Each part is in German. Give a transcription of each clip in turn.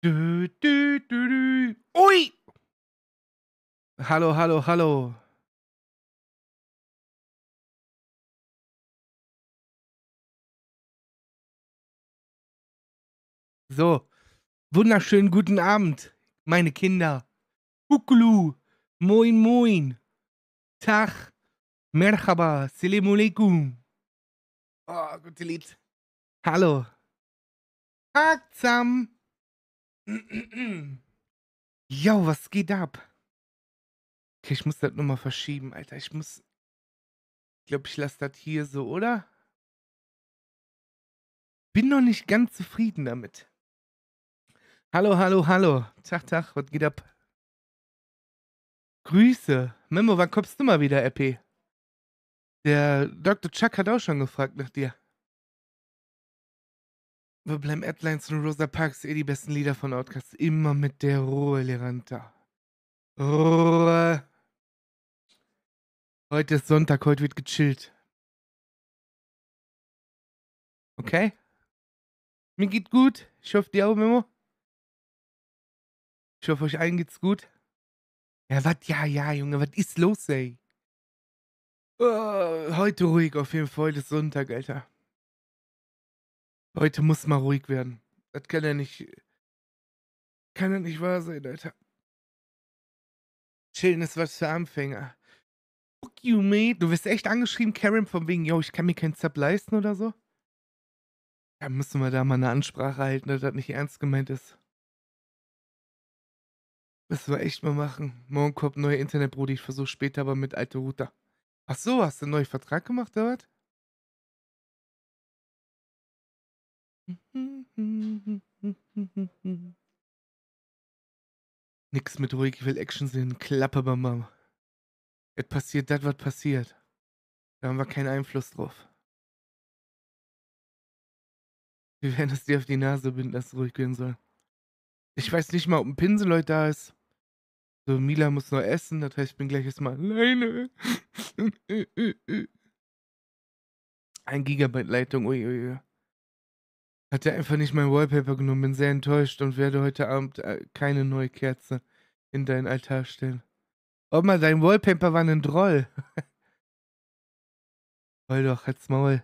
Dü, dü, dü, dü. Ui! Hallo, hallo, hallo. So, wunderschönen guten Abend, meine Kinder. Kukulu, moin, moin, Tag, Merhaba, Salam alaikum. Oh, gute Lied. Hallo. Achtsam. Jo, was geht ab? Okay, ich muss das noch mal verschieben, Alter. Ich glaube, ich lasse das hier so, oder? Bin noch nicht ganz zufrieden damit. Hallo, hallo, hallo. Tag, Tag, was geht ab? Grüße. Memo, wann kommst du mal wieder, Epi? Der Dr. Chuck hat auch schon gefragt nach dir. Wir bleiben Airlines und Rosa Parks, die besten Lieder von Outkast. Immer mit der Ruhe, Leranta. Ruhe. Heute ist Sonntag, heute wird gechillt. Okay? Mir geht gut. Ich hoffe, dir auch, Memo. Ich hoffe, euch allen geht's gut. Ja, was? Ja, ja, Junge, was ist los, ey? Heute ruhig, auf jeden Fall. Heute ist Sonntag, Alter. Heute muss mal ruhig werden. Das kann ja nicht wahr sein, Alter. Chillen ist was für Anfänger. Fuck you, mate. Du wirst echt angeschrieben, Karen, von wegen, yo, ich kann mir keinen Sub leisten oder so? Ja, müssen wir da mal eine Ansprache halten, dass das nicht ernst gemeint ist. Müssen wir echt mal machen. Morgen kommt neuer Internetbrudi, ich versuche später aber mit alte Router. Ach so, hast du einen neuen Vertrag gemacht, oder was? Nix mit ruhig, ich will Action sehen. Klappe, Mama. Es passiert das, was passiert. Da haben wir keinen Einfluss drauf. Wir werden es dir auf die Nase binden, dass es ruhig gehen soll. Ich weiß nicht mal, ob ein Pinsel heute da ist. So, Mila muss noch essen, das heißt, ich bin gleich erstmal alleine. 1 Gigabyte Leitung, uiuiui. Hat er einfach nicht mein Wallpaper genommen, bin sehr enttäuscht und werde heute Abend keine neue Kerze in deinen Altar stellen. Oma, dein Wallpaper war ein Droll. Heul doch, halt's Maul.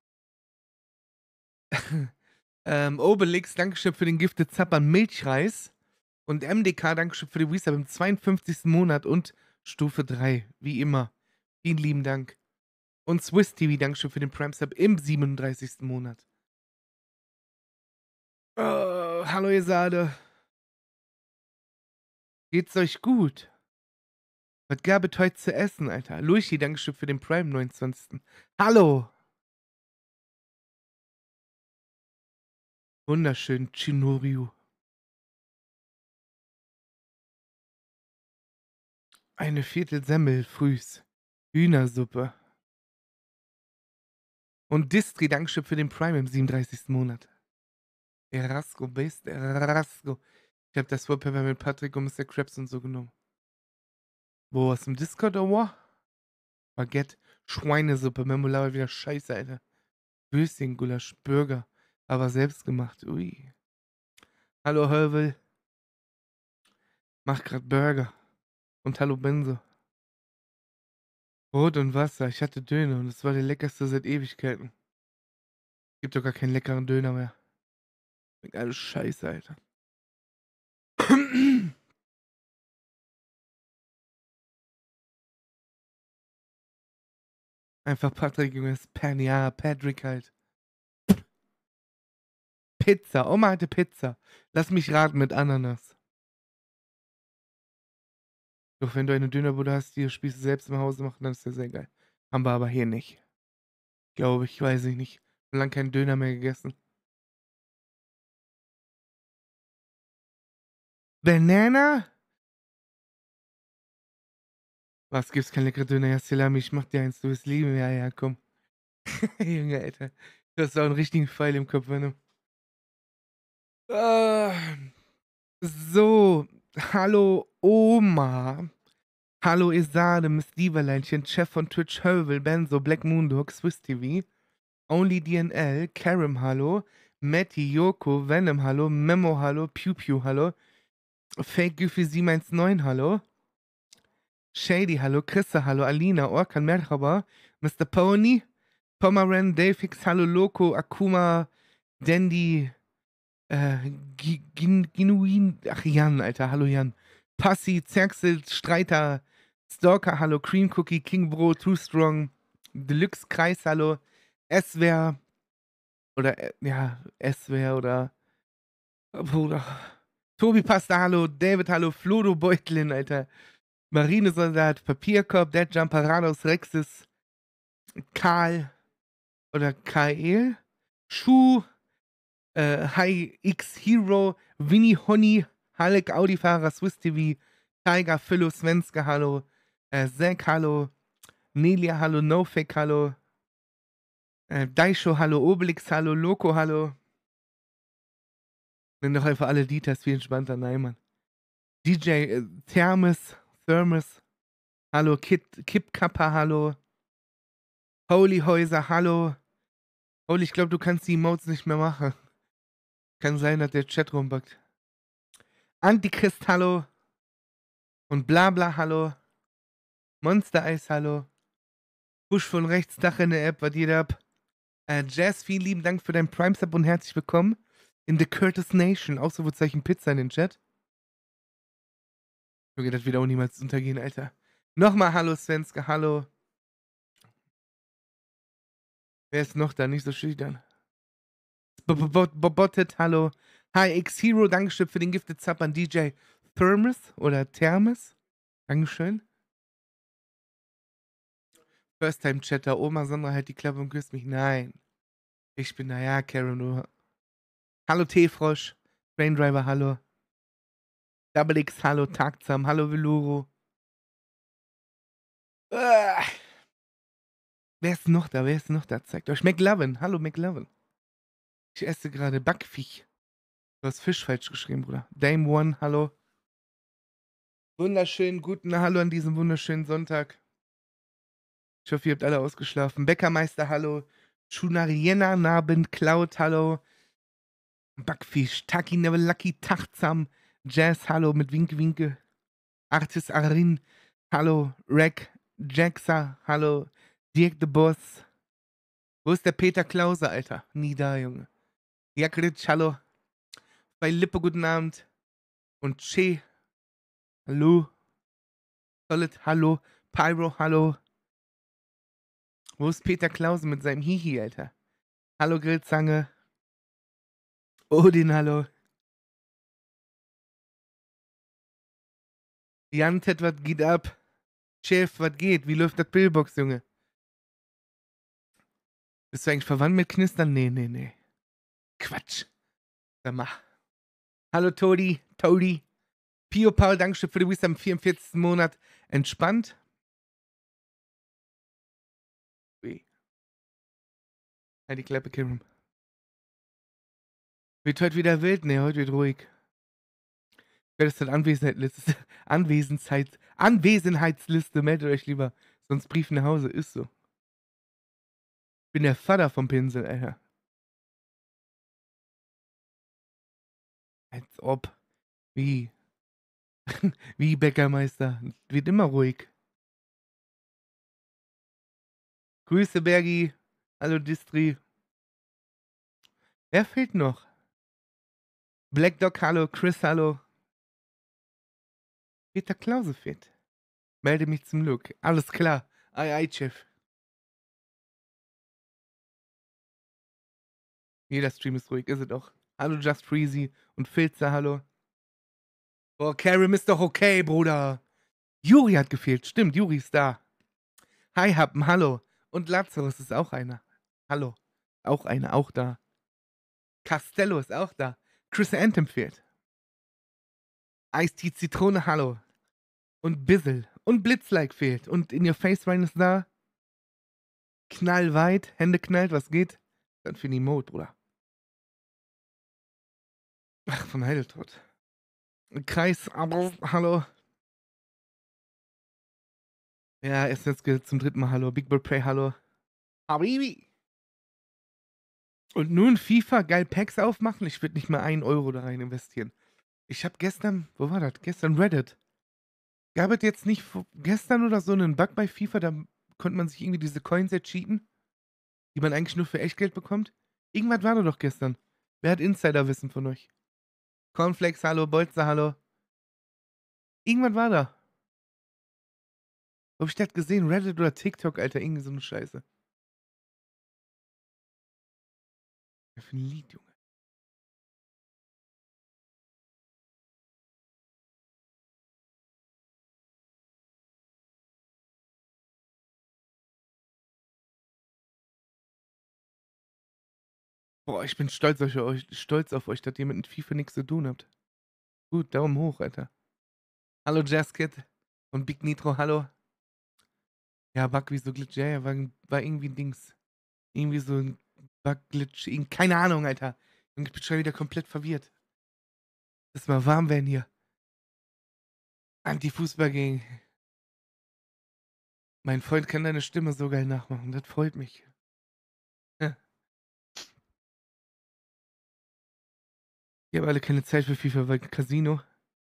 Obelix, Dankeschön für den Gifted Sub an Milchreis. Und MDK, Dankeschön für die Resub im 52. Monat und Stufe 3, wie immer. Vielen lieben Dank. Und Swiss TV, Dankeschön für den Prime Sub im 37. Monat. Hallo ihr Sade. Geht's euch gut? Was gab es heute zu essen, Alter? Luigi, Dankeschön für den Prime 29. Hallo. Wunderschön, Chinoryu. Eine Viertel Semmel, frühs. Hühnersuppe. Und Distri, Dankeschön für den Prime im 37. Monat. Erasco, Best Erasco. Ich hab das Wallpaper mit Patrick und Mr. Krabs und so genommen. Wo, aus dem Discord oder wo? Baguette, Schweinesuppe, Memolava wieder scheiße, Alter. Würstchen, Gulasch, Burger. Aber selbst gemacht, ui. Hallo, Hörvel. Mach grad Burger. Und hallo, Benzo. Brot und Wasser. Ich hatte Döner und es war der leckerste seit Ewigkeiten. Gibt doch gar keinen leckeren Döner mehr. Alles scheiße, Alter. Einfach Patrick, Junges. Ja, Patrick halt. Pizza. Oma hatte Pizza. Lass mich raten, mit Ananas. Doch wenn du eine Dönerbude hast, die du Spieße selbst im Hause machen, dann ist das sehr geil. Haben wir aber hier nicht. Glaube ich, weiß ich nicht. Schon lange keinen Döner mehr gegessen. Banana? Was gibt's kein leckerer Döner? Ja, Salami, ich mach dir eins, du wirst lieben. Ja, ja, komm. Junge, Alter. Du hast auch einen richtigen Pfeil im Kopf, wenn du. So, hallo Oma. Hallo Isade, Miss Lieberleinchen, Chef von Twitch, Hövel, Benzo, Black Moondog, Swiss TV, Only DNL, Karim, hallo, Matty, Joko, Venom, hallo. Memo, hallo. Pew Pew, hallo. Fake Güffi 719, hallo. Shady, hallo. Chrissa, hallo. Alina, Orkan, Merhaba. Mr. Pony, Pomeran, Delphix, hallo. Loco, Akuma, Dandy, Ginuin, ach Jan, Alter, hallo Jan. Passi, Zerxel, Streiter, Stalker, hallo. Cream Cookie, King Bro, Too Strong, Deluxe Kreis, hallo. Eswer, oder, ja, Eswer oder, Bruder. Tobi Pasta, hallo. David, hallo. Flodo Beutlin, Alter. Marinesoldat, Papierkorb, Dead Jumper, Rados, Rexis, Karl oder Kael, Schuh, Hi X Hero, Winnie Honey, Halleck Audifahrer, Swiss TV, Tiger, Philo, Svenska, hallo, Zack, hallo, Nelia, hallo, NoFake, hallo, Daisho, hallo, Obelix, hallo, Loco, hallo. Nenn doch einfach alle Dieters, viel entspannter, nein, Mann. DJ, Thermes, hallo, Kip Kappa, hallo, Holy Häuser, hallo. Holy, ich glaube, du kannst die Emotes nicht mehr machen. Kann sein, dass der Chat rumbackt. Antichrist, hallo. Und Blabla, hallo. Monster Eis, hallo. Push von rechts, Dach in der App, was geht ab? Jazz, vielen lieben Dank für deinen Prime-Sub und herzlich willkommen in The Curtis Nation. Ausrufezeichen Pizza in den Chat. So geht das wieder auch niemals untergehen, Alter. Nochmal hallo, Svenska, hallo. Wer ist noch da? Nicht so schüchtern. Bobottet, hallo. Hi, X-Hero, Dankeschön für den Gifted Sub an DJ Thermes oder Thermes. Dankeschön. First-Time-Chatter, Oma Sandra hält die Klappe und küsst mich. Nein. Ich bin da, ja, Karen, nur. Hallo, T-Frosch. Traindriver, hallo. Double X, hallo, Tagzam, hallo, Veluro. Wer ist noch da? Wer ist noch da? Zeigt euch. McLovin, hallo, McLovin. Ich esse gerade Backviech. Du hast Fisch falsch geschrieben, Bruder. Dame One, hallo. Wunderschönen guten Hallo an diesem wunderschönen Sonntag. Ich hoffe, ihr habt alle ausgeschlafen. Bäckermeister, hallo. Schunariena, Nabend, Cloud, hallo. Backfisch, Taki Never Lucky, Tachtsam, Jazz, hallo, mit Winke Winke. Artis Arin, hallo. Rack, Jaxa, hallo. Dirk the Boss. Wo ist der Peter Klause, Alter? Nie da, Junge. Jakritsch, hallo. Bei Lippe, guten Abend. Und Che, hallo. Solid, hallo. Pyro, hallo. Wo ist Peter Klause mit seinem Hihi, Alter? Hallo, Grillzange. Odin, hallo. Jantet, was geht ab? Chef, was geht? Wie läuft das Pillbox, Junge? Bist du eigentlich verwandt mit Knistern? Nee. Quatsch. Sag mal. Hallo, Todi. Pio Paul, Dankeschön für die Wisdom im 44. Monat. Entspannt? Wie? Halt die Klappe, Kim. Wird heute wieder wild? Nee, heute wird ruhig. Wer ist denn Anwesenheitsliste? Meldet euch lieber. Sonst Brief nach Hause. Ist so. Bin der Vater vom Pinsel, Alter. Als ob. Wie? Wie Bäckermeister. Wird immer ruhig. Grüße, Bergi. Hallo, Distri. Wer fehlt noch? Black Dog, hallo. Chris, hallo. Peter Klause fehlt. Melde mich zum Look. Alles klar. Ei, Chef. Jeder Stream ist ruhig, ist es doch. Hallo, Just Freezy. Und Filzer, hallo. Oh, Karim ist doch okay, Bruder. Juri hat gefehlt. Stimmt, Juri ist da. Hi, Happen, hallo. Und Lazarus ist auch einer. Hallo. Auch einer, auch da. Castello ist auch da. Chris Anthem fehlt. Ice-Tea Zitrone, hallo. Und Bizzle. Und Blitzlike fehlt. Und In Your Face Rain ist da. Knallweit. Hände knallt, was geht? Dann für die Mode, Bruder. Ach, von Heideltrott. Kreis, aber hallo. Ja, er ist jetzt zum dritten Mal hallo. Big Bird Prey, hallo. Habibi. Und nun FIFA, geil Packs aufmachen? Ich würde nicht mal 1 € da rein investieren. Ich habe gestern wo war das? Gestern Reddit. Gab es jetzt nicht gestern oder so einen Bug bei FIFA, da konnte man sich irgendwie diese Coins ercheaten, die man eigentlich nur für Echtgeld bekommt? Irgendwas war da doch gestern. Wer hat Insiderwissen von euch? Cornflakes, hallo, Bolzer, hallo. Irgendwas war da. Wo hab ich das gesehen? Reddit oder TikTok, Alter, irgendwie so eine Scheiße. Was für ein Lied, Junge. Boah, ich bin stolz auf euch, dass ihr mit FIFA nichts zu tun habt. Gut, Daumen hoch, Alter. Hallo Jazzkid und Big Nitro, hallo. Ja, Bug wie so Glitch, ja, war irgendwie ein Dings. Irgendwie so ein Bug-Glitch, keine Ahnung, Alter. Und ich bin schon wieder komplett verwirrt. Lass mal warm werden hier. Anti-Fußball gegen. Mein Freund kann deine Stimme so geil nachmachen, das freut mich. Ja. Wir haben alle keine Zeit für FIFA, weil Casino.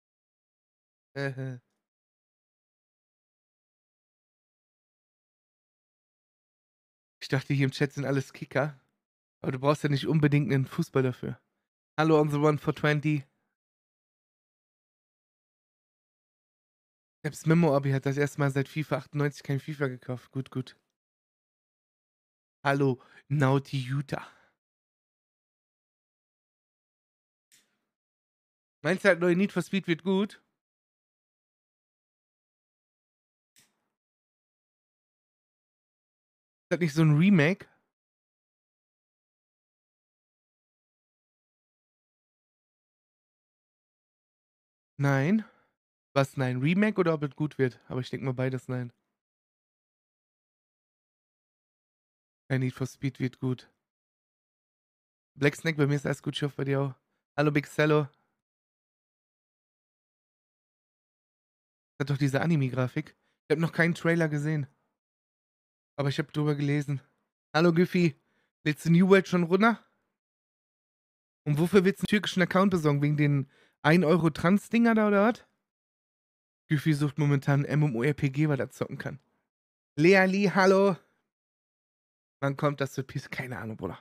Ich dachte, hier im Chat sind alles Kicker. Aber du brauchst ja nicht unbedingt einen Fußball dafür. Hallo on the one for 20. Selbst Memo-Abi hat das erste Mal seit FIFA 98 kein FIFA gekauft. Gut, gut. Hallo, Naughty Utah. Meinst du, halt neue Need for Speed wird gut? Ist das nicht so ein Remake? Nein. Was, nein? Remake oder ob es gut wird? Aber ich denke mal beides nein. Ein Need for Speed wird gut. Black Snake, bei mir ist alles gut. Ich hoffe bei dir auch. Hallo Big Cello. Das hat doch diese Anime-Grafik. Ich habe noch keinen Trailer gesehen. Aber ich habe drüber gelesen. Hallo Giffy. Lädst du New World schon runter? Und wofür willst du einen türkischen Account besorgen? Wegen den 1 € Trans-Dinger da oder was? Giffy sucht momentan MMORPG, weil er zocken kann. Lea Lee, hallo. Wann kommt das zu Peace? Keine Ahnung, Bruder.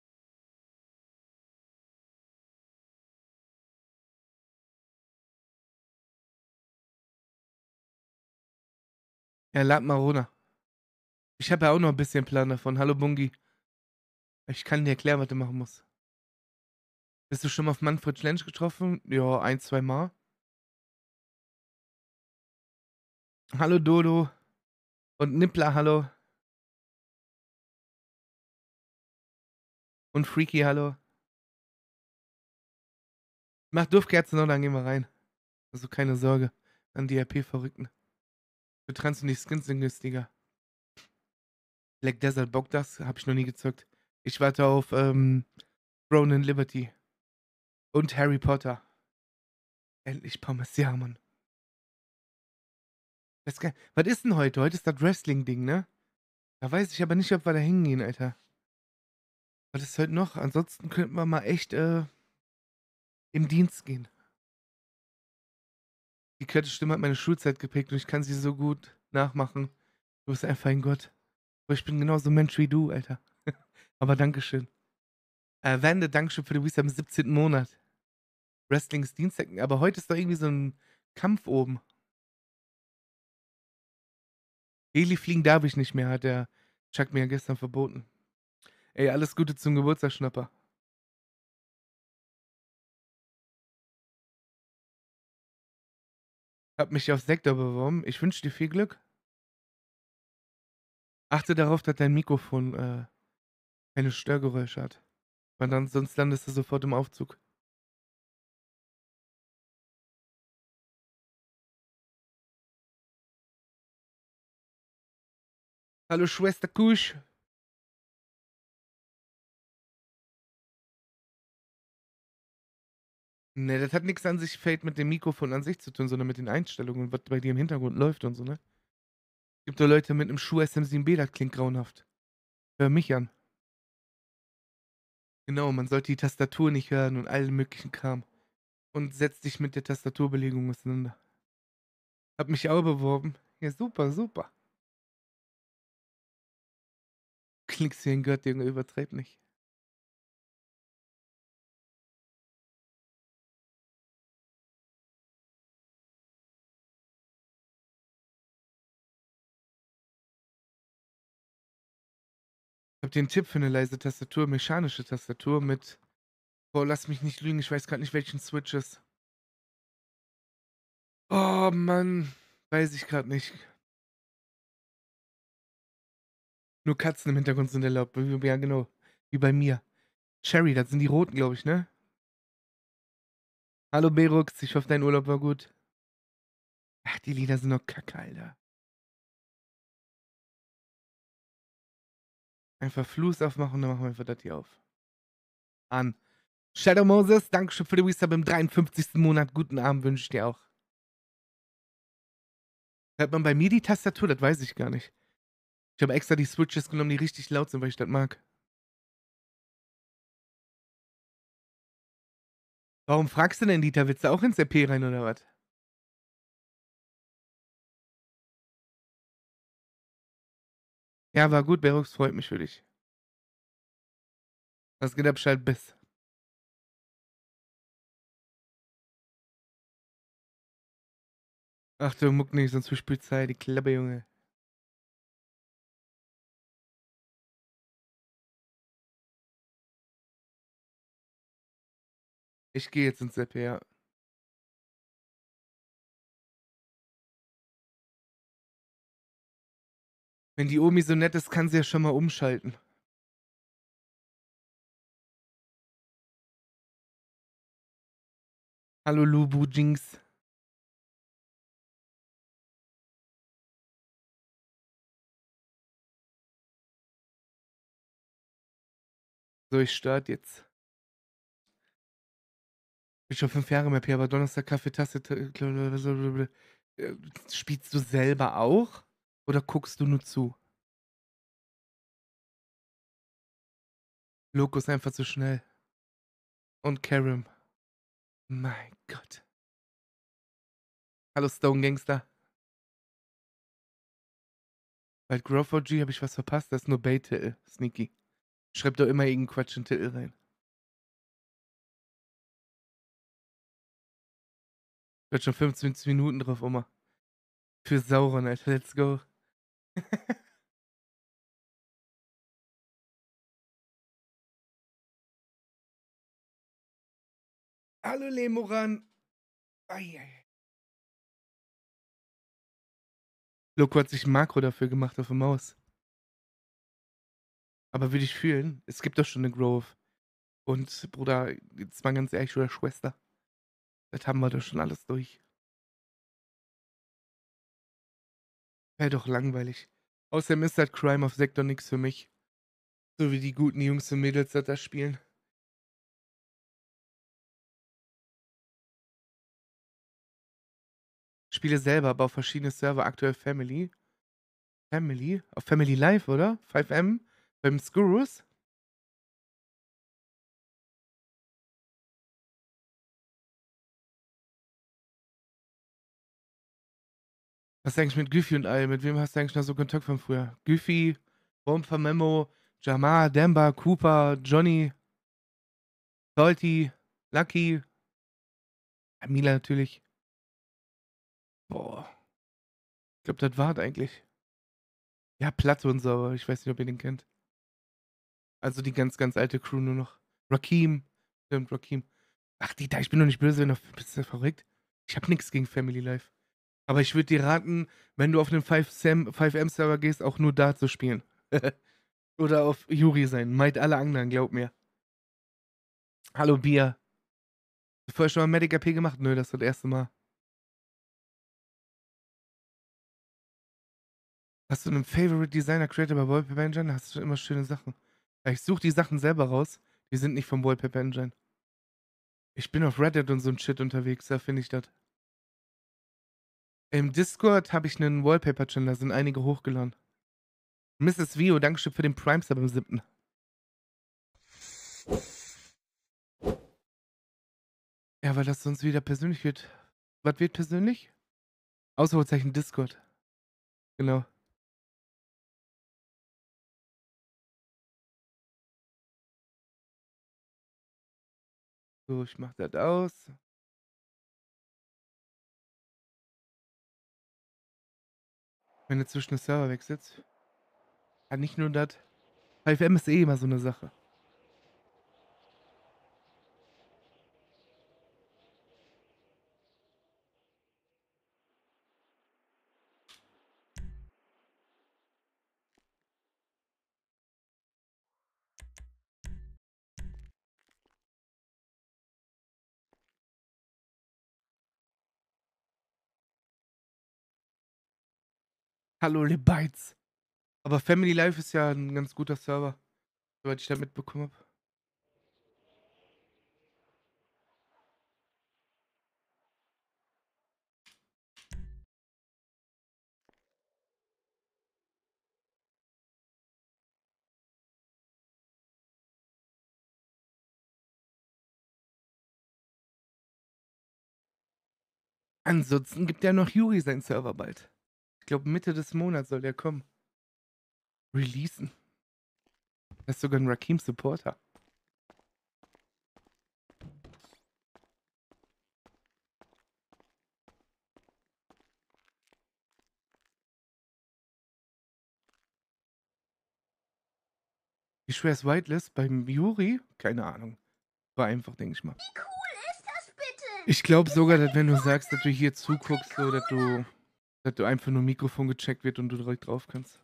Ja, lad mal runter. Ich habe ja auch noch ein bisschen Plan davon. Hallo Bungi. Ich kann dir erklären, was du machen musst. Bist du schon mal auf Manfred Schlensch getroffen? Ja, 1, 2 Mal. Hallo Dodo. Und Nippler, hallo. Und Freaky, hallo. Mach Duftkerzen noch, dann gehen wir rein. Also keine Sorge an die RP-Verrückten. Für Trans und die Skins sind günstiger. Black Desert, Bock das? Hab ich noch nie gezockt. Ich warte auf Throne and Liberty. Und Harry Potter. Endlich Pommes, ja, Mann. Was ist denn heute? Heute ist das Wrestling-Ding, ne? Da weiß ich aber nicht, ob wir da hingehen, Alter. Was ist heute noch? Ansonsten könnten wir mal echt im Dienst gehen. Die Kürte-Stimme hat meine Schulzeit geprägt und ich kann sie so gut nachmachen. Du bist einfach ein Gott. Aber ich bin genauso ein Mensch wie du, Alter. Aber Dankeschön. Wende, Dankeschön für die Wisdom im 17. Monat. Wrestling ist Dienstag, aber heute ist doch irgendwie so ein Kampf oben. Heli fliegen darf ich nicht mehr, hat der Chuck mir ja gestern verboten. Ey, alles Gute zum Geburtstag, Schnapper. Hab mich auf Sektor beworben. Ich wünsche dir viel Glück. Achte darauf, dass dein Mikrofon keine Störgeräusche hat. Weil dann, sonst landest du sofort im Aufzug. Hallo Schwester Kusch. Ne, das hat nichts an sich Fade mit dem Mikrofon an sich zu tun, sondern mit den Einstellungen, was bei dir im Hintergrund läuft und so, ne? Gibt doch Leute mit einem Schuh SM7B, das klingt grauenhaft. Hör mich an. Genau, man sollte die Tastatur nicht hören und allen möglichen Kram. Und setzt dich mit der Tastaturbelegung auseinander. Hab mich auch beworben. Ja, super, super. Klingst wie ein Gott, Junge, übertreib nicht. Ich hab dir einen Tipp für eine leise Tastatur, mechanische Tastatur mit. Boah, lass mich nicht lügen, ich weiß gerade nicht, welchen Switch es. Oh Mann, weiß ich gerade nicht. Nur Katzen im Hintergrund sind erlaubt. Ja, genau. Wie bei mir. Cherry, das sind die roten, glaube ich, ne? Hallo Berux, ich hoffe, dein Urlaub war gut. Ach, die Lieder sind doch kacke, Alter. Einfach Fluss aufmachen, dann machen wir einfach das hier auf. An. Shadow Moses, Dankeschön für die Resub im 53. Monat. Guten Abend wünsche ich dir auch. Hört man bei mir die Tastatur? Das weiß ich gar nicht. Ich habe extra die Switches genommen, die richtig laut sind, weil ich das mag. Warum fragst du denn, Dieter? Willst du auch ins RP rein oder was? Ja, war gut, Berux, freut mich für dich. Was geht ab, Schalt bis. Ach du Muck nicht, sonst verspielt Zeit, die Klappe, Junge. Ich gehe jetzt ins RP, ja. Wenn die Omi so nett ist, kann sie ja schon mal umschalten. Hallo Lubu Jinx. So, ich starte jetzt. Bin schon 5 Jahre im RP, aber Donnerstag Kaffeetasse. Spielst du selber auch? Oder guckst du nur zu? Loco ist einfach zu schnell. Und Karim. Mein Gott. Hallo Stone Gangster. Bei Growth OG habe ich was verpasst, das ist nur Bait-Titel. Sneaky. Schreibt doch immer irgendeinen Quatsch in den Titel rein. Wird schon 25 Minuten drauf, Oma. Für Sauron, Alter. Let's go. Hallo Lemoran. Eieiei. Loco hat sich ein Makro dafür gemacht auf der Maus. Aber würde ich fühlen, es gibt doch schon eine Growth. Und Bruder, jetzt mal ganz ehrlich, oder Schwester, das haben wir doch schon alles durch. Wäre doch langweilig. Außerdem ist das Crime of Sector nix für mich. So wie die guten Jungs und Mädels das da spielen. Spiele selber, aber auf verschiedene Server, aktuell Family. Family? Auf Family Live, oder? 5M? Beim Skurrus? Was ist eigentlich mit Goofy und all? Mit wem hast du eigentlich noch so Kontakt von früher? Goofy, Bomber Memo, Jamar, Demba, Cooper, Johnny, Salty, Lucky, Mila natürlich. Boah, ich glaube, das war's eigentlich. Ja, Platte und so, aber ich weiß nicht, ob ihr den kennt. Also die ganz, ganz alte Crew nur noch. Rakim, stimmt, Rakim. Ach, Dieter, ich bin doch nicht böse, wenn du bist du verrückt. Ich habe nichts gegen Family Life. Aber ich würde dir raten, wenn du auf den 5M-Server gehst, auch nur da zu spielen. Oder auf Yuri sein. Meid alle anderen, glaub mir. Hallo, Bia. Hast du vorher schon mal Medic AP gemacht? Nö, das ist das erste Mal. Hast du einen Favorite Designer Creator bei Wallpaper Engine? Hast du immer schöne Sachen. Ja, ich suche die Sachen selber raus. Die sind nicht vom Wallpaper Engine. Ich bin auf Reddit und so ein Shit unterwegs, da finde ich das. Im Discord habe ich einen Wallpaper-Channel, da sind einige hochgeladen. Mrs. Vio, Dankeschön für den Prime-Sub im 7. Ja, weil das sonst wieder persönlich wird. Was wird persönlich? Ausrufezeichen Discord. Genau. So, ich mach das aus. Wenn du zwischen den Server wechselst. Ja, nicht nur das. HFM ist eh immer so eine Sache. Hallo, Lebites. Aber Family Life ist ja ein ganz guter Server, soweit ich da mitbekommen habe. Ansonsten gibt ja noch Yuri seinen Server bald. Ich glaube, Mitte des Monats soll der kommen. Releasen. Das ist sogar ein Rakim-Supporter. Wie schwer ist Whitelist? Beim Yuri? Keine Ahnung. War einfach, denke ich mal. Wie cool ist das bitte? Ich glaube sogar, dass wenn du sagst, dass du hier zuguckst, so, dass du einfach nur Mikrofon gecheckt wird und du direkt drauf kannst.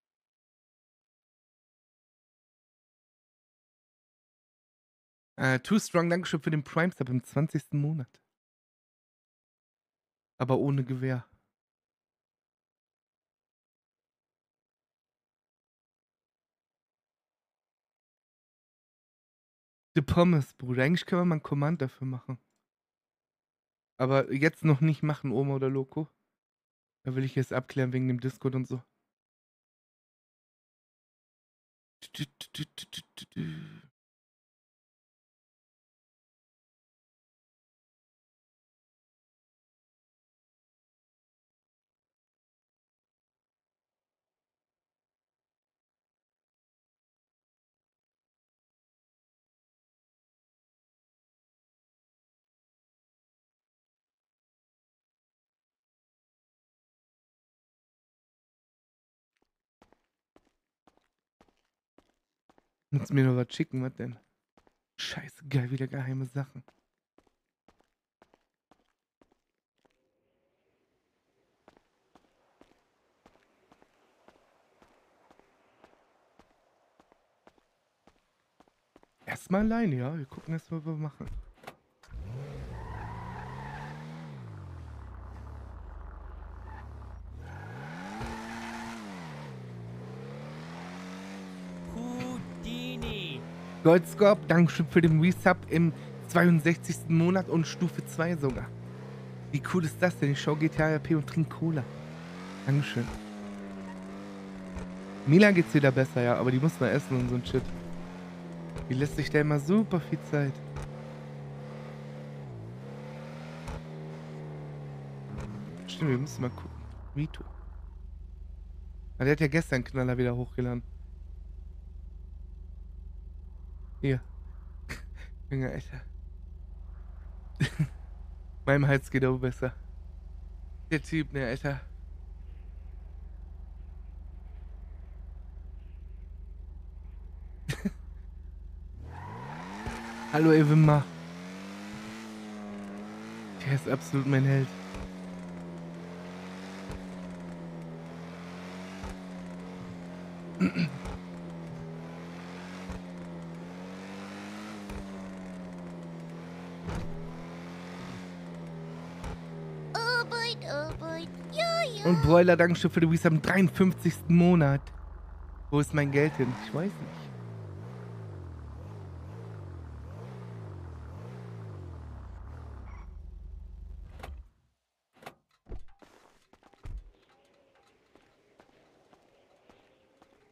Too Strong, Dankeschön für den Prime-Sub im 20. Monat. Aber ohne Gewehr. The Pommes, Bruder. Eigentlich können wir mal ein Command dafür machen. Aber jetzt noch nicht machen, Oma oder Loco. Da will ich jetzt abklären wegen dem Discord und so. Muss mir noch was schicken, was denn? Scheiße, geil, wieder geheime Sachen. Erstmal alleine, ja. Wir gucken erstmal, was wir machen. Houdini. Goldscorp, Dankeschön für den Resub im 62. Monat und Stufe 2 sogar. Wie cool ist das denn? Ich schau GTA RP und trinke Cola. Dankeschön. Mila geht's wieder besser, ja, aber die muss noch essen und so ein Shit. Die lässt sich da immer super viel Zeit. Stimmt, wir müssen mal gucken. Vito. Ah, der hat ja gestern einen Knaller wieder hochgeladen. Hier. Junge, Alter. Meinem Hals geht auch besser. Der Typ, ne, Alter. Hallo, Evima. Der ist absolut mein Held. Und Broiler, Dankeschön für die Wies am 53. Monat. Wo ist mein Geld hin? Ich weiß nicht.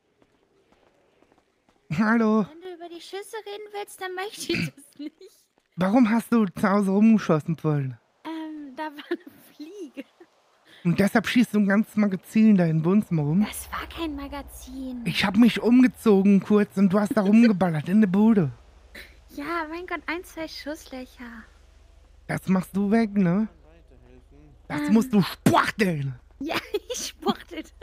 Hallo. Wenn du über die Schüsse reden willst, dann möchte ich das nicht. Warum hast du zu Hause rumgeschossen vorhin? Da war eine Fliege. Und deshalb schießt du ein ganzes Magazin da im Wohnzimmer rum? Das war kein Magazin. Ich hab mich umgezogen kurz und du hast da rumgeballert in der Bude. Ja, mein Gott, 1, 2 Schusslöcher. Das machst du weg, ne? Das Ähm. musst du spachteln. Ja, ich sportete.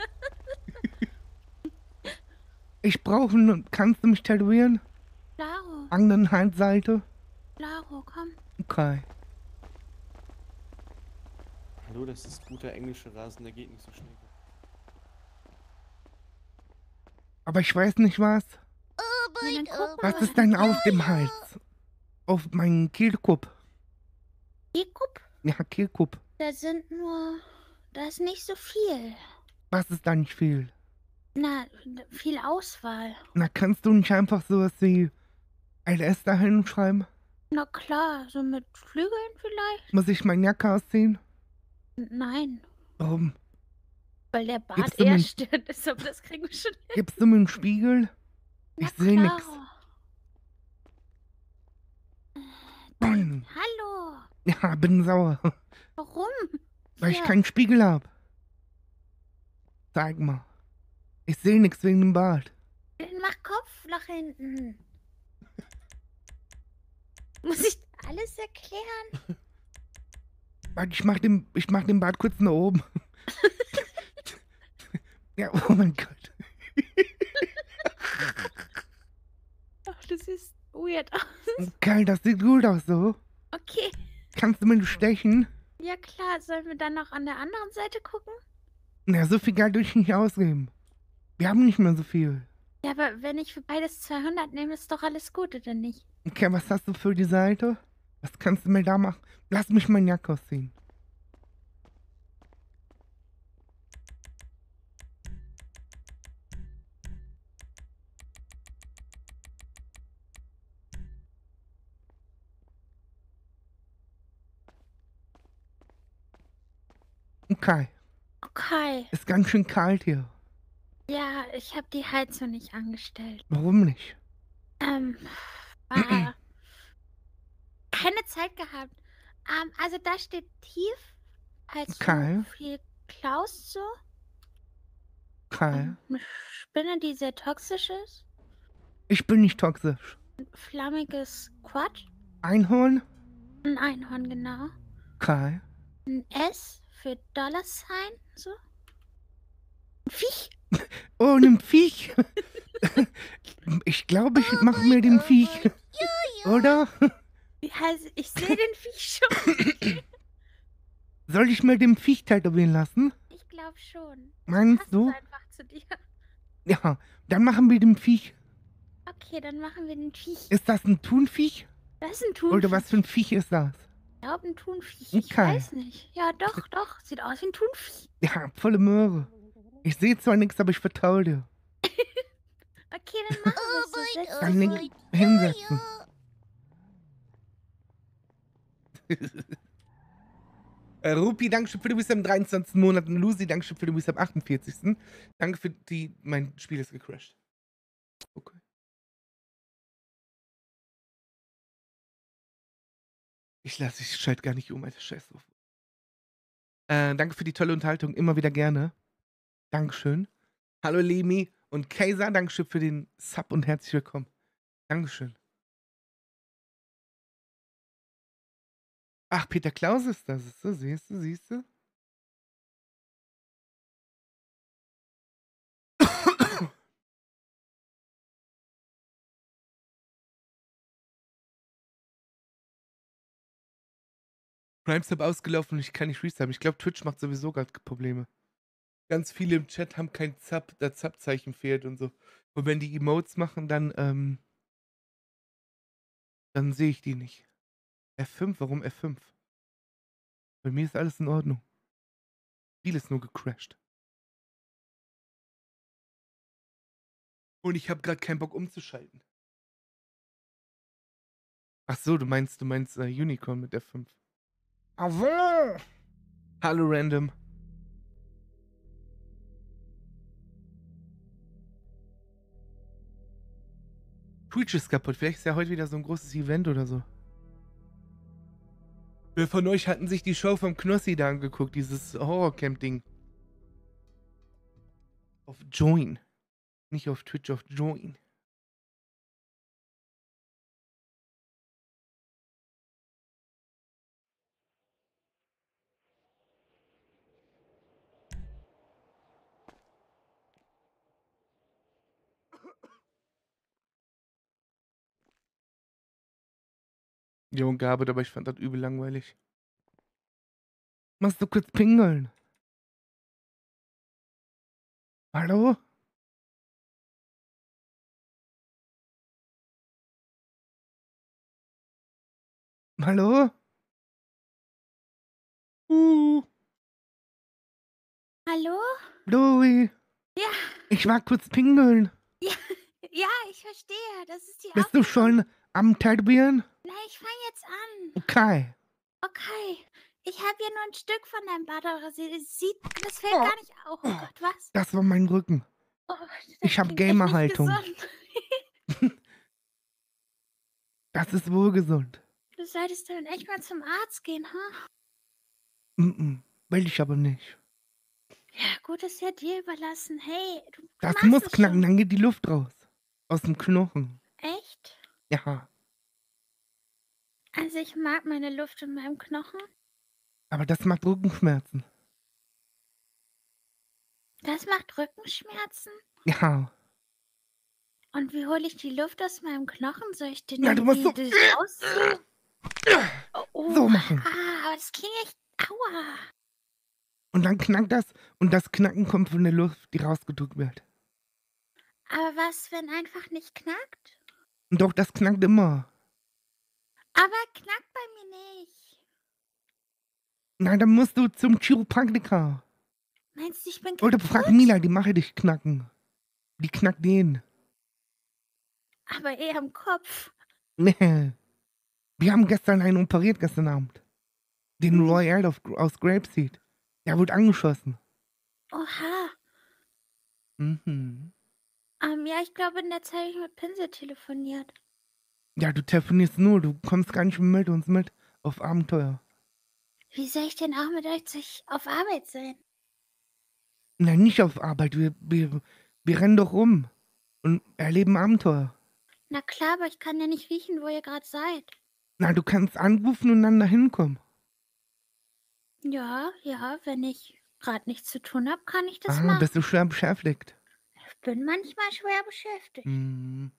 Ich brauche kannst du mich tätowieren? Claro, An der Halsseite? Claro, komm. Okay. Hallo, das ist guter englischer Rasen, der geht nicht so schnell. Aber ich weiß nicht was. Ja, dann guck Was mal. ist denn auf dem Hals? Auf meinen Kehlkupp. Kehlkupp? Ja, Kehlkupp. Da ist nicht so viel. Was ist da nicht viel? Na, viel Auswahl. Na, kannst du nicht einfach sowas wie LS da hinschreiben? Na klar, so mit Flügeln vielleicht? Muss ich meine Jacke ausziehen? Nein, Warum? weil der Bart Gibst du eher mir- stört ist, aber das kriegen wir schon hin. Gibst du mir einen Spiegel? Na Ich seh nix. klaro. Mann. Hallo, Ja, bin sauer. warum? Weil ich Hier, keinen Spiegel hab. Zeig mal. Ich sehe nichts wegen dem Bart. dann mach Kopf nach hinten. Muss ich alles erklären? Warte, ich mach den Bart kurz nach oben. Ja, oh mein Gott. Ach, das ist weird aus. Geil, das sieht gut aus so. Okay, Kannst du mir stechen? ja klar, sollen wir dann noch an der anderen Seite gucken? Na, so viel Geld will ich nicht ausgeben. Wir haben nicht mehr so viel. Ja, aber wenn ich für beides 200 nehme, ist doch alles gut, oder nicht? Okay, was hast du für die Seite? Was kannst du mir da machen? Lass mich meine Jacke ausziehen. Okay, Okay. ist ganz schön kalt hier. Ja, ich habe die Heizung nicht angestellt. Warum nicht? War keine Zeit gehabt. Also da steht tief, falls Okay. du viel klaust so. Okay. Eine Spinne, die sehr toxisch ist. Ich bin nicht toxisch. Ein flammiges Quad. Einhorn? Ein Einhorn, genau. Okay. Ein S für Dollarsign, so. Ein Viech. Oh, nimm Viech. Ich glaube, ich mache mir den Viech. Oder? Wie heißt ich sehe den Viech schon. Soll ich mir den Viech tätowieren lassen? Ich glaube schon. Meinst Passt du? einfach zu dir. Ja, dann machen wir den Viech. Okay, dann machen wir den Viech. Ist das ein Thunviech? Das ist ein Thunviech. Oder was für ein Viech ist das? Ich glaube, ein Thunviech. Ich Okay. weiß nicht. Ja, doch. Sieht aus wie ein Thunviech. Ja, volle Möhre. Ich sehe zwar nichts, aber ich vertraue dir. Okay, dann machen wir es so. Setz Dann dich nicht hinsetzen. Rupi, Dankeschön für du bist am 23. Monat. Und Lucy, Dankeschön für du bist am 48. Danke für die. Mein Spiel ist gecrashed. Okay. Ich schalte gar nicht um, Alter. Scheiß drauf. Danke für die tolle Unterhaltung. Immer wieder gerne. Dankeschön. Hallo Lemi und Kaiser. Dankeschön für den Sub und herzlich willkommen. Dankeschön. Ach, Peter Klaus ist das. Siehst du? Prime-Sub ausgelaufen und ich kann nicht resubben. Ich glaube, Twitch macht sowieso gerade Probleme. Ganz viele im Chat haben kein Sub, das Sub-Zeichen fehlt und so. Und wenn die Emotes machen, dann sehe ich die nicht. F5, warum F5? Bei mir ist alles in Ordnung. Spiel ist nur gecrashed. Und ich habe gerade keinen Bock umzuschalten. Ach so, du meinst Unicorn mit F5. Hallo Random. Twitch ist kaputt. Vielleicht ist ja heute wieder so ein großes Event oder so. Wer von euch hatten sich die Show vom Knossi da angeguckt, dieses Horrorcamp-Ding? Auf Join. Nicht auf Twitch, auf Join. Jo, Gabe, aber ich fand das übel langweilig. Machst du kurz pingeln? Hallo? Hallo? Hallo? Louis, Ja, ich war kurz pingeln. ja, ja, ich verstehe. Das ist die Bist du schon am Tätowieren? Nein, ich fange jetzt an. Okay. Okay. Ich habe hier nur ein Stück von deinem Bart, aber das fällt gar nicht auf. Oh Gott, was? Das war mein Rücken. Oh, Ich hab klingt echt nicht Gamerhaltung. gesund. Das ist wohl gesund. Du solltest dann echt mal zum Arzt gehen, ha? Will ich aber nicht. Ja, gut, ist ja dir überlassen. Hey, du Das machst muss es knacken, schon. dann geht die Luft raus. Aus dem Knochen. Echt? Ja. Also ich mag meine Luft in meinem Knochen. Aber das macht Rückenschmerzen. Das macht Rückenschmerzen. Ja. Und wie hole ich die Luft aus meinem Knochen? Soll ich den Ja, du musst so das rausziehen? Oh, so machen. aber das klingt echt... Aua. Und dann knackt das und das Knacken kommt von der Luft, die rausgedrückt wird. Aber was, wenn einfach nicht knackt? Und doch, das knackt immer. Aber knackt bei mir nicht. Nein, dann musst du zum Chiropraktiker. Meinst du, ich bin Oder kaputt? frag Mila, die mache dich knacken. Die knackt den. Aber eher am Kopf. Nee. Wir haben gestern einen operiert, gestern Abend. Den Royal aus Grapeseed. Der wurde angeschossen. Oha. Mhm. Ja, ich glaube, in der Zeit habe ich mit Pinsel telefoniert. Ja, du telefonierst nur, du kommst gar nicht mit uns mit auf Abenteuer. Wie soll ich denn auch mit euch auf Arbeit sein? Nein, nicht auf Arbeit, wir rennen doch rum und erleben Abenteuer. Na klar, aber ich kann ja nicht riechen, wo ihr gerade seid. Na, du kannst anrufen und dann da hinkommen. Ja, wenn ich gerade nichts zu tun habe, kann ich das machen. Bist du schwer beschäftigt? Ich bin manchmal schwer beschäftigt. Mhm.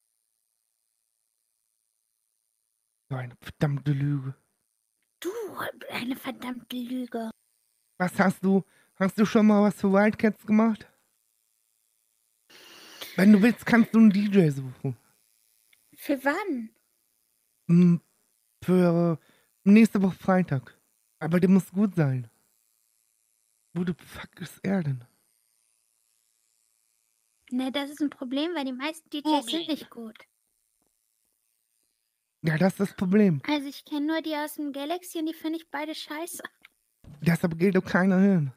So eine verdammte Lüge. Du, eine verdammte Lüge. Was hast du schon mal was für Wildcats gemacht? Wenn du willst, kannst du einen DJ suchen. Für wann? Für nächste Woche Freitag. Aber der muss gut sein. Wo the fuck ist er denn? Ne, das ist ein Problem, weil die meisten DJs sind nicht gut. Ja, das ist das Problem. Also ich kenne nur die aus dem Galaxy und die finde ich beide scheiße. Deshalb geht doch keiner hin.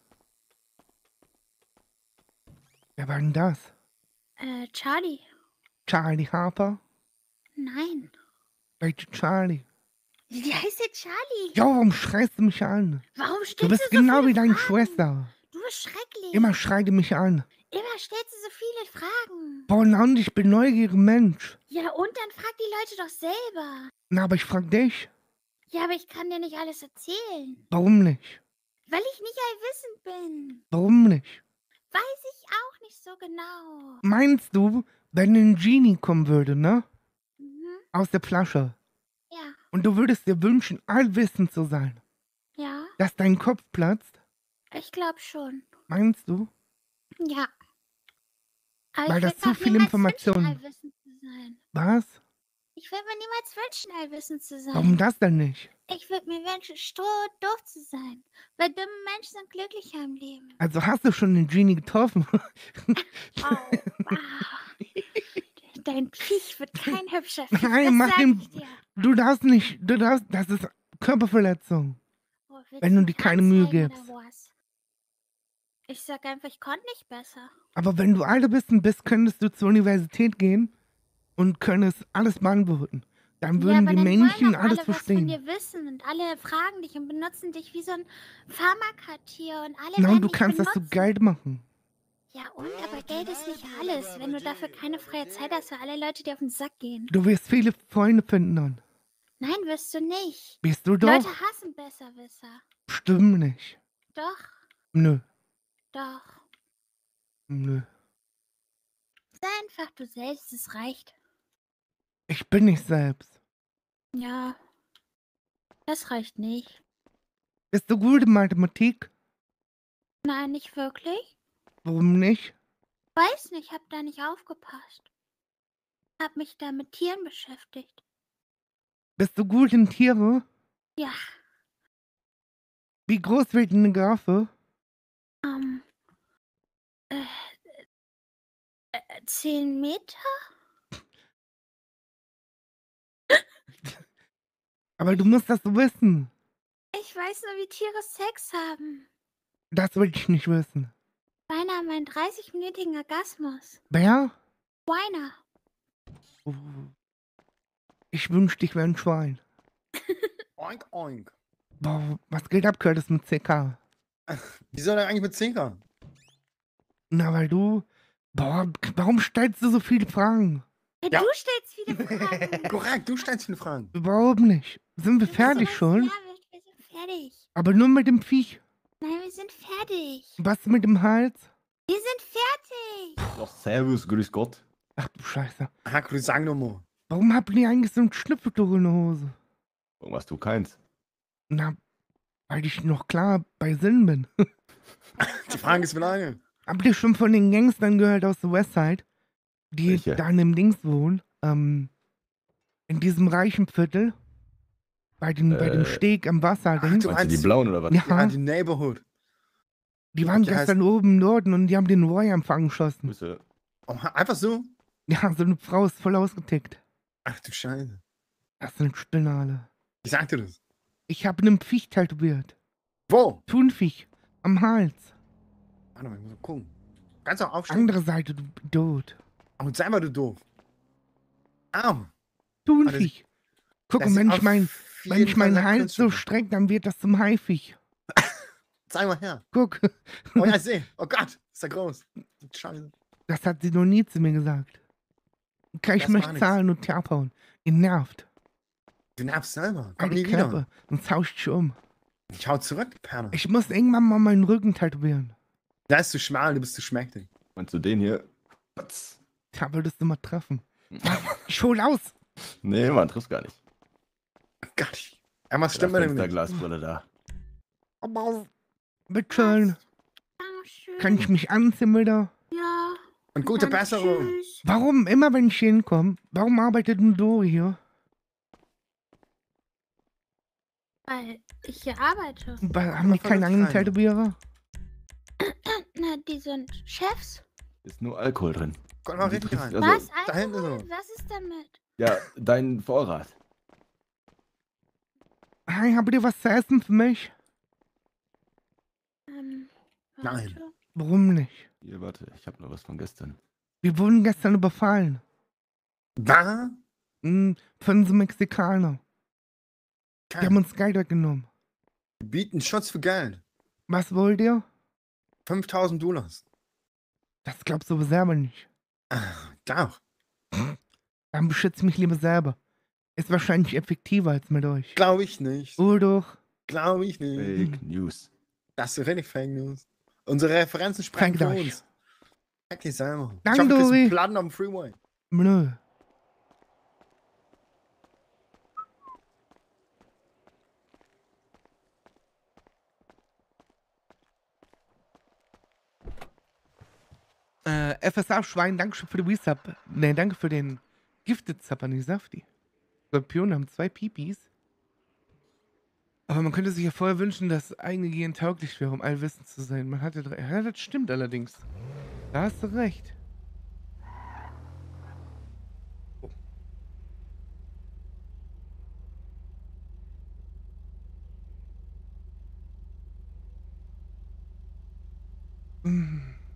Wer war denn das? Charlie. Charlie Harper? Nein. Welche Charlie? Wie heißt der Charlie? Ja, warum schreist du mich an? Warum stellst Du bist so genau viele wie deine Fragen? Schwester. Du bist schrecklich. Immer schreit ihr mich an. Immer stellst du so viele Fragen. Boah, na und ich bin neugieriger Mensch. Ja, und dann frag die Leute doch selber. Na, aber ich frag dich. Ja, aber ich kann dir nicht alles erzählen. Warum nicht? Weil ich nicht allwissend bin. Warum nicht? Weiß ich auch nicht so genau. Meinst du, wenn ein Genie kommen würde, ne? Mhm. Aus der Flasche. Ja, Und du würdest dir wünschen, allwissend zu sein, ja, dass dein Kopf platzt? ich glaube schon. Meinst du? Ja. Aber Weil ich das würd zu mir auch viel niemals Information. wünschen, allwissend zu sein. Was? Ich würde mir niemals wünschen, allwissend zu sein. Warum das denn nicht? Ich würde mir wünschen, doof zu sein. Weil dumme Menschen sind glücklicher im Leben. Also hast du schon den Genie getroffen? Oh, wow. Dein Viech wird kein hübscher Viech. Nein, das mach sag den. ich dir. Du darfst nicht. Das ist Körperverletzung. Oh, willst Wenn du mich dir keine Mühe anzeigen gibst. oder was? Ich sag einfach, ich konnte nicht besser. Aber wenn du allwissend bist, könntest du zur Universität gehen und könntest alles beantworten. Dann Ja, würden aber die dann wollen Menschen auch alles alle was von verstehen. dir wissen und alle fragen dich und benutzen dich wie so ein Pharmakatier und alle Na, und werden du dich kannst das so benutzen. Geld machen. Ja und, aber Geld ist nicht alles, wenn du dafür keine freie Zeit hast für alle Leute, die auf den Sack gehen. Du wirst viele Freunde finden dann. Nein, wirst du nicht. Bist du Leute doch? hassen Besserwisser. Stimmt nicht. Doch, Nö, doch. nö. Sei einfach du selbst, es reicht. Ich bin nicht selbst. Ja, das reicht nicht. Bist du gut in Mathematik? Nein, nicht wirklich. Warum nicht? Weiß nicht, hab da nicht aufgepasst. Hab mich da mit Tieren beschäftigt. Bist du gut in Tiere? Ja, Wie groß wird eine Giraffe? äh, 10 Meter? Aber du musst das wissen. Ich weiß nur, wie Tiere Sex haben. Das will ich nicht wissen. Beinahe meinen 30-minütigen Orgasmus. Wer? Weiner. Oh. Ich wünschte, ich wäre ein Schwein. Oink, oink. Boah, was geht ab, Curtis, mit CK? Wieso denn eigentlich mit Zinker? Na, weil du... Boah, warum stellst du so viele Fragen? Ja. Du stellst viele Fragen. Korrekt, du stellst viele Fragen. Überhaupt nicht. Sind wir Du bist fertig sowas schon? nervig. Wir sind fertig. Aber nur mit dem Viech. Nein, wir sind fertig. Was mit dem Hals? Wir sind fertig. Ja, servus, grüß Gott. Ach du Scheiße. Hakru, sag nochmal. Warum habt ihr eigentlich so ein Schnüffeltuch in der Hose? Warum hast du keins? Na, weil ich noch klar bei Sinn bin. Die Frage ist wie lange? Habt ihr schon von den Gangstern gehört aus der Westside? Die Welche? da in dem Dings wohnen? In diesem reichen Viertel? Bei dem Steg am Wasser. Ach, Ding. du Meinst du die meinst- blauen oder was? Ja, Ja, die Neighborhood. die waren die heißt- gestern oben im Norden und die haben den Roy-Empfang geschossen. Grüße. Oh, einfach so? Ja, so eine Frau ist voll ausgetickt. Ach du Scheiße. Das sind Spinner alle. Ich sagte das. Ich habe einen Viech tätowiert. Wo? Thunviech. Am Hals. Warte mal, ich muss mal gucken. Kannst du auch aufstehen? Andere Seite, du Idiot. Oh, sei mal, du doof. Arm. Thunviech. Guck, Das und sieht wenn auf ich mein jeden Fall nach Hals so Kunststück. strecke, dann wird das zum Haifiech. Zeig mal her. Guck, Oh ja, ich seh. Oh Gott, ist der groß. Scheiße. das hat sie noch nie zu mir gesagt. Kann ich Das mich war nix. zahlen und abhauen. Ihr nervt. Du nervst selber. Halt Komm die nie wieder. Klappe, sonst hau ich dich um. Ich hau zurück, die Perle. Ich muss irgendwann mal meinen Rücken tätowieren. Da ist zu schmal, du bist zu schmächtig. Meinst du den hier? Patz. Da würdest du mal treffen. Ich hol aus. Nee, man trifft gar nicht. Oh Gott. Einmal Mit stimmt der mir nämlich. Fensterglasbrille da. Bitteschön. Dankeschön. Kann ich mich anziehen wieder? Ja. Und gute dann Besserung. Tschüss. Warum, immer wenn ich hier hinkomme, warum arbeitet ein Dori hier? Weil ich hier arbeite. Haben die keinen eigenen vernünftig Tätowierer? Na, die sind Chefs. Ist nur Alkohol drin. Gott, mal Die richtig trifft- rein. also, Was? da hinten Alkohol? so. Was ist damit? Ja, dein Vorrat. Hey, habt ihr was zu essen für mich? Nein. Warte. Warum nicht? Hier, warte, ich habe noch was von gestern. Wir wurden gestern überfallen. Was? Von so Mexikanern. Die haben Kein. uns Geld weggenommen. Die bieten Schutz für Geld. Was wollt ihr? $5.000. Das glaubst du aber selber nicht. Doch. Dann beschütze ich mich lieber selber. Ist wahrscheinlich effektiver als mit euch. Glaube ich nicht. Oh doch. Glaube ich nicht. Fake News. Das ist richtig Fake News. Unsere Referenzen sprechen Fragt für euch. uns. Frag dich selber. Danke, ich hoffe, du kriegst Dori. einen Platten am Freeway. Nö. FSA-Schwein, danke schön für den Resub. Ne, danke für den Gifted Sub an die Safti. Skorpione haben 2 Pipis. Aber man könnte sich ja vorher wünschen, dass eigene Gehirn tauglich wäre, um allwissend zu sein. Man hatte ja, das stimmt allerdings. Da hast du recht. Oh. Mm.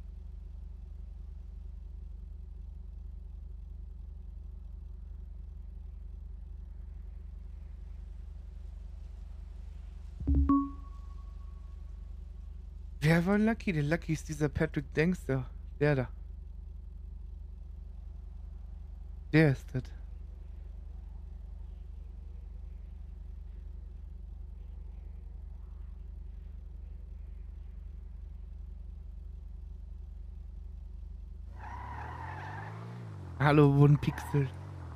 Wer war Lucky? Der Lucky ist dieser Patrick Dangster. Der da. Der ist das. Hallo, One Pixel.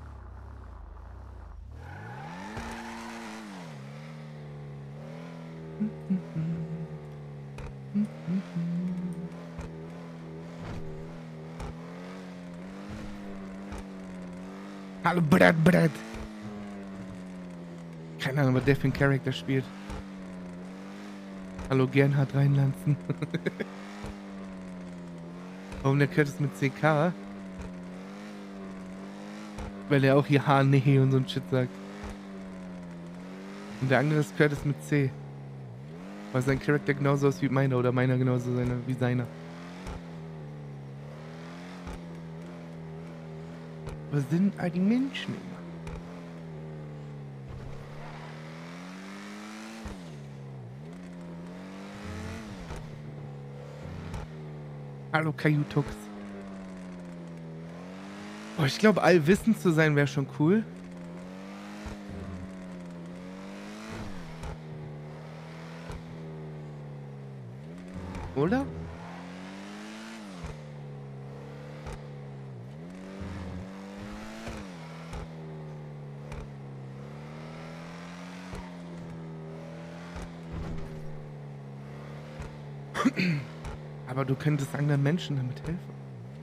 Hallo, Brad. Keine Ahnung, was der für ein Charakter spielt. Hallo, Gernhard Rheinlandsen. Warum der Curtis mit CK? Weil er auch hier nee und so ein Shit sagt. Und der andere ist Curtis mit C. Weil sein Charakter genauso ist wie meiner oder meiner genauso wie seiner. Was sind all die Menschen immer? Hallo Kayutux. Oh, ich glaube, allwissend zu sein wäre schon cool. Oder? Aber du könntest anderen Menschen damit helfen.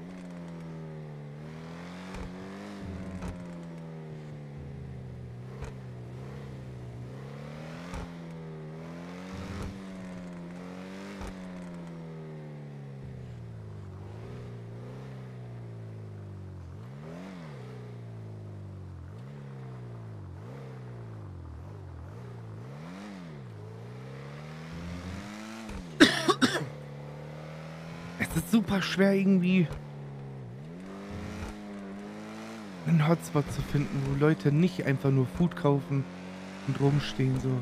Es ist super schwer irgendwie einen Hotspot zu finden, wo Leute nicht einfach nur Food kaufen und rumstehen so.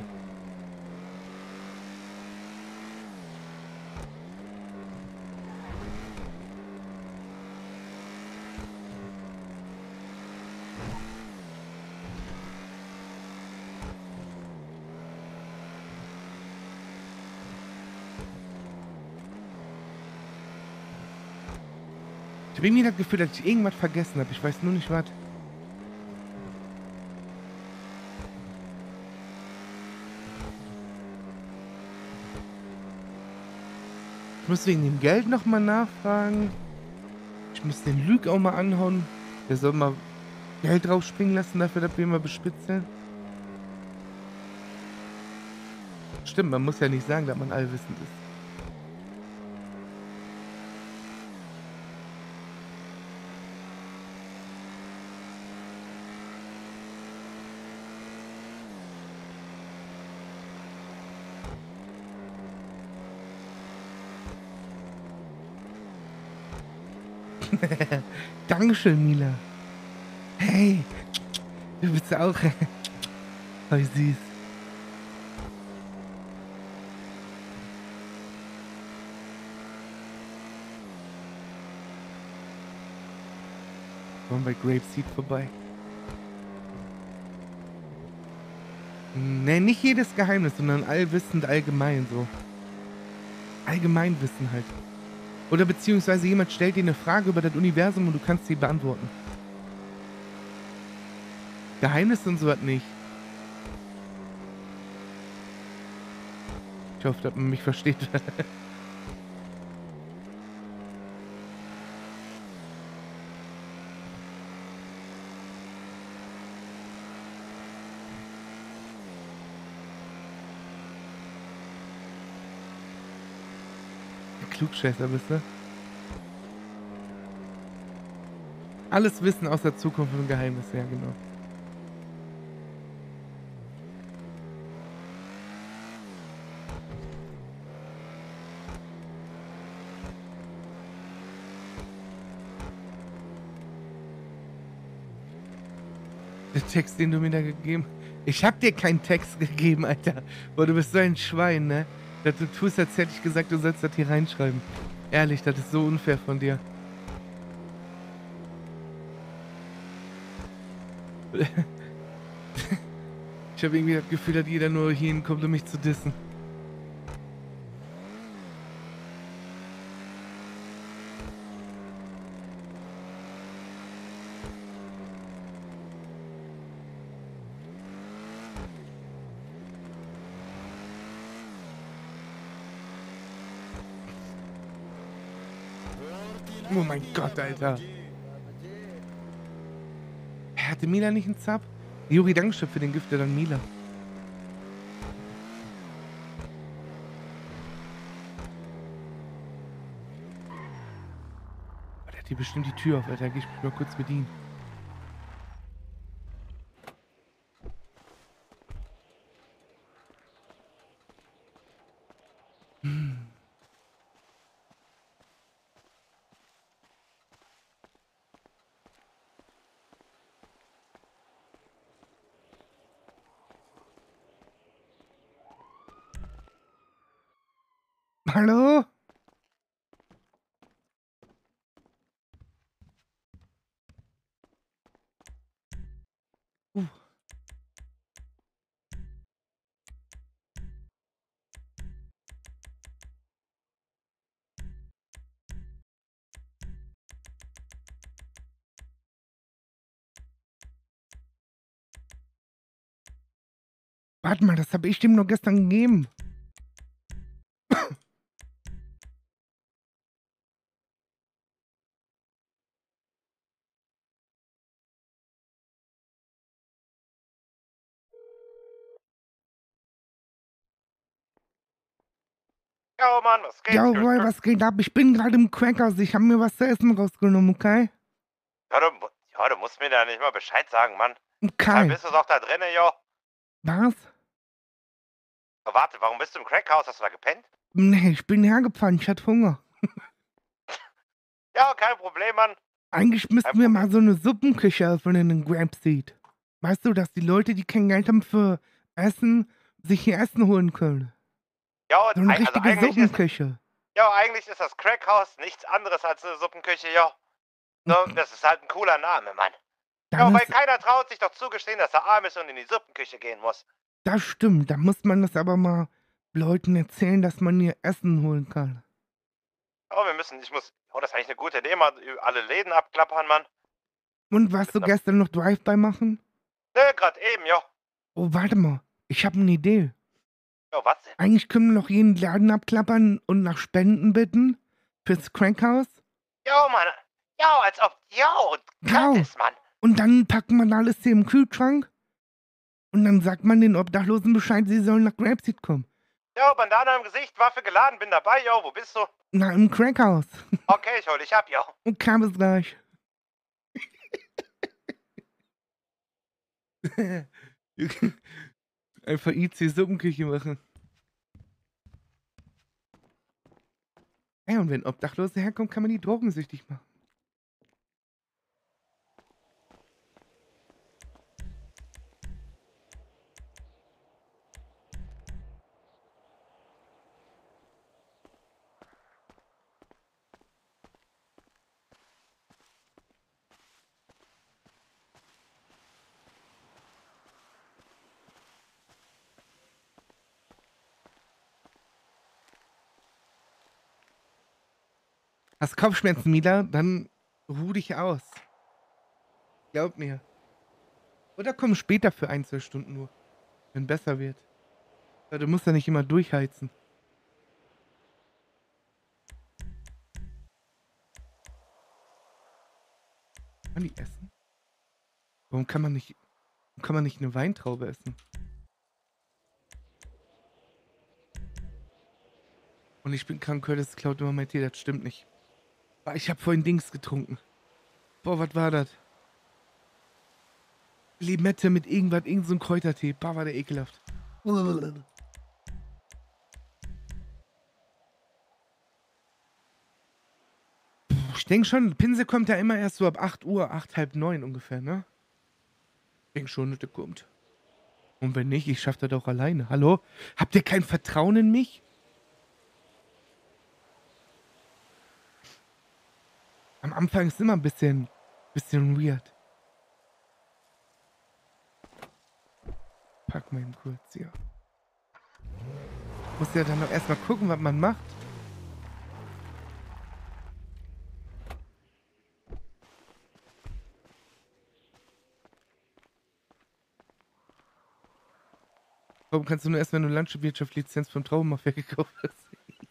Ich habe irgendwie das Gefühl, dass ich irgendwas vergessen habe. Ich weiß nur nicht was. Ich muss wegen dem Geld nochmal nachfragen. Ich muss den Lüg auch mal anhauen. Der soll mal Geld rausspringen lassen dafür, dass wir immer bespitzeln. Stimmt, man muss ja nicht sagen, dass man allwissend ist. Dankeschön, Mila. Hey, du bist auch voll süß. Wollen bei Grapeseed vorbei? Ne, nicht jedes Geheimnis, sondern allwissend allgemein so. Allgemeinwissen halt. Oder beziehungsweise jemand stellt dir eine Frage über das Universum und du kannst sie beantworten. Geheimnisse und sowas nicht. Ich hoffe, dass man mich versteht. Klugscheißer bist du? Alles Wissen aus der Zukunft und Geheimnisse, ja genau. Der Text, den du mir da gegeben hast. Ich hab dir keinen Text gegeben, Alter. Boah, du bist so ein Schwein, ne? dass du tust, als hätte ich gesagt, du sollst das hier reinschreiben. Ehrlich, das ist so unfair von dir. Ich habe irgendwie das Gefühl, dass jeder nur hier hinkommt, um mich zu dissen. Oh mein Gott, Alter. Hatte Mila nicht einen Zap? Juri, Dankeschön für den Gift, dann Mila. Oh, der hat hier bestimmt die Tür auf, Alter. Geh ich mich mal kurz bedienen. Hallo? Warte mal, das habe ich dem nur gestern gegeben. Jo, Mann, was geht? Jawohl, was geht ab? Ich bin gerade im Crackhaus. Ich habe mir was zu essen rausgenommen, okay? Ja, du musst mir da nicht mal Bescheid sagen, Mann. Dann Okay. bist du doch da drinnen, jo. Was? Oh, warte, warum bist du im Crackhaus? Hast du da gepennt? Nee, ich bin hergefahren. Ich hatte Hunger. Ja, kein Problem, Mann. Eigentlich müssten wir mal so eine Suppenküche öffnen in Grapeseed. Weißt du, dass die Leute, die kein Geld haben für Essen, sich hier Essen holen können? Ja, So eine also richtige Suppenküche. eigentlich ist das Crackhaus nichts anderes als eine Suppenküche, jo. So, das ist halt ein cooler Name, Mann. Ja, Dann weil ist, keiner traut sich doch zugestehen, dass er arm ist und in die Suppenküche gehen muss. das stimmt. Da muss man das aber mal Leuten erzählen, dass man hier Essen holen kann. Oh, das ist eigentlich eine gute Idee, mal alle Läden abklappern, Mann. Und warst du gestern noch Drive-By machen? Nö, grad eben, jo. Oh, warte mal. Ich habe eine Idee. Jo, was denn? Eigentlich können wir noch jeden Laden abklappern und nach Spenden bitten. Fürs Crackhaus. Jo, Mann. Jo, als ob. Jo, gratis, Mann. Und dann packen wir alles hier im Kühlschrank. Und dann sagt man den Obdachlosen Bescheid, sie sollen nach Grapeseed kommen. Jo, Bandana im Gesicht, Waffe geladen, bin dabei, jo. Wo bist du? Na, im Crackhaus. Okay, ich hol dich ab, jo. Okay, bis gleich. Einfach IC-Suppenküche machen. Ja, und wenn Obdachlose herkommen, kann man die drogensüchtig machen. Hast Kopfschmerzen, Mila? Dann ruh dich aus. Glaub mir. Oder komm später für 1-2 Stunden nur. Wenn besser wird. Ja, du musst ja nicht immer durchheizen. Kann man die essen? Warum kann man nicht eine Weintraube essen? Und ich bin krank, Curtis klaut immer mein Tee, das stimmt nicht. Ich habe vorhin Dings getrunken. Boah, was war das? Limette mit irgend so ein Kräutertee. Boah, war der ekelhaft. Ich denke schon, Pinsel kommt ja immer erst so ab 8 Uhr, 8, halb 9 ungefähr, ne? Ich denke schon, dass der kommt. Und wenn nicht, ich schaffe das auch alleine. Hallo? Habt ihr kein Vertrauen in mich? Am Anfang ist immer ein bisschen weird. Pack mal eben kurz hier. Muss ja dann noch erstmal gucken, was man macht. Warum kannst du nur erst, wenn du Landwirtschaft-Lizenz vom Traubenmafia gekauft hast?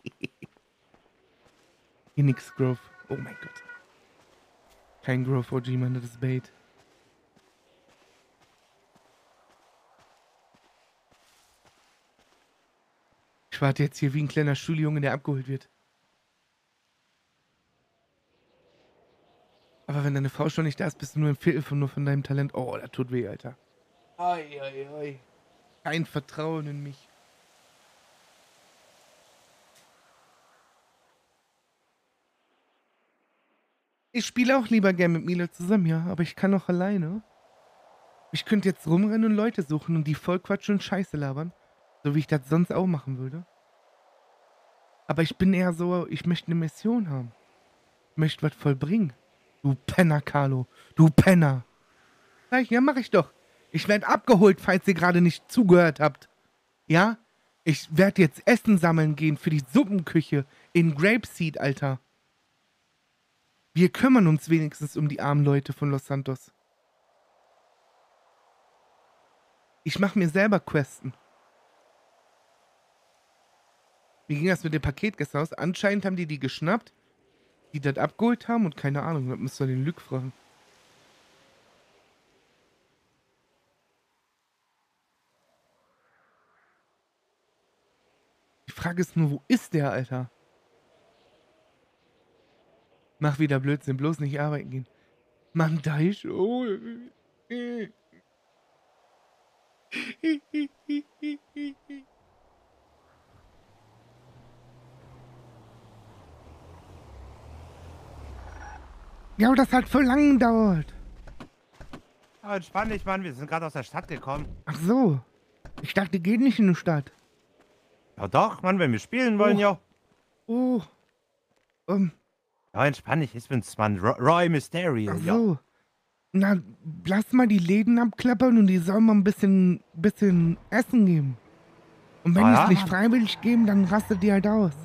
Hier nix Grove. Oh mein Gott. Kein Grove OG, Mann, das ist Bait. Ich warte jetzt hier wie ein kleiner Schuljunge, der abgeholt wird. Aber wenn deine Frau schon nicht da ist, bist du nur ein Viertel von deinem Talent. Oh, das tut weh, Alter. Ai, ai, ai. Kein Vertrauen in mich. Ich spiele auch lieber gern mit Milo zusammen, ja, aber ich kann auch alleine. Ich könnte jetzt rumrennen und Leute suchen und die voll quatschen und Scheiße labern. So wie ich das sonst auch machen würde. Aber ich bin eher so, ich möchte eine Mission haben. Ich möchte was vollbringen. Du Penner, Carlo. Du Penner. Sag ich, ja, mach ich doch. Ich werde abgeholt, falls ihr gerade nicht zugehört habt. Ja? Ich werde jetzt Essen sammeln gehen für die Suppenküche in Grapeseed, Alter. Wir kümmern uns wenigstens um die armen Leute von Los Santos. Ich mache mir selber Questen. Wie ging das mit dem Paket gestern aus? Anscheinend haben die geschnappt, die das abgeholt haben und keine Ahnung, das müsst ihr den Lück fragen. Die Frage ist nur, wo ist der, Alter? Mach wieder Blödsinn, bloß nicht arbeiten gehen. Mann, da ist... Oh. Ja, das hat voll lang gedauert. Oh, entspann dich, Mann. Wir sind gerade aus der Stadt gekommen. Ach so. Ich dachte, geht nicht in die Stadt. Ja doch, Mann, wenn wir spielen wollen, ja. Oh. Ja, entspann dich. Ich bin's, Mann. Roy Mysterio, Ach ja. so. Na, lass mal die Läden abklappern und die sollen mal ein bisschen Essen geben. Und wenn die es nicht freiwillig geben, dann rastet die halt aus.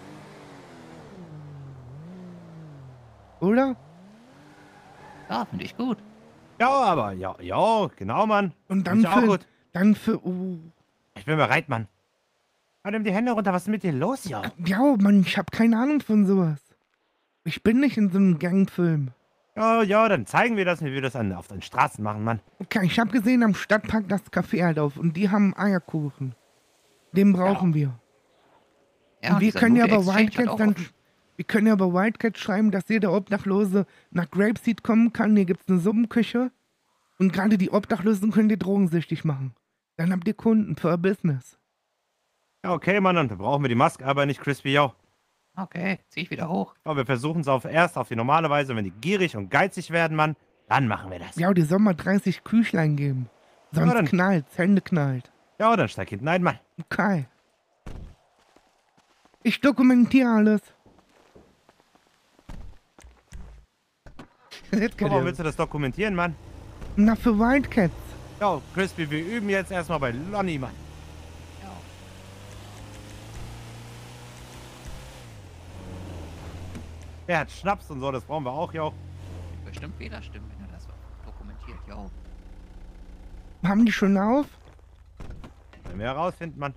Oder? Ja, finde ich gut. Ja, aber, ja, genau, Mann. Und Find dann ich auch gut. oh. Ich bin bereit, Mann. Halt nimm die Hände runter. Was ist mit dir los, ja? Ja, Mann, ich hab keine Ahnung von sowas. Ich bin nicht in so einem Gangfilm. Ja, dann zeigen wir das, wie wir das auf den Straßen machen, Mann. Okay, ich hab gesehen, am Stadtpark das Café halt auf und die haben Eierkuchen. Den brauchen wir. Ja, und wir können ja aber Wildcats Wildcats schreiben, dass jeder Obdachlose nach Grapeseed kommen kann. Hier gibt's eine Suppenküche. Und gerade die Obdachlosen können die drogensüchtig machen. Dann habt ihr Kunden für euer Business. Ja, okay, Mann, dann brauchen wir die Maske aber nicht, Crispy, ja. Okay, zieh ich wieder hoch. Aber wir versuchen es erst auf die normale Weise. Wenn die gierig und geizig werden, Mann, dann machen wir das. Ja, die sollen mal 30 Küchlein geben. Sonst dann- knallt's, Hände knallt. Ja, dann steig hinten ein, Mann. Okay. Ich dokumentiere alles. Warum willst du das dokumentieren, Mann? Na, für Wildcats. Ja, Crispy, wir üben jetzt erstmal bei Lonnie, Mann. Ja. Der hat Schnaps und so, das brauchen wir auch, ja. Bestimmt Fehlerstimmen, wenn er das dokumentiert, jo. Haben die schon auf? Wenn wir herausfinden, Mann.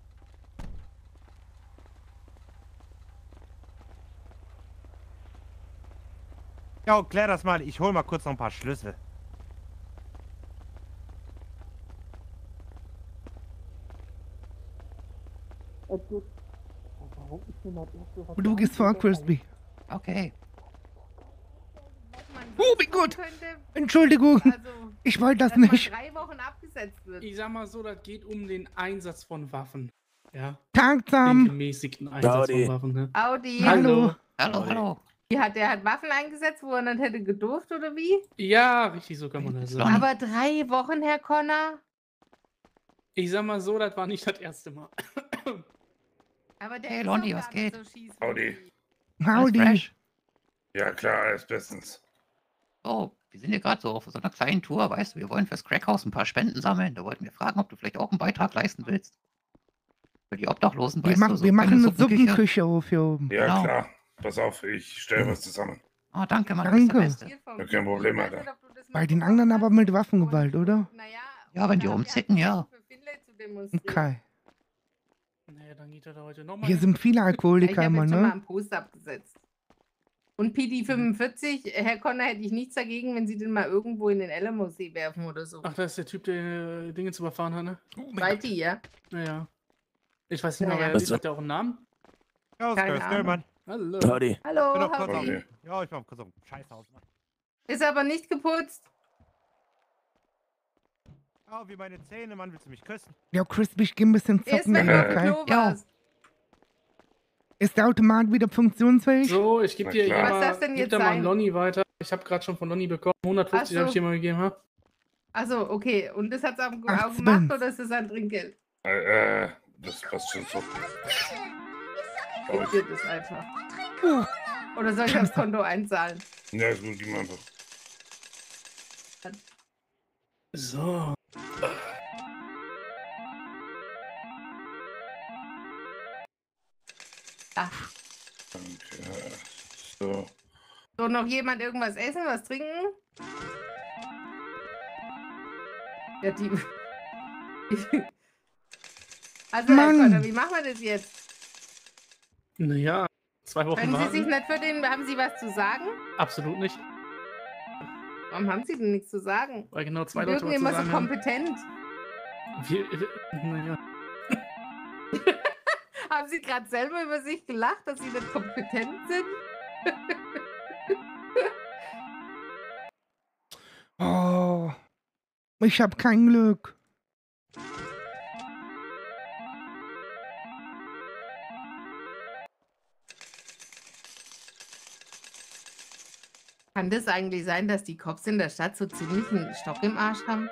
Ja, klär das mal. Ich hol mal kurz noch ein paar Schlüssel. Du gehst vor, Crispy. Okay. Oh mein Gott! Entschuldigung, Also, ich wollte das dass man nicht. 3 Wochen abgesetzt wird. Ich sag mal so, das geht um den Einsatz von Waffen. Ja, Tag den zusammen. gemäßigten Einsatz von Waffen. Ne? Audi. Hallo. Hallo. Der hat Waffen eingesetzt, wo er nicht hätte gedurft, oder wie? Ja, richtig, so kann man das sagen. Aber 3 Wochen, Herr Connor? Ich sag mal so, das war nicht das erste Mal. Aber der Hey, ist Lonnie, doch was gar nicht geht? so schießlich. Howdy. Alles Howdy. fresh? Ja, klar, alles bestens. Oh, wir sind hier gerade so auf so einer kleinen Tour, weißt du, wir wollen fürs Crackhaus ein paar Spenden sammeln. Da wollten wir fragen, ob du vielleicht auch einen Beitrag leisten willst. Für die Obdachlosen, weißt du, so wir machen kleine eine Suppenküche auf hier oben. Ja, Genau. klar. Pass auf, ich stelle was zusammen. Oh, danke, Mann, Danke. du bist der Beste. Ja, kein Problem, Alter. Bei den anderen aber mit Waffengewalt, oder? Ja, wenn die rumzicken, ja. Okay. Nee, dann geht er da heute nochmal. Hier sind viele Ich Alkoholiker habe immer, jetzt schon mal ne? einen Post abgesetzt. Und PD45, Herr Connor, hätte ich nichts dagegen, wenn Sie den mal irgendwo in den Alamo-See werfen oder so. Ach, das ist der Typ, der Dinge zu überfahren hat, ne? Whitey, ja? Naja. Ich weiß nicht Ja, mehr, ja. wer hat der auch einen Namen? Ja, Keine Ahnung. Hallo. Howdy. Hallo, Bin doch kurz Howdy. Okay. Ja, ich war kurz auf dem Scheißhaus. Ist aber nicht geputzt. Oh, wie meine Zähne, Mann, willst du mich küssen? Ja, Crispy, ich geh ein bisschen Erst zocken, wenn du auf dem okay? Klo Ja. warst. Ist der Automat wieder funktionsfähig? So, ich gebe Na dir klar. hier Was mal, darf's denn gib jetzt dir mal sein? einen Lonny weiter. Ich habe gerade schon von Lonny bekommen. 150 Ach habe ich so. dir mal gegeben, ha? Also, okay. Und das hat's auch Ach, gemacht Spence. oder ist das ein Trinkgeld? Das passt schon so. Ich dir das einfach. Oder soll ich Scheiße. aufs Konto einzahlen? Ja, ist gut, gib mir einfach. So. Ach. Danke. So. So, noch jemand irgendwas essen, was trinken? Ja, die. Also, Herr Mann. Connor, wie machen wir das jetzt? Naja, 2 Wochen Können Sie sich warten. nicht für den. Haben Sie was zu sagen? Absolut nicht. Warum haben Sie denn nichts zu sagen? Weil genau 2 Sie Leute wirken was zu immer so sagen haben. kompetent. Naja. Haben Sie gerade selber über sich gelacht, dass Sie nicht kompetent sind? Oh, ich hab kein Glück. Kann das eigentlich sein, dass die Cops in der Stadt so ziemlich einen Stock im Arsch haben?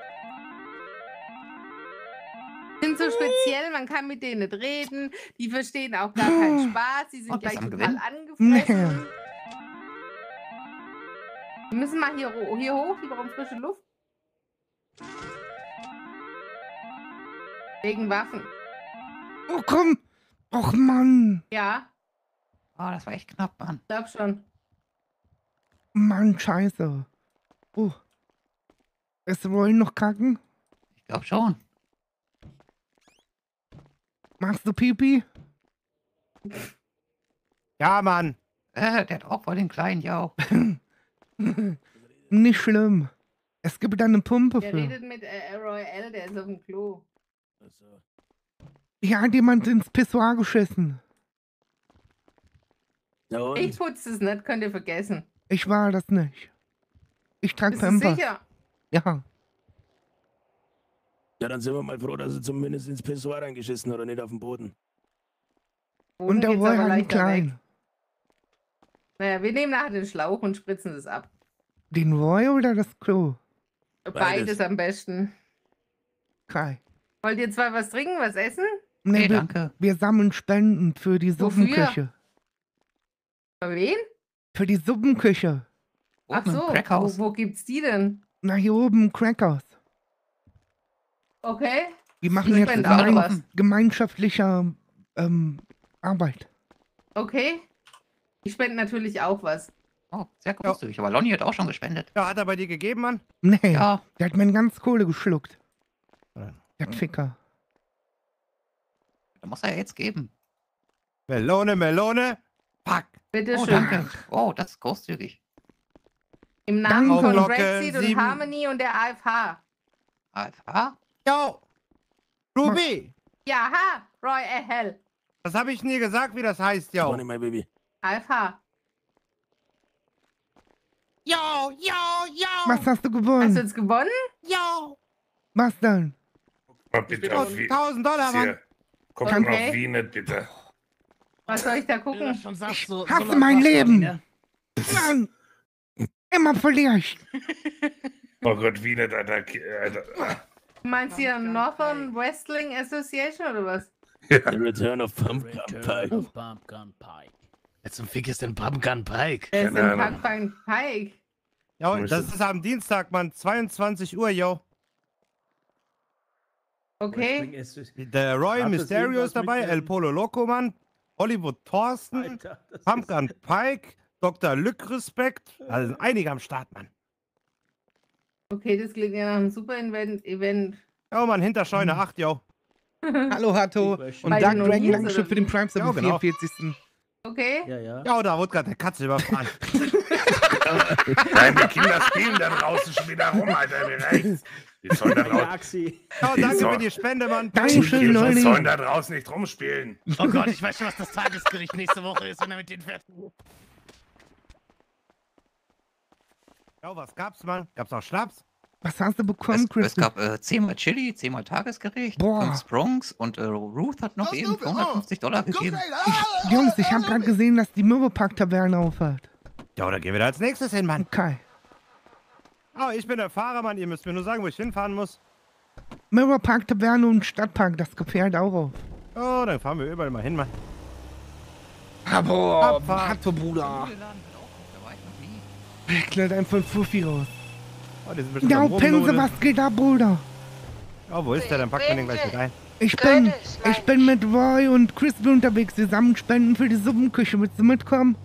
Sind so speziell, man kann mit denen nicht reden, die verstehen auch gar keinen Spaß, sie sind Und ist gleich am total Gewinn? angefressen. Wir müssen mal hier hoch, die brauchen frische Luft. Wegen Waffen. Oh, komm. Och, Mann. Ja, Oh, das war echt knapp, Mann. ich glaub schon. Mann, scheiße. Oh. Es wollen noch kacken? Ich glaube schon. Machst du Pipi? Ja, Mann. Der hat auch voll den kleinen, ja. Nicht schlimm. Es gibt da eine Pumpe Der für. redet mit Roy L., der ist auf dem Klo. Hier hat jemand ins Pissoir geschissen. Na und? Ich putze es nicht, könnt ihr vergessen. Ich war das nicht. Ich trage Bist du Pampers. sicher? Ja. Ja, dann sind wir mal froh, dass er zumindest ins Pissoir reingeschissen hat und nicht auf den Boden. Und der geht's Roy aber hat einen leichter weg. kleinen. Naja, wir nehmen nachher den Schlauch und spritzen das ab. Den Roy oder das Klo? Beides am besten. Kai. Wollt ihr zwei was trinken, was essen? Nee, Nee, danke. wir sammeln Spenden für die Wofür? Suppenküche. Für wen? Für die Suppenküche. Ach Oben im so, Crackhaus. wo gibt's die denn? Na, hier oben Crackers. Okay. Die machen Ich jetzt spende auch was. gemeinschaftliche Arbeit. Okay. Ich spende natürlich auch was. Oh, sehr großzügig. Aber Lonny hat auch schon gespendet. Ja, hat er bei dir gegeben, Mann? Nee, Ja, der hat meine ganze Kohle geschluckt. Ja. Der Ficker. da muss er ja jetzt geben. Melone, Melone. Fuck. Bitte Oh, schön. danke. Oh, das ist großzügig. Im Namen Danke. von Glocke, Brexit und 7. Harmony und der AFH. AFH? Yo. Ruby. Ja, ha, Roy Hell. Das habe ich nie gesagt, wie das heißt, yo. Money, my baby. AFH. Yo, yo, yo. Was hast du Hast du gewonnen? jetzt gewonnen? Yo. Was denn? Mal bitte auf Wien. $1000, Mann. Hier. Komm Okay. mal auf Wien nicht, bitte. Was soll ich da gucken? Ich hasse mein Leben. Mann. Immer verliere ich. Oh Gott, Wien nicht, Alter. Du meinst hier Northern Wrestling Association oder was? The Return of Pumpkin Pie. Jetzt zum Fick ist denn Pumpkin Pike? Wer ist Keine denn Ahnung. Pumpkin Pike? Jo, das ist am Dienstag, Mann. 22 Uhr, yo. Okay. Der Roy Mysterio ist dabei, El Polo Loco, Mann. Hollywood Thorsten, Pumpkin Pike, Dr. Lückrespekt. Also sind einige am Start, Mann. Okay, das klingt ja nach einem super Event. Jo, Mann, hinter Scheune 8, yo. Hallo, Hatto. Und Weil Dark du noch Dragon, hier Dankeschön sitzt, für den Prime Sub Ja, am genau. 44. Okay. Ja, da wurde gerade der Katze überfahren. Deine Kinder spielen da draußen schon wieder rum, Alter. Mir reicht's. Die sollen da draußen, Ja, danke für die Spende, Mann. Dankeschön, die Leute. sollen da draußen nicht rumspielen. Oh Gott, ich weiß schon, was das Tagesgericht nächste Woche ist, wenn er mit den fährt. Ja, was gab's, Mann? Gab's auch Schnaps? Was hast du bekommen, Chris? Es gab 10-mal Chili, 10-mal Tagesgericht, Boah. 5 Sprongs und Ruth hat noch eben $450 gegeben. Jungs, ich habe gerade gesehen, dass die Mirrorpark-Taverne aufhört. Ja, da gehen wir da als nächstes hin, Mann. Okay. Oh, ich bin der Fahrer, Mann. Ihr müsst mir nur sagen, wo ich hinfahren muss. Mirrorpark-Taverne und Stadtpark, das gefährt auch auf. Oh, dann fahren wir überall mal hin, Mann. Aber, Abfahrt. Hatto, Bruder. Der Laden wird auch, da war ich noch nie. Knallt einfach ein Fuffi raus. Oh, die sind bestimmt Ja, am Pinse, Rumnudeln. was geht ab, Bruder? Oh, wo ist der? Dann packen wir den gleich mit ein. Ich bin mit Roy und Chris unterwegs. Zusammen spenden für die Suppenküche. Willst du mitkommen?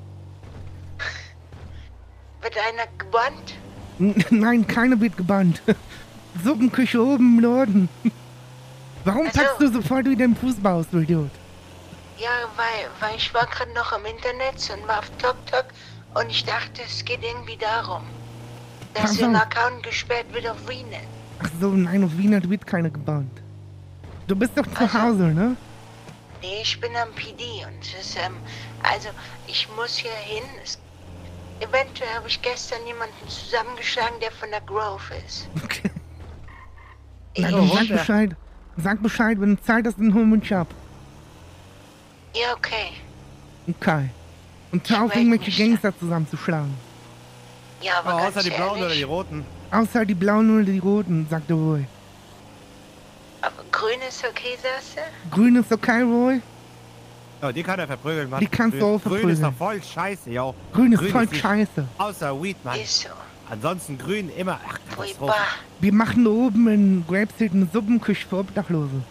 Wird einer gebannt? Nein, keine wird gebannt. Suppenküche oben im Norden. Warum Also- packst du sofort wieder den Fußball aus, du Idiot? Ja, weil ich war gerade noch im Internet und war auf TokTok und ich dachte, es geht irgendwie darum, dass Pass ihr ein auf. Account gesperrt wird auf VNet. Ach so, nein, auf Wiener wird keine gebannt. Du bist doch zu Hause, ne? Nee, ich bin am PD und es ist, also ich muss hier hin. Eventuell habe ich gestern jemanden zusammengeschlagen, der von der Grove ist. Okay. Ich, Na, dann sag Bescheid. Sag Bescheid, wenn du Zeit hast, dann holen wir uns ab. ja, okay. Okay. Und hör auf, Ich irgendwelche weiß nicht. Gangster zusammenzuschlagen. Ja, Oh, aber außer ganz die blauen oder die ehrlich, roten. Außer die blauen oder die roten, sagte Roy. aber grün ist okay, sagst du? Grün ist okay, Roy? Oh, die kann er verprügeln, Mann. Die kannst du auch Grün ist verprügeln. doch voll scheiße, yo. Grün ist Grün voll ist nicht- scheiße. Außer Weed, Mann. Ist so. Ansonsten grün immer. Ach, Katastrophe. Furchtbar. Wir machen da oben in Grape City eine Suppenküche für Obdachlose.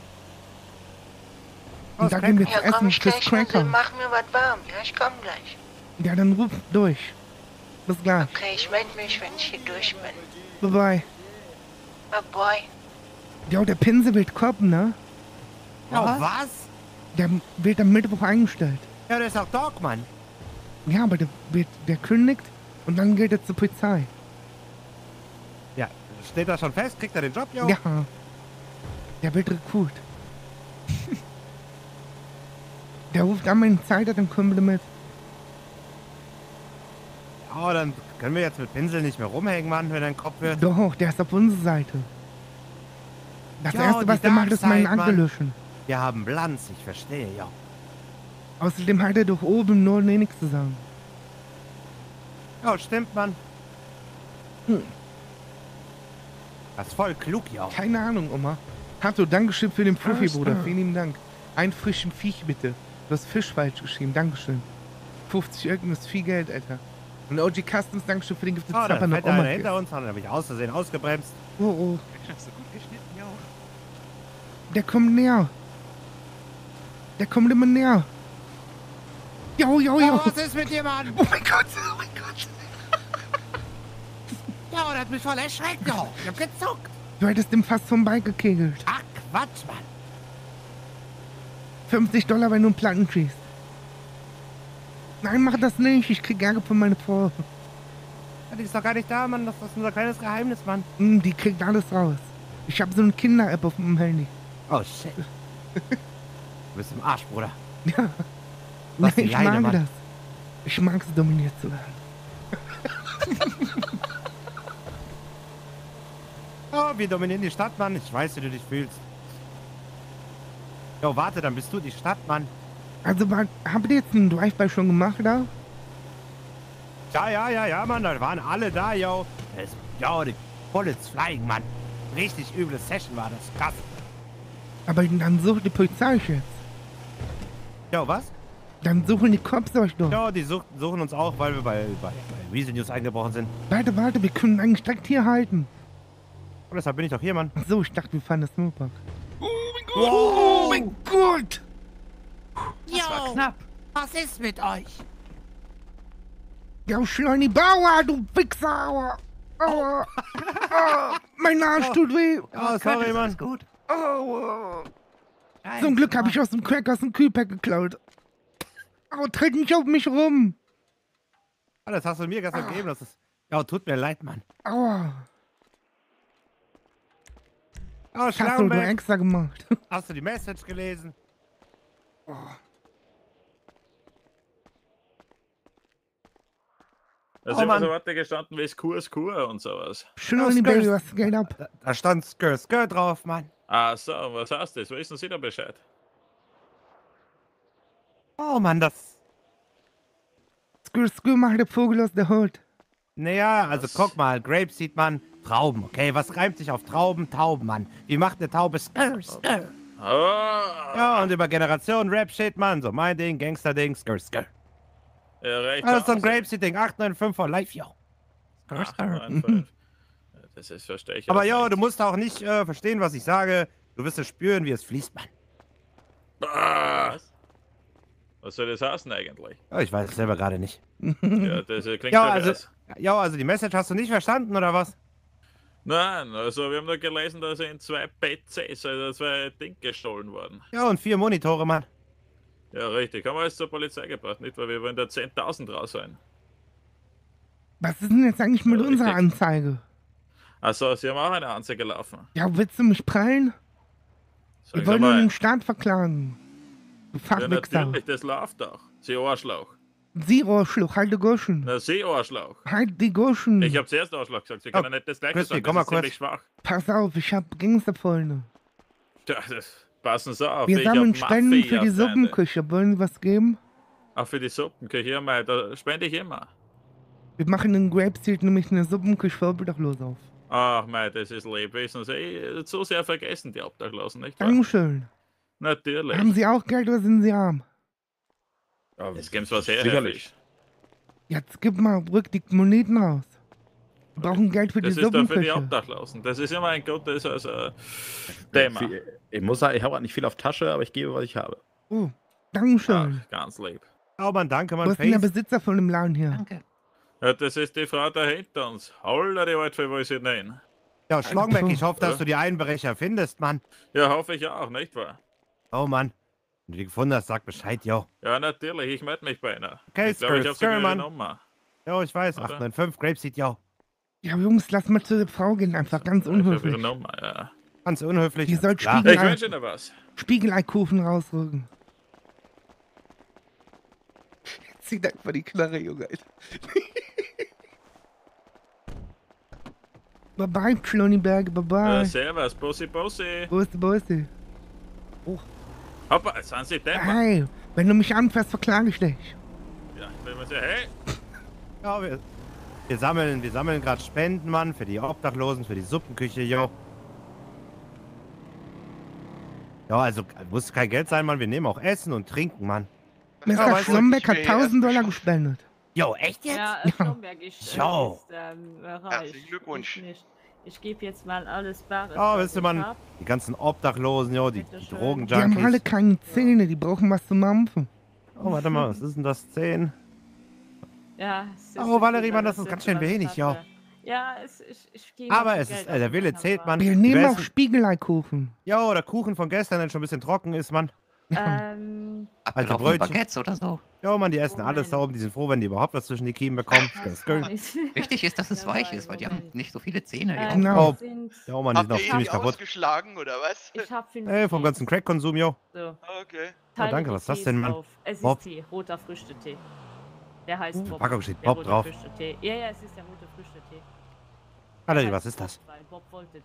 Oh, Und da gehen wir Cracker. zu Ja, komm essen ich fürs gleich mal so, Cracker. mach mir was warm. Ja, ich komm gleich. Ja, dann ruf durch. Bis gleich. Okay, ich melde mich, wenn ich hier durch bin. Bye bye. Bye boy. Ja, der Pinsel wird kommen, ne? Oh, was? Der wird am Mittwoch eingestellt. Ja, der ist auch Dog, Mann. Ja, aber der kündigt und dann geht er zur Polizei. Ja, steht da schon fest? Kriegt er den Job, yo? Ja. Der wird Rekrut. Der ruft an, wenn Zeit hat, dann kommen wir mit. Oh, dann können wir jetzt mit Pinsel nicht mehr rumhängen, Mann, wenn er ein Kopf wird. Doch, der ist auf unserer Seite. Das Ja, Erste, die was der macht, ist meinen Darkseid, Akte Mann. löschen. Wir haben Bilanz, ich verstehe, ja. Außerdem hat er doch oben im Norden nichts zu sagen. Ja, stimmt, Mann. Hm. Das ist voll klug, ja. Keine Ahnung, Oma. Hatto, Dankeschön für den Profi, Alles Bruder. klar. Vielen lieben Dank. Ein frischen Viech, bitte. Du hast Fisch falsch geschrieben. Dankeschön. 50 Öcken ist viel Geld, Alter. Und OG Customs, Dankeschön für den Gift. Oh, da fährt einer hinter uns, dann habe ich aus Versehen ausgebremst. Oh, oh. Hast du gut geschnitten, ja. Der kommt näher. Der kommt immer näher. Jo, jo, jo. Oh, was ist mit dir, Mann? Oh mein Gott, oh mein Gott. Ja, der hat mich voll erschreckt, ja. Ich hab gezuckt. Du hättest ihm fast vom Bike gekegelt. Ach, Quatsch, Mann. $50, wenn du einen Platten kriegst. Nein, mach das nicht. Ich krieg Ärger von meiner Frau. Ja, die ist doch gar nicht da, Mann. Das ist unser kleines Geheimnis, Mann. Die kriegt alles raus. Ich habe so eine Kinder-App auf meinem Handy. Oh, shit. Du bist im Arsch, Bruder. Ja. Was Nein, die ich Leine, mag Mann. das. Ich mag es, dominiert zu werden. Oh, wir dominieren die Stadt, Mann. Ich weiß, wie du dich fühlst. Jo, warte, dann bist du die Stadt, Mann. Also, habt ihr jetzt einen Drive-By schon gemacht, da? Ja, Mann. Da waren alle da, yo. Ja, die Bullets flying, Mann. Richtig üble Session war das. Krass. Aber dann sucht die Polizei euch jetzt. Jo, was? Dann suchen die Cops euch doch. Ja, die suchen uns auch, weil wir bei Weasel News eingebrochen sind. Warte, wir können eigentlich direkt hier halten. Und deshalb bin ich doch hier, Mann. Ach so, ich dachte, wir fahren das Snowpark. Oh mein Gott! Das war knapp. Was ist mit euch? Ja, Schleuni Bauer, du Wichser! Aua! Aua! Aua. Mein Arsch tut weh! Oh, sorry, Mann. Gut. Aua! Zum Glück habe ich aus dem Crack aus dem Kühlpack geklaut. Oh, tritt nicht auf mich rum! Ah, das hast du mir gestern gegeben. Das ist. Ja, tut mir leid, Mann. Aua! Oh, Das hast du nur Schlaumenberg. extra gemacht. Hast du die Message gelesen? Da Oh, sind wir Mann. so weiter gestanden wie Kur und sowas. Schleuni Baby, was geht ab? Da stand Skr drauf, Mann. Ach so, was heißt das? Wissen Sie da Bescheid? Oh, Mann, das. Skr macht der Vogel aus der Hut. Naja, also guck mal, Grapes sieht man, Trauben, okay? Was reimt sich auf Trauben? Tauben, Mann. Wie macht eine Taube Skr? Oh. Ja, und über Generationen Rap-Shit, Mann. So mein Ding, Gangster-Ding, Skr. Ja, recht. Das ist so ein Grapeseed-Ding, 895 for life, yo. Das ist verstehe ich. Aber auch yo, nicht. du musst auch nicht verstehen, was ich sage. Du wirst es spüren, wie es fließt, Mann. Was soll das heißen eigentlich? Ja, ich weiß es selber gerade nicht. Ja, das klingt Ja, pervers. also die Message hast du nicht verstanden, oder was? Nein, also wir haben nur gelesen, dass in 2 PCs, also 2 Dinge gestohlen wurden. Ja, und 4 Monitore, Mann. Ja, richtig. Haben wir alles zur Polizei gebracht, nicht? Weil wir wollen da 10.000 rausholen. Was ist denn jetzt eigentlich mit Ja, unserer richtig. Anzeige? Achso, Sie haben auch eine Anzeige laufen. Ja, willst du mich prallen? Sagen Wir Sie wollen nur mal. den Staat verklagen. Du Ja, Fachwichser. natürlich, das läuft auch. Sie Arschlauch. Sie Arschloch, halt die Goschen. Na, Sie Arschlauch. Halt die Goschen. Ich habe zuerst Arschloch gesagt. Sie können nicht das gleiche Christi, sagen. komm Das mal ist ziemlich kurz. schwach. Pass auf, ich hab Gangsterfreunde. Ja, passen Sie auf. Wir ich sammeln hab Spenden für die Mafia-Feinde. Suppenküche. Wollen Sie was geben? Auch für die Suppenküche, ja, mei, da spende ich immer. Wir machen in Grapeseed nämlich eine Suppenküche für Obdachlose auf. Ach, mei, das ist lieb. Wissen Sie, so sehr vergessen die Obdachlosen, nicht wahr? Dankeschön. Natürlich. Haben Sie auch Geld oder sind Sie arm? Ja, jetzt geben Sie was her, Herr sicherlich. Fisch. Jetzt gib mal, rück die Moneten raus. Wir brauchen Geld für Das die ist doch für die Suppenküche. Obdachlosen. Das ist immer ein gutes Thema. Ich muss sagen, ich habe auch nicht viel auf Tasche, aber ich gebe, was ich habe. Oh, Dankeschön. Ach, ganz lieb. Oh, Mann, danke, Wo Mann. ist denn der Face. Besitzer von dem Laden hier? Danke. Ja, das ist die Frau da hinter uns. Holla, die Waldfee, wo ich sie nennen. Ja, Schlongbeck, ich hoffe, dass du die Einbrecher findest, Mann. Ja, hoffe ich auch, nicht wahr? Oh, Mann. Wenn du die gefunden hast, sag Bescheid, yo. Ja, natürlich, ich melde mich bei einer. Okay, Ich glaube, ich Skr, habe sogar ihre Mann. Nummer. Jo, ich weiß. Oder? 895, Grapeseed, yo. Ja, Jungs, lass mal zu der Frau gehen, einfach ganz Ich habe unhöflich. ihre Nummer, ja. Ganz unhöflich. Die soll Klar. Ich wünsche Ihnen was. Spiegeleikuchen rausrücken. Zieh einfach die Knarre, Junge, Alter. Bye-bye, Schloniberg, bye-bye. Servus, Bussi, Bussi. Wo ist der Bosse? Hoppa, sind Sie dämmer? Hey, wenn du mich anfährst, verklage ich dich. Ja, wenn man sagt, hey, Ja, wir sammeln gerade Spenden, Mann, für die Obdachlosen, für die Suppenküche, yo. Ja, also muss kein Geld sein, Mann. Wir nehmen auch Essen und Trinken, Mann. Mr. weißt du, Schlombeck hat $1000 gespendet. Jo, echt jetzt? Ja, Ja. Schlomberg ist, Jo. ist reich. Herzlichen Glückwunsch. Ich nicht. Ich gebe jetzt mal alles Bares. Ja, was wisst ihr, ich Mann, hab. die ganzen Obdachlosen, jo, die Bitteschön. Die haben alle Drogenjunkies. keine Zähne, die brauchen was zum Mampfen. Oh, warte mal, was ist denn das? 10? Ja, es ist Oh, Valerie, viel, Mann, das alles ist ganz sind, schön was ich wenig, ja. hatte. Ja, ich gebe Aber viel es Geld ist, aus der dem Wille Koffer. zählt, Mann. Wir nehmen Wir auch essen- Spiegeleikuchen. Ja, oder Kuchen von gestern, der schon ein bisschen trocken ist, Mann. Alte Abgelaufene Brötchen. Baguettes oder so. Ja, Mann, die essen alles da oben. Die sind froh, wenn die überhaupt was zwischen die Kiemen bekommen. Ganz cool. Wichtig ist, dass es weich ist, weil die haben nicht so viele Zähne. ja. Genau. Ja, Mann, die sind auch Habt ihr ziemlich die kaputt. ausgeschlagen, oder was? Ich hab 5 Ey, vom ganzen Crack-Konsum, jo. So. Okay. Teile danke, die was ist das Tees denn, Mann? auf. Es Bob. ist Tee, roter Früchtetee. Der heißt Bob. Packung steht Der Bob rote drauf. Früchtetee. Ja, ja, es ist der rote Früchtetee. Valerie, Der was heißt ist das? Bob, weil Bob wollte,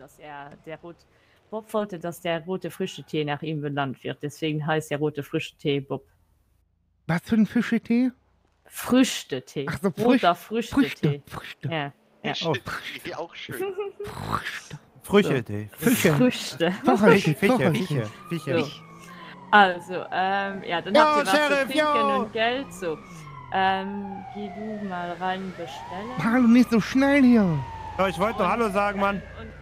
dass der rote Früchtetee nach ihm benannt wird. Deswegen heißt der rote Früchtetee Bob. Was für ein Fischetee? Früchtetee. Ach so, Roter Früchtetee. Früchte. Ja. Ja. Oh, Ja, auch schön. Früchte. Früchte. Fische, Fische. Fische. Fische. So. Also, ja, dann Ja, habt ihr was Sheriff, zu trinken ja. und Geld, so. Geh du mal rein bestellen. Hallo, nicht so schnell hier. Ja, ich wollte nur Hallo sagen, Mann.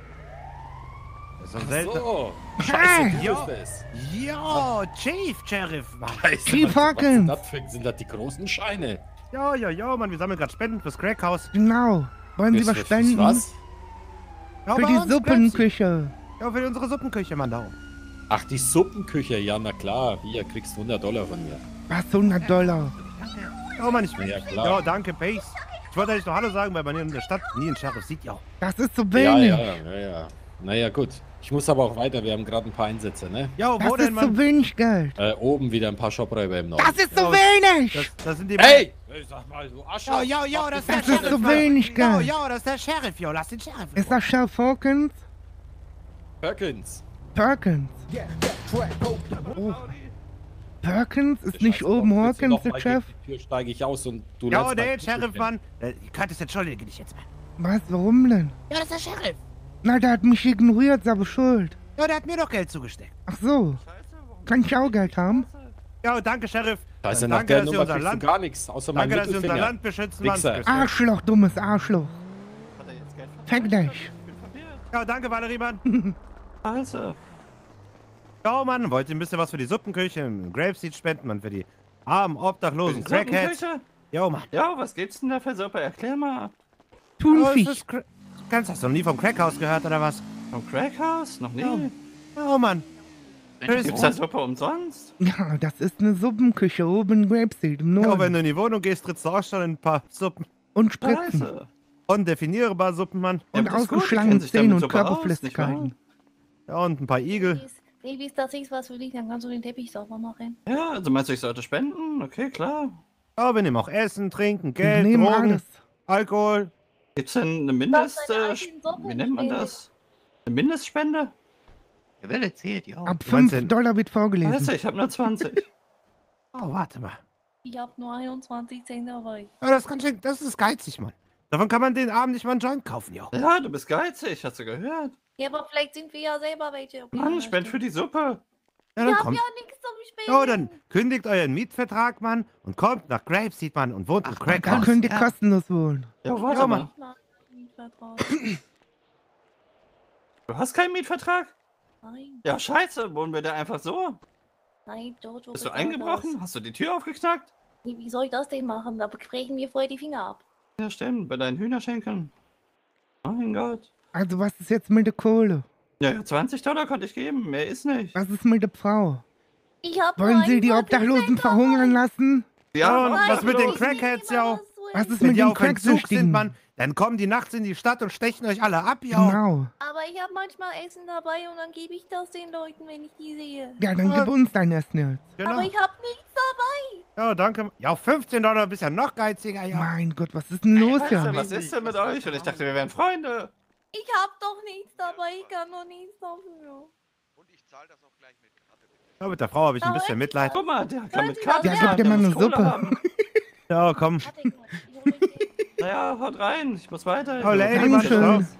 Das ist so selten. So. Hey. Scheiße, du Ja. bist es. Ja, Chief, Sheriff, Mann. Scheiße, Chief was Hawkins. sind das die großen Scheine? Ja, Mann, wir sammeln gerade Spenden fürs Crackhaus. Genau. Wollen Sie was Fürs spenden? was? Ja, Für bei die uns, Suppenküche. Ja, für unsere Suppenküche, Mann, da oben. Ach, die Suppenküche, ja, na klar. Hier, kriegst $100 von mir. Was, $100? Ja, Mann, ich Ja, klar. Ja, danke, Pace. Ich wollte eigentlich noch Hallo sagen, weil man hier in der Stadt nie einen Sheriff sieht, ja. Das ist so Ja, wenig. ja. Naja, gut. Ich muss aber auch weiter, wir haben gerade ein paar Einsätze, ne? Ja, wo Das denn, ist so Mann? wenig Geld. Oben wieder ein paar Shopräuber im Norden. Das ist so Ja, wenig. Das sind die... Hey! Sag mal, du Asche! Ja, das ist der Das Sheriff. ist so Mann. wenig Geld. Ja, das ist der Sheriff, jo. Lass den Sheriff. Ist das Sheriff Hawkins? Perkins! Perkins. Oh. Perkins ist nicht oben Hawkins, der Chef? Hier steige ich aus und du Ja, lässt der mein Sheriff, Ticket Mann. Du könntest entschuldigen dich jetzt, Mann. Was, warum denn? Ja, das ist der Sheriff. Na, der hat mich ignoriert, ist aber schuld. Ja, der hat mir doch Geld zugesteckt. Ach so. Kann ich auch Geld haben? Ja, danke, Sheriff. Scheiße, Dann nach danke, der dass Sie Nummer unser kriegst du Land... gar nichts, außer mein Danke, dass Sie unser Mittelfinger. Land beschützen, Mann. Wichser. Arschloch, dummes Arschloch. Fick dich. Ja, danke, Valerie, Mann. Also. Ja, Mann, wollt ihr ein bisschen was für die Suppenküche im Grapeseed spenden, Mann, für die armen, obdachlosen Crackheads? Jo, Mann. Ja, was gibt's denn da für Suppe? Erklär mal. Thunfisch. Hast du noch nie vom Crackhaus gehört, oder was? Vom Crackhaus? Noch nie? Oh, Mann. Gibt's da Suppe umsonst? Ja, das ist eine Suppenküche oben in Grapeseed im Ja, wenn Norden. du in die Wohnung gehst, trittst du auch schon in ein paar Suppen. Und Spritzen. Scheiße. Undefinierbare Suppen, Mann. Und das ist gut, die ausgeschlagene kennen sich Zähne damit und super aus, Körperflüssigkeiten. Ja, und ein paar Igel. Babys, das ist was für dich, dann kannst du den Teppich sauber machen. Ja, also meinst du, ich sollte spenden? Okay, klar. Ja, wir nehmen auch Essen, Trinken, Wir Geld, nehmen Drogen, alles. Alkohol. Gibt's denn eine wie nennt man das? Eine Mindestspende? Der Wille zählt, ja. Ab meinst $5 wird vorgelesen. Weißt du, ich habe nur 20. Oh, warte mal. Ich hab nur 21 Cent dabei. Ja, das ist geizig, Mann. Davon kann man den Abend nicht mal einen Joint kaufen, jo. Ja, du bist geizig, hast du gehört? Ja, aber vielleicht sind wir ja selber welche. Okay, Mann, ja, spend für die Suppe. Ja, Ich dann hab kommt. ja nichts zum Spenden. Ja, dann kündigt euren Mietvertrag, Mann, und kommt nach Grapeseed, Mann, und wohnt im Da Crackhaus. könnt ihr kostenlos wohnen. Ja, warte Ja, mal. Mann. Du hast keinen Mietvertrag? Nein, Ja, scheiße, wohnen wir da einfach so? nein, Jojo. Bist du bezahlt eingebrochen? das. Hast du die Tür aufgeknackt? Wie soll ich das denn machen? Da brechen mir vorher die Finger ab. Ja, stimmt, bei deinen Hühnerschenkeln. Mein Gott. Also was ist jetzt mit der Kohle? Ja, $20 konnte ich geben, mehr ist nicht. Was ist mit der Frau? Ich hab Wollen Sie die 41 Obdachlosen Cent verhungern lassen? Ja, und Mann, was mit den los. Crackheads, jo? Was ist Wenn mit die den auf Entzug sind, Cracksüchtigen? Mann, dann kommen die nachts in die Stadt und stechen euch alle ab, jo. Genau. Aber ich habe manchmal Essen dabei und dann gebe ich das den Leuten, wenn ich die sehe. Ja, dann gib uns dein Essen jetzt. Genau. Aber ich habe nichts dabei. Ja, danke. Ja, $15 bist ja noch geiziger, ja. Mein Gott, was ist denn los Weißt du, hier? was ist denn mit euch? Und ich dachte, wir wären Freunde. Ich habe doch nichts dabei. Ich kann doch nichts dafür. Und ich zahle das auch gleich mit Karte, bitte. Ja, mit der Frau habe ich ein bisschen Mitleid. Guck mal, der kann mit Sie Karten das Ja, gib dir mal eine der muss Kohle Suppe. haben. Ja, komm. Warte, ich hol euch den. Naja, haut rein, ich muss weiter. Oh, Lady, Dankeschön. Mann, raus.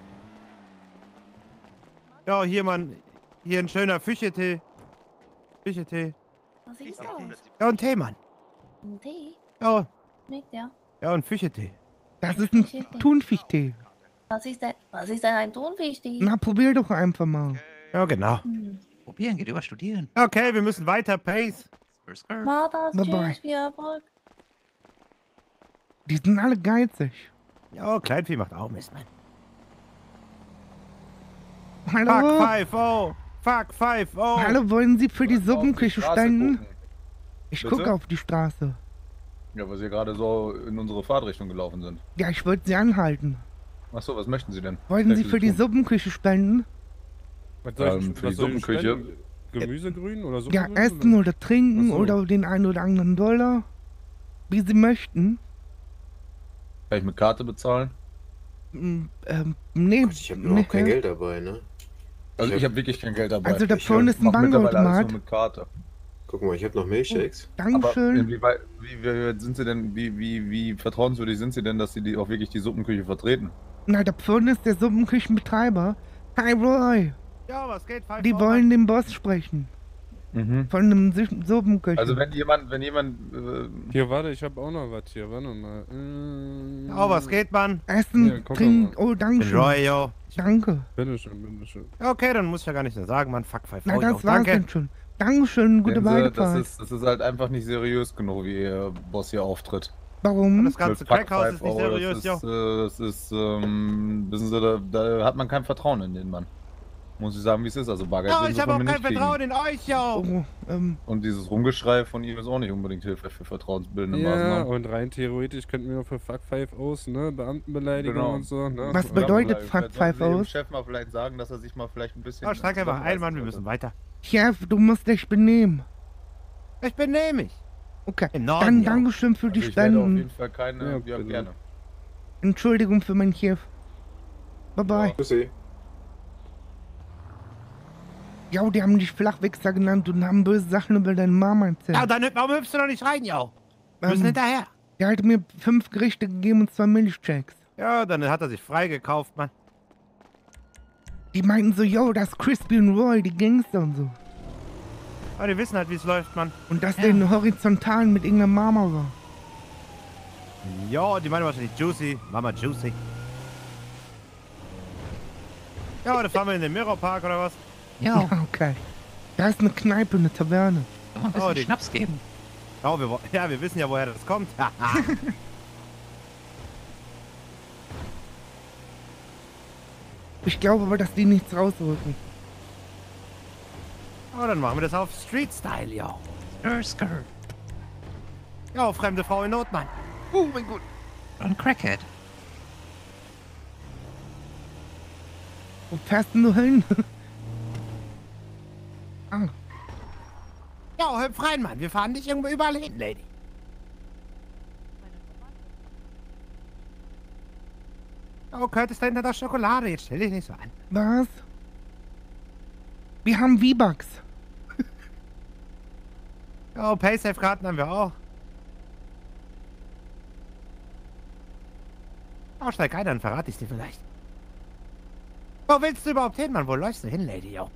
Ja, hier, Mann. Hier ein schöner Fischetee. Fischetee. Was ist das? Ja, und Tee, Mann. Ein Tee? Ja, Schmeckt der? ja, und Fischetee. Das ist ein Thunfichtee. Was ist denn ein Thunfisch-Tee? Na, probier doch einfach mal. Ja, genau. Probieren geht über Studieren. Okay, wir müssen weiter, Pace. Mach das, Bye-bye. tschüss, viel Erfolg. Die sind alle geizig. Ja, Kleinvieh macht auch Mist, Mann. Hallo? Fuck 5-0. Fuck 5-0. Hallo, wollen Sie für die Suppenküche Straße spenden? gucken. Ich Bitte? gucke auf die Straße. Ja, weil Sie gerade so in unsere Fahrtrichtung gelaufen sind. Ja, ich wollte Sie anhalten. Achso, was möchten Sie denn? Wollen Sie Was für die tun? Suppenküche spenden? Was für die Suppenküche. Gemüsegrün oder Ja, essen oder trinken oder den einen oder anderen Dollar. Wie Sie möchten. Kann ich mit Karte bezahlen? Nee. Ich habe nur noch kein Geld dabei, ne? Also ich habe wirklich kein Geld dabei. Also da Ich vorne ist ein mach mittlerweile alles Bankautomat. nur mit Karte. Guck mal, ich habe noch Milchshakes. Dankeschön. Aber inwieweit, wie sind Sie denn, wie vertrauenswürdig sind Sie denn, dass Sie auch wirklich die Suppenküche vertreten? Na, da vorne ist der Suppenküchenbetreiber. Hi Roy. Ja, was geht? 5-0, Die wollen den Boss sprechen. Von einem Suppenköcher. Also wenn jemand, Hier, warte, ich habe auch noch was hier, warte mal. Oh, was geht, Mann? Essen, Hier, guck trinken, mal. oh, danke schön. Enjoy, yo. Danke. Bitteschön, bitteschön. Okay, dann muss ich ja gar nicht mehr sagen, Mann. Fuck, Na, das war's dann schon. Dankeschön, gute Weiterfahrt. das ist halt einfach nicht seriös genug, wie Ihr Boss hier auftritt. Warum? Das ganze Mit Fuck Crackhaus 5 ist nicht Euro, seriös, yo. das ist, wissen Sie, da hat man kein Vertrauen in den Mann. Muss ich sagen, wie es ist. Also Bargeld Ja, würden ich Sie habe von auch mir kein nicht kriegen. Vertrauen in euch, yo. Oh, Und dieses Rumgeschrei von ihm ist auch nicht unbedingt hilfreich für vertrauensbildende Ja, Maßnahmen. und rein theoretisch könnten wir noch für Fuck 5 aus, ne? Beamtenbeleidigung Genau. und so, ne? Was bedeutet Fuck Vielleicht sollten 5 Sie Ihrem aus? Chef mal vielleicht sagen, dass er sich mal vielleicht ein bisschen... Oh, steig einfach ein, Mann, wir müssen weiter. Chef, du musst dich benehmen. Ich benehme mich. Okay, Im Norden, dann ja. Dankeschön für die Ich werde auf Spenden. jeden Fall keine... Ja, bitte. gerne. Entschuldigung für mein Chef. Bye bye. Tschüssi. Ja, die haben dich Flachwichser genannt und haben böse Sachen über deine Mama erzählt. Ja, dann warum hüpfst du doch nicht rein, yo? Wir müssen hinterher. Der hat mir 5 Gerichte gegeben und 2 Milchshakes. Ja, dann hat er sich frei gekauft, Mann. Die meinten so, yo, das ist Crispy und Roy, die Gangster und so. Aber die wissen halt, wie es läuft, Mann. Und dass der in Horizontalen mit irgendeiner Mama war. Ja, die meinen wahrscheinlich Juicy. Mama Juicy. Ja, da fahren wir in den Mirror Park oder was? Ja. Okay. Da ist eine Kneipe, eine Taverne. Kann man ein bisschen Schnaps geben. Oh, wir wissen ja, woher das kommt. Ich glaube aber, dass die nichts rausrücken. Oh, dann machen wir das auf Street-Style, yo. Skr. Ja, fremde Frau in Not, Mann. Oh mein Gott. Ein Crackhead. Wo fährst du hin? Ah. Ja, hüpf rein, Mann. Wir fahren dich irgendwo überall hin, Lady. Oh, Kurt ist da hinter der Schokolade. Jetzt stell dich nicht so an. Was? Wir haben V-Bucks. Oh, Paysafe-Karten haben wir auch. Oh, steig ein, dann verrate ich dir vielleicht. Wo willst du überhaupt hin, Mann? Wo läufst du hin, Lady, yo?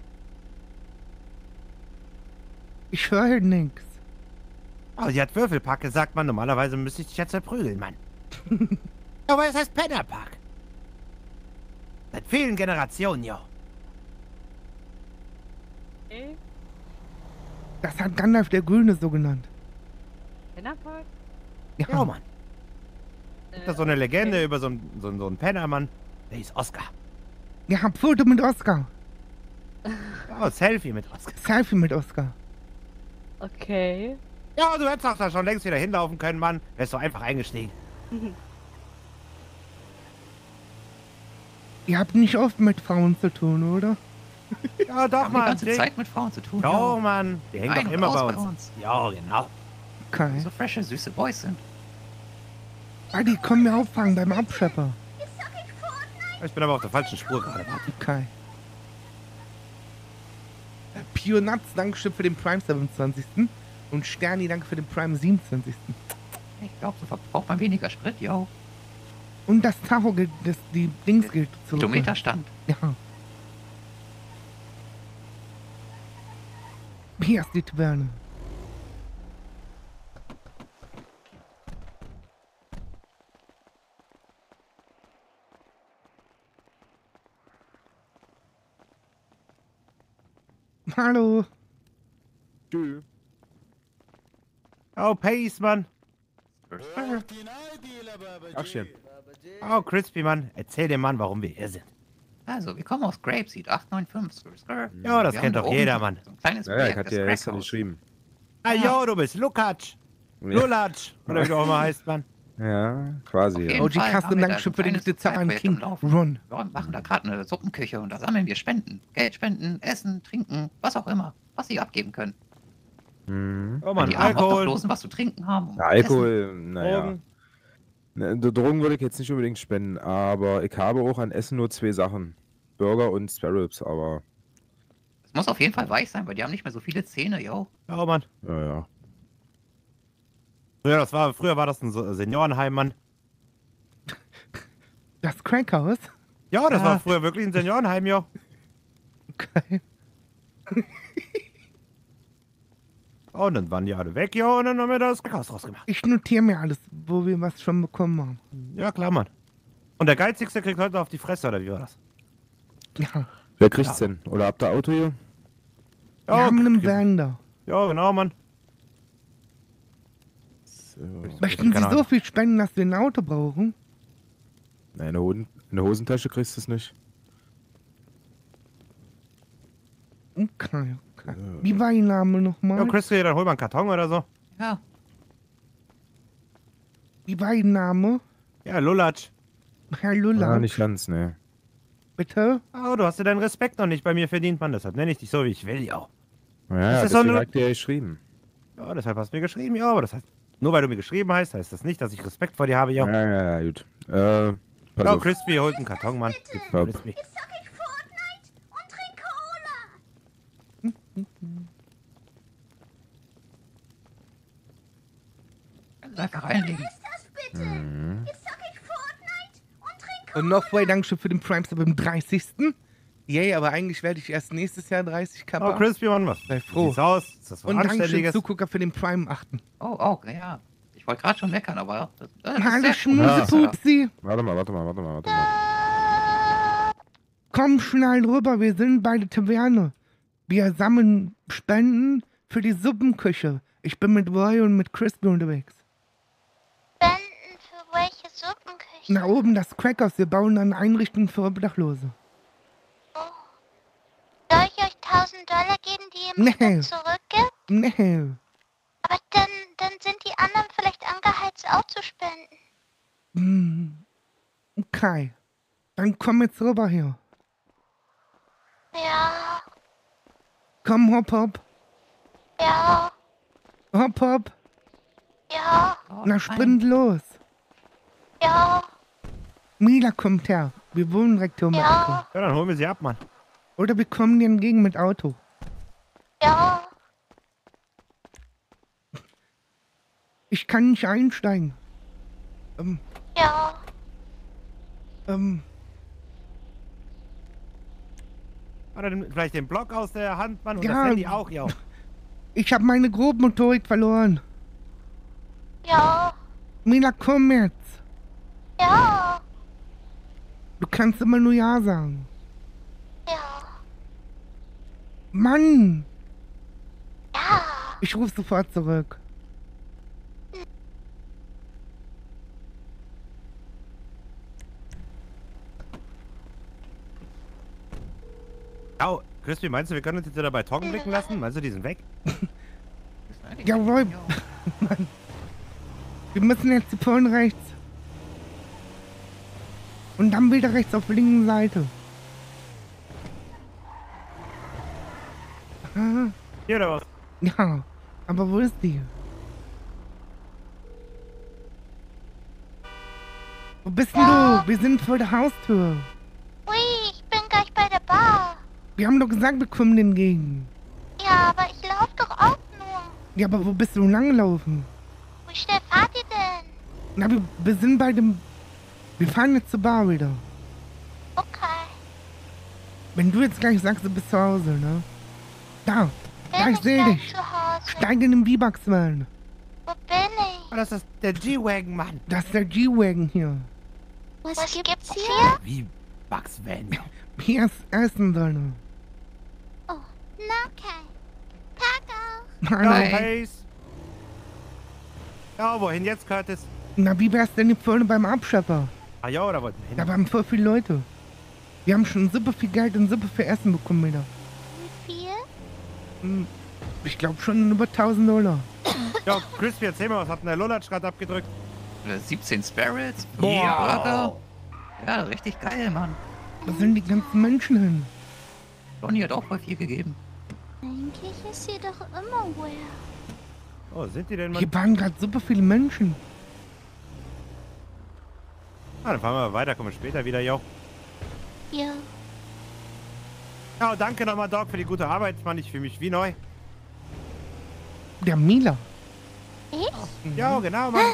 Ich höre hier nix. Oh, sie hat Würfelpark gesagt, Mann. Normalerweise müsste ich dich jetzt verprügeln, Mann. Aber es heißt Pennerpark. Seit vielen Generationen, yo. Das hat Gandalf der Grüne so genannt. Pennerpark? Ja, Mann. Gibt da so eine Legende über so einen Penner, Mann. Der hieß Oscar. Ja, hab Foto mit Oscar. Oh, Selfie mit Oscar. Selfie mit Oscar. Okay. Ja, du hättest doch da schon längst wieder hinlaufen können, Mann. Wärst du einfach eingestiegen. Ihr habt nicht oft mit Frauen zu tun, oder? Ja, doch, Die Mann. ganze Zeit mit Frauen zu tun. Oh, Mann. Die hängen Ein doch und immer aus bei uns. Ja, genau. Okay. So frische, süße Boys sind. Ah, die können mir auffangen beim Abschlepper. Ich bin aber auf der falschen Spur gerade. Okay. Pure Nuts, Dankeschön für den Prime 27. Und Sterni, danke für den Prime 27. Ich glaube, so verbraucht man weniger Sprit, yo. Und das Tacho gilt, die Dings gilt zurück. Kilometerstand. Ja. Hier ist die Taverne. Hallo. Tschüss. Oh, Pace, Mann. Ach schön. Oh, Crispy, Mann. Erzähl dem Mann, warum wir hier sind. Also, wir kommen aus Grapeseed 895. Ja, das Wir kennt haben doch da jeder, oben Mann. So ein kleines Ja, ich Projekt, hatte das ja gestern Crackhaus. geschrieben. Ah, jo, du bist Lukacs. Lulatsch. Oder wie du auch mal heißt, Mann. Ja, quasi. Ja. OG Custom, Dankeschön für den Glitzer King. Run. Wir machen da gerade eine Suppenküche und da sammeln wir Spenden. Geld spenden, Essen, Trinken, was auch immer, was sie abgeben können. Mhm. Oh, Mann, Die armen Alkohol. Obdachlosen was zu trinken haben. und Ja, Alkohol, Essen. naja. Drogen. Ne, Drogen würde ich jetzt nicht unbedingt spenden, aber ich habe auch an Essen nur 2 Sachen. Burger und Sparrows, aber Es muss auf jeden Fall weich sein, weil die haben nicht mehr so viele Zähne, yo. Oh, Mann. ja. Früher war das ein Seniorenheim, Mann. Das Crackhaus? Ja, das war früher wirklich ein Seniorenheim, jo. Okay. Und dann waren die alle weg, ja, und dann haben wir das Crackhaus rausgemacht. Ich notiere mir alles, wo wir was schon bekommen haben. Ja, klar, Mann. Und der Geizigste kriegt heute auf die Fresse, oder wie war das? Ja. Wer kriegt's denn? Oder habt ihr Auto hier? Wir haben einen Van da. Ja, genau, Mann. So. Möchten Sie so viel spenden, dass wir ein Auto brauchen? Nein, in der Hosentasche kriegst du es nicht. Okay. Wie war Ihr Name nochmal? Ja, Christy, dann hol mal einen Karton oder so. Ja. Wie war Ihr Name? Ja, Lulatsch. Herr Lulatsch. Ah, nicht ganz, ne. Bitte? Oh, du hast dir deinen Respekt noch nicht bei mir verdient, Mann. Deshalb nenne ich dich so, wie ich will, ja. Ja, das ist deswegen hat der geschrieben. Ja, deshalb hast du mir geschrieben, ja, aber das heißt, nur weil du mir geschrieben hast, heißt das nicht, dass ich Respekt vor dir habe, ja. Ja, gut. Pass Ja, auf. Crispy holt einen Karton, Mann. Gib Hopp. Crispy. Einfach reinlegen. Mhm. Und noch zwei Dankeschön für den Prime Sub am 30. Yay, aber eigentlich werde ich erst nächstes Jahr 30 Kappa. Oh, Crispy, Mann, was? Sei froh. Sieht's aus? Ist das was Und Dankeschön Anständiges? Zugucker für den Prime 8. Oh, ja. Ich wollte gerade schon meckern, aber das ist Hallo sehr Schmusepupsi. Warte mal. Komm schnell rüber, wir sind bei der Taverne. Wir sammeln Spenden für die Suppenküche. Ich bin mit Roy und mit Crispy unterwegs. Spenden für welche Suppenküche? Na oben das Crackers, wir bauen eine Einrichtung für Obdachlose. Soll ich euch $1000 geben, die ihr mir dann zurückgibt? Nee. Aber dann sind die anderen vielleicht angeheizt, auch zu spenden. Okay. Dann komm jetzt rüber hier. Ja, Komm, hopp. ja, Hopp. ja, Na, sprint los. ja. Mila kommt her. Wir wohnen direkt hier um die Ecke. Ja, dann holen wir sie ab, Mann. Oder wir kommen dir entgegen mit Auto. Ja. Ich kann nicht einsteigen. Ja. Oder vielleicht den Block aus der Hand, Mann, und Ja. das Handy auch, ja. Ich habe meine Grobmotorik verloren. Ja. Mila, komm jetzt. Ja. Du kannst immer nur Ja sagen. Ja. Mann. Ja. Ich rufe sofort zurück. Oh, Crispy, meinst du, wir können uns jetzt wieder bei Toggen blicken lassen? Meinst du, die sind weg? Ja, Roy. Mann. Wir müssen jetzt vorne rechts. Und dann wieder rechts auf der linken Seite. Ah, Hier oder was? ja, aber wo ist die? Wo bist denn du? Wir sind vor der Haustür. Ui, ich bin gleich bei der Bar. Wir haben doch gesagt, wir kommen dir entgegen. Ja, aber ich laufe doch auch nur. Ja, aber wo bist du langgelaufen? Wie schnell fahrt ihr denn? Na, wir sind bei dem... Wir fahren jetzt zur Bar wieder. Okay. Wenn du jetzt gleich sagst, du bist zu Hause, ne? Da, Bin ich ich sehe gleich dich. zu Hause? Steig in den V-Bucks-Van. Wo bin ich? Oh, das ist der G-Wagon, Mann. Das ist der G-Wagon hier. Was gibt's hier? Wie Bugs Van. Hier ist Essen drin. Oh, na okay. Tag auch. Ja, Hallo. Pace. Ja, wohin jetzt, Curtis? Na, wie wär's denn hier vorne beim Abschlepper? Ah ja, oder wollten wir Da hin? waren voll viele Leute. Wir haben schon super viel Geld und super viel Essen bekommen wieder. Wie viel? Ich glaube schon über $1000. Ja, Crispy, erzähl mal, was hat denn der Lulatsch gerade abgedrückt? 17 Sparrows, Boah. Burger. Ja, richtig geil, Mann. Wo sind die ganzen Menschen hin? Donny hat auch voll viel gegeben. Eigentlich ist hier doch immer where. Oh, sind die denn, Mann? Hier waren gerade super viele Menschen. Ah, dann fahren wir weiter, kommen wir später wieder, jo. Ja. Ja, danke nochmal, Doc, für die gute Arbeit, Mann. Ich fühle mich wie neu. Der Mila. Ich? Ja, genau, Mann.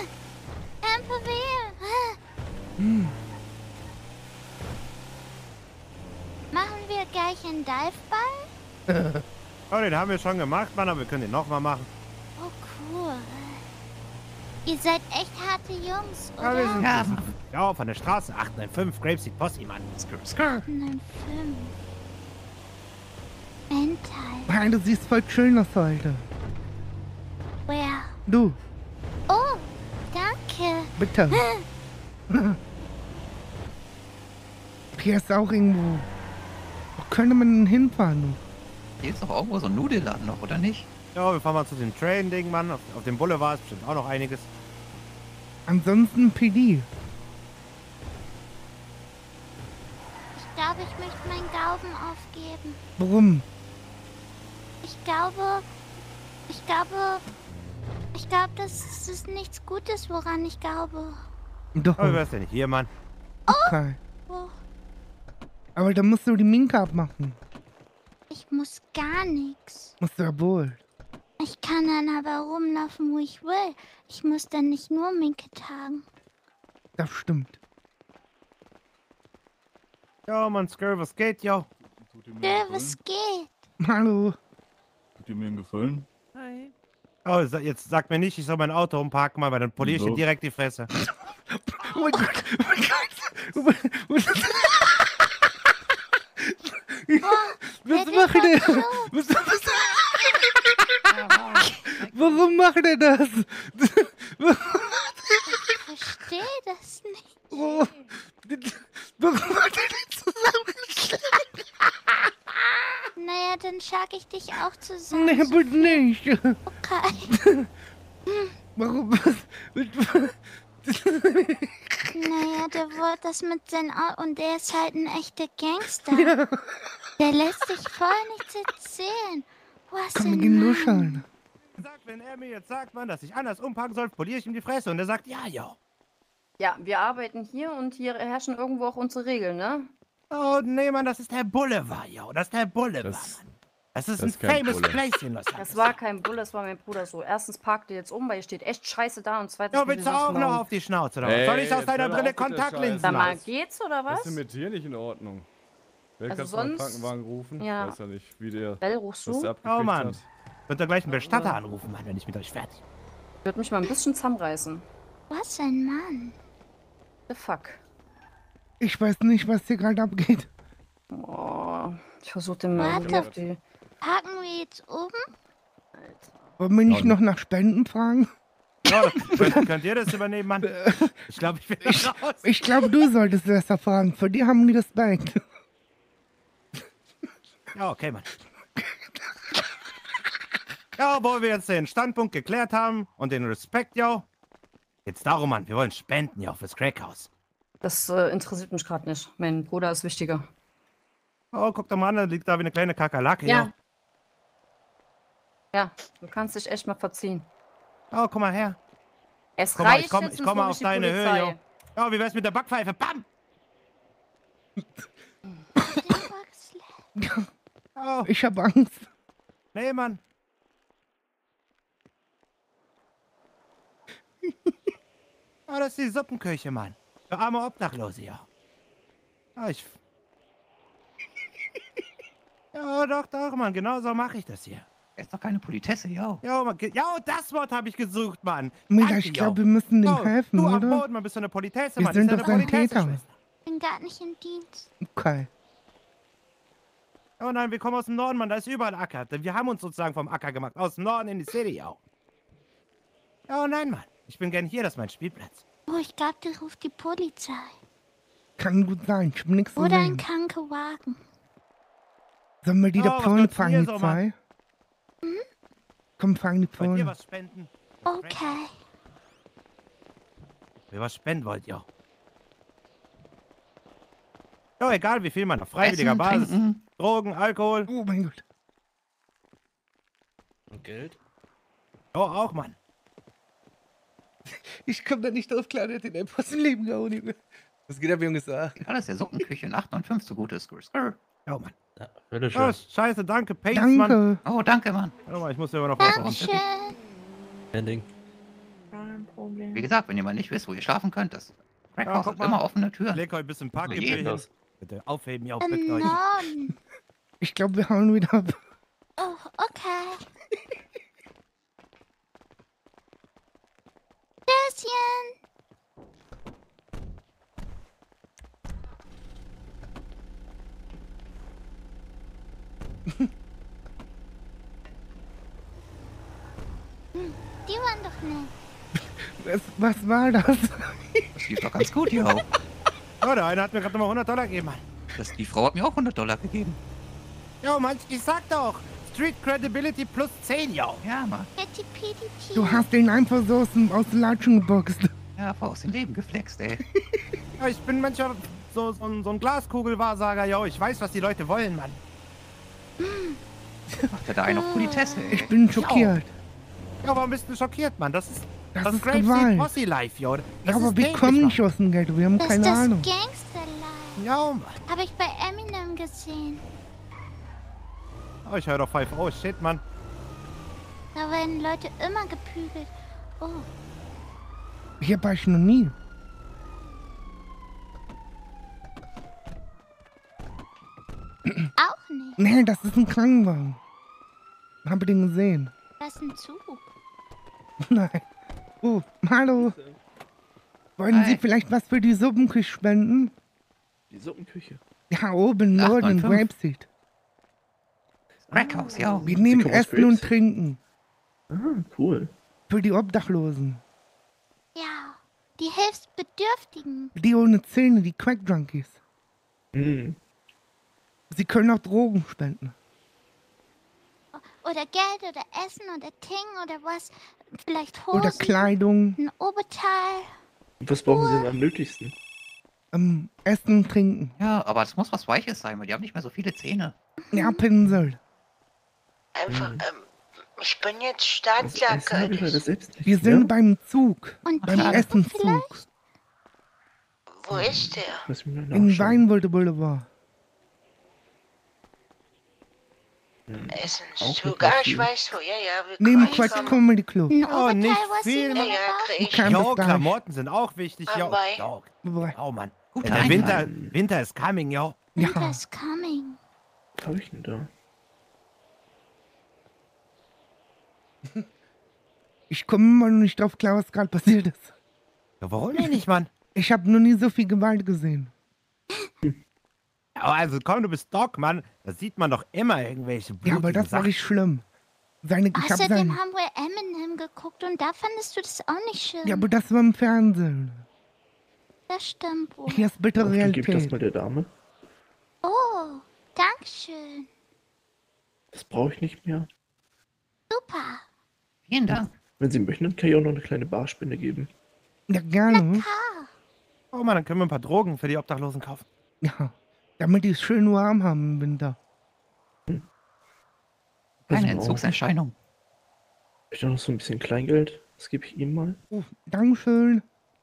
Machen wir gleich einen Diveball? Oh, den haben wir schon gemacht, Mann, aber wir können den nochmal machen. Cool. Ihr seid echt harte Jungs, Ja, wir sind oder? ja, von der Straße 895 Grapeseed Posse, Mann. Skrr. 5. Endteil. Nein, du siehst voll schön aus heute. Wer? Du, Oh, danke. bitte. Hier ist auch irgendwo. Wo könnte man denn hinfahren? Hier ist doch irgendwo so ein Nudelladen noch, oder nicht? Ja, wir fahren mal zu dem Train-Ding, Mann. Auf dem Boulevard ist bestimmt auch noch einiges. Ansonsten PD. Ich glaube, ich möchte meinen Glauben aufgeben. Warum? Ich glaube, das ist nichts Gutes, woran ich glaube. Doch. Aber wer ist denn nicht hier, Mann? Okay. Oh, Aber dann musst du die Minke abmachen. ich muss gar nichts. Musst du ja wohl. Ich kann dann aber rumlaufen, wo ich will. Ich muss dann nicht nur Minke tragen. Das stimmt. Ja, Mann, Skrr, was geht, yo? Was geht? Hallo. Tut dir mir einen Gefallen? Hi. Oh, jetzt sag mir nicht, ich soll mein Auto umparken, mal, weil dann poliere ich dir Wieso? direkt die Fresse. Oh mein Gott, oh mein Gott. Oh mein, was macht der? Warum macht er das? Ich verstehe das nicht. Oh, warum hat er den zusammengeschlagen? Naja, dann schlag ich dich auch zusammen. Nee, bitte nicht. Okay. Warum? Naja, der wollte das mit seinem Auto und der ist halt ein echter Gangster. Ja. Der lässt sich voll nichts erzählen. Was Komm, wir ein gehen Mann. luschern. Wenn er mir jetzt sagt, Mann, dass ich anders umparken soll, poliere ich ihm die Fresse. Und er sagt, ja, yo. Ja, wir arbeiten hier und hier herrschen irgendwo auch unsere Regeln, ne? Oh, nee, Mann, das ist der Boulevard, yo. Das ist der Boulevard, Mann. Das ist ein famous place in Los Angeles. Das war kein Bulle, das war mein Bruder so. Erstens parkt ihr jetzt um, weil ihr steht echt scheiße da und zweitens... Ja, willst du auch noch auf die Schnauze, oder was? Soll ich aus deiner Brille Kontaktlinsen Sag mal, machen? geht's oder was? Was ist denn mit dir nicht in Ordnung? Wer Also kannst du mal einen sonst- Krankenwagen rufen? Ja. Ich weiß ja nicht, wie der Bell, rufst das du? abgekriegt Oh, Mann. hat. Könnt ihr gleich einen Bestatter anrufen, Mann, wenn ich mit euch fertig bin. Ich würde mich mal ein bisschen zusammenreißen. Was ein Mann. The fuck? Ich weiß nicht, was hier gerade abgeht. Oh, ich versuche den mal Warte. auf die... Parken wir jetzt oben? Wollen wir nicht noch nach Spenden fragen? Ja, könnt ihr das übernehmen, Mann? Ich glaube, ich bin da raus. Ich glaube, du solltest besser fragen. Für die haben die Respekt. Ja, okay, Mann. Ja, wo wir jetzt den Standpunkt geklärt haben und den Respekt, yo. Jetzt darum, Mann, wir wollen spenden, yo, fürs Crackhaus. Das interessiert mich gerade nicht. Mein Bruder ist wichtiger. Oh, guck doch mal an, da liegt da wie eine kleine Kakerlake, Ja. yo. Ja, du kannst dich echt mal verziehen. Oh, komm mal her. Es Komm mal, reicht ich komme jetzt, komm mal sonst auf ruf ich die deine Höhe, Polizei. yo. Ja, wie wär's mit der Backpfeife? Bam! Oh, Ich hab Angst. nee, Mann. Oh, das ist die Suppenküche, Mann. Für arme Obdachlose, ja. Ja, ja, doch, Mann. Genau so mache ich das hier. Er ist doch keine Politesse, yo. Ja, Mann, ja, das Wort habe ich gesucht, Mann. Mega, Danke, ich yo. glaube, wir müssen dem Oh, helfen, du am oder? Boden, Mann, bist du eine Politesse, Wir Mann. sind Ist ja doch eine sein Täter. Politesse-Schwester. Ich bin gar nicht im Dienst. Okay. Oh nein, wir kommen aus dem Norden, Mann. Da ist überall Acker. Wir haben uns sozusagen vom Acker gemacht. Aus dem Norden in die City, auch. Oh nein, Mann. Ich bin gern hier, das ist mein Spielplatz. Oh, ich glaube, der ruft die Polizei. Kann gut sein. Ich hab nichts zu Oder ein sehen. Krankenwagen. Sollen wir die da was vorne gibt's fragen, hier die so, zwei? Mann? Komm, fragen die Wollt ihr vorne. was spenden? Okay. Wer was spenden wollt, ihr? Ja, egal wie viel man auf freiwilliger Essen, Basis. trinken. Drogen, Alkohol. Oh mein Gott. Und Geld? Oh, auch, Mann. Ich komm da nicht drauf klar, der hat den einfach aus dem Leben gehauen, Junge. Was geht ab, Jungs? Ah. Alles der Suppenküche in 8 und 5 zugute ist. Ja, Mann. Ja, bitteschön. Oh, scheiße, danke, Pace, Mann. Danke. Oh, danke, Mann. Warte mal, ich muss immer noch was machen. Dankeschön. Kein Ding. Kein Problem. Wie gesagt, wenn ihr mal nicht wisst, wo ihr schlafen könnt, das Ja, Crackhaus guck hat mal. immer offene Türen. Leg euch ein bisschen Park jeden. hin. Bitte aufheben, ja, Im bückt euch. Norden. Ich glaube, wir hauen wieder ab. Oh, okay. Die waren doch nett. Was war das? Das lief doch ganz gut, jo. Oh, der eine hat mir gerade nochmal $100 gegeben, Mann. Die Frau hat mir auch $100 gegeben. Jo, Mann, ich sag doch. Street Credibility plus 10, yo. Ja, Mann. Du hast den einfach so aus der Latschen geboxt. Ja, voll aus dem Leben geflext, ey. Ja, ich bin manchmal so ein Glaskugelwahrsager, yo. Ich weiß, was die Leute wollen, Mann. Macht ja da einen auf Politesse, ey. Ich bin schockiert. Ja, warum bist du schockiert, Mann? Das ist ist Grape Gewalt. Seed Posse Life, yo. Ja, aber wir kommen nicht aus dem Ghetto. Wir haben Das ist keine das Ahnung. Gangster-Life. Ja, Mann. Habe ich bei Eminem gesehen. Oh, ich höre doch 5. Oh, shit, Mann. Da werden Leute immer geprügelt. Oh. Hier war ich noch nie. Auch nicht. Nee, das ist ein Krankenwagen. Hab ich den gesehen? Das ist ein Zug. Nein. Oh, hallo. Wollen Sie vielleicht was für die Suppenküche spenden? Die Suppenküche. Ja, oben im Norden in 895. Grapeseed. Crackhaus, ja. Wir nehmen kommen aus Essen und Grapeseed? Trinken. Ah, cool. Für die Obdachlosen. Ja, die Hilfsbedürftigen. Die ohne Zähne, die Crack-Junkies. Hm. Sie können auch Drogen spenden. Oder Geld oder Essen oder Ting oder was. Vielleicht Hosen. Oder Kleidung. Ein Oberteil. Was brauchen Sie denn am nötigsten? Essen und Trinken. Ja, aber das muss was Weiches sein, weil die haben nicht mehr so viele Zähne. Ja, Pinsel. Einfach, ich bin jetzt Essen habe ich Stadtlager. leider selbst nicht. Wir sind beim Zug. Und Beim Trinken Essenszug. vielleicht? Wo ist der? Lass mich mal In nachschauen. Weinwolde Boulevard. Essenszug. Ah, ich weiß wo. Ja, wir Neben können Quatsch Comedy Club. Ein Oh, Oberteil, nicht was sie viel. mir Ja, gebaut krieg ich. Kann Jo, das gar nicht. Klamotten sind auch wichtig, yo. Bye. Jo. Wobei. Oh, Mann. Guter Der Einwand. Winter ist coming, yo. Ja. Winter's coming. Was habe ich denn da? Ich komme immer noch nicht drauf klar, was gerade passiert ist. Ja, warum denn nicht, Mann? Ich habe noch nie so viel Gewalt gesehen. Ja, also komm, du bist Doc, Mann. Da sieht man doch immer irgendwelche blutigen Ja, aber das war Sachen. nicht schlimm. Ich hab Außerdem haben wir Eminem geguckt und da fandest du das auch nicht schön. Ja, aber das war im Fernsehen. Das stimmt wohl. Hier ist bitte Dann gib das Realität. mal der Dame. Oh, Dankeschön. Das brauche ich nicht mehr. Super. Vielen Dank. Wenn Sie möchten, dann kann ich auch noch eine kleine Barspende geben. Ja, gerne. Oh Mann, dann können wir ein paar Drogen für die Obdachlosen kaufen. Ja, damit die es schön warm haben im Winter. Keine Entzugserscheinung. Ich habe noch so ein bisschen Kleingeld. Das gebe ich ihm mal. Oh, Dankeschön.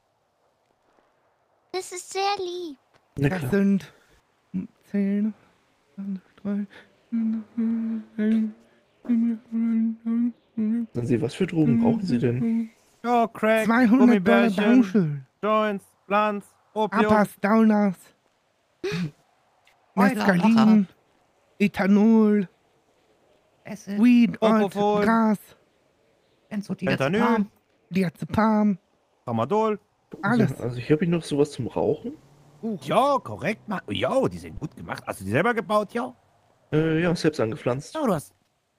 Das ist sehr lieb. Na Das klar. sind 10, 3, Sagen Sie, was für Drogen brauchen Sie denn? Ja, Crack, $200, Gummibärchen, Dankeschön. Joints, Blunts, Opium. Uppers, Downers, Mescalin, Ethanol, Weed, Ort, Propofol, Gras, Fentanyl, Diazepam, Tramadol. alles. Ja, also ich habe noch sowas zum Rauchen. Ja, korrekt, Mann. Jo, die sind gut gemacht. Hast du die selber gebaut, jo? Ja, selbst angepflanzt. Ja, du hast...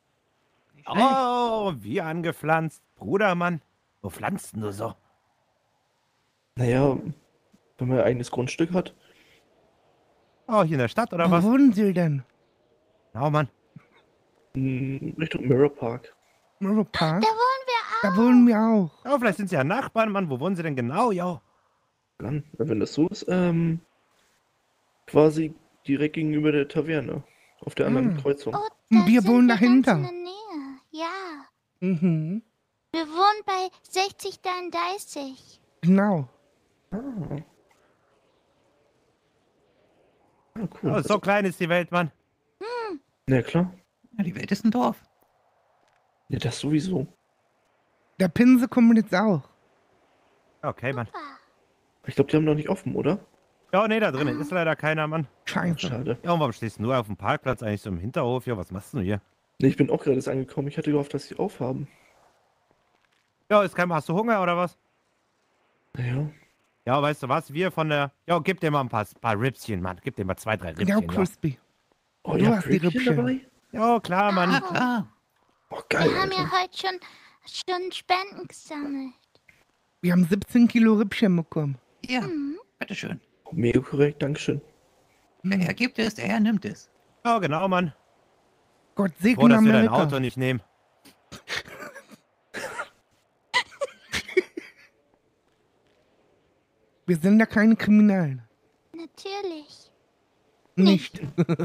Oh, wie angepflanzt. Bruder, Mann. Wo pflanzt denn du so? Naja, wenn man ein eigenes Grundstück hat. Oh, hier in der Stadt, oder Wo was? wohnen Sie denn? Oh, Mann. Richtung Mirror Park. Mirror Park? Da wohnen wir auch. Da wohnen wir auch. Oh, vielleicht sind sie ja Nachbarn, Mann. Wo wohnen sie denn genau, jo? Dann, wenn das so ist, quasi direkt gegenüber der Taverne. Auf der anderen Kreuzung. Oh, Wir wohnen dahinter. in der Nähe. Ja. Mhm. Wir wohnen bei 6033. Genau. Ah, cool. Oh, so klein ist die Welt, Mann. Ja, klar. Ja, die Welt ist ein Dorf. Ja, das sowieso. Der Pinsel kommt jetzt auch. Okay, Mann. Ich glaube, die haben noch nicht offen, oder? Ja, nee, da drinnen ist leider keiner, Mann. Scheiße. Schade. Ja, und warum stehst du nur auf dem Parkplatz, eigentlich so im Hinterhof? Ja, was machst du hier? Nee, ich bin auch gerade erst angekommen. Ich hatte gehofft, dass sie aufhaben. Ja, ist kein... Hast du Hunger, oder was? Ja. Ja, weißt du was? Wir von der... Ja, gib dir mal ein paar Ripschen, Mann. Gib dir mal 2, 3 Ripschen, Ja, ja. Crispy. Oh, Du ja, hast die Rippchen Rippchen. dabei? Ja, klar, Mann. Ah, klar. Oh, geil. Wir haben ja Alter. heute schon Schon Spenden gesammelt. Wir haben 17 Kilo Rippchen bekommen. Ja, bitteschön. Mega korrekt, Dankeschön. Der Herr gibt es, der Herr nimmt es. Oh, genau, Mann. Gott Froh, segne dass wir dein Amerika. Auto nicht nehmen. Wir sind ja keine Kriminellen. Natürlich. Nicht.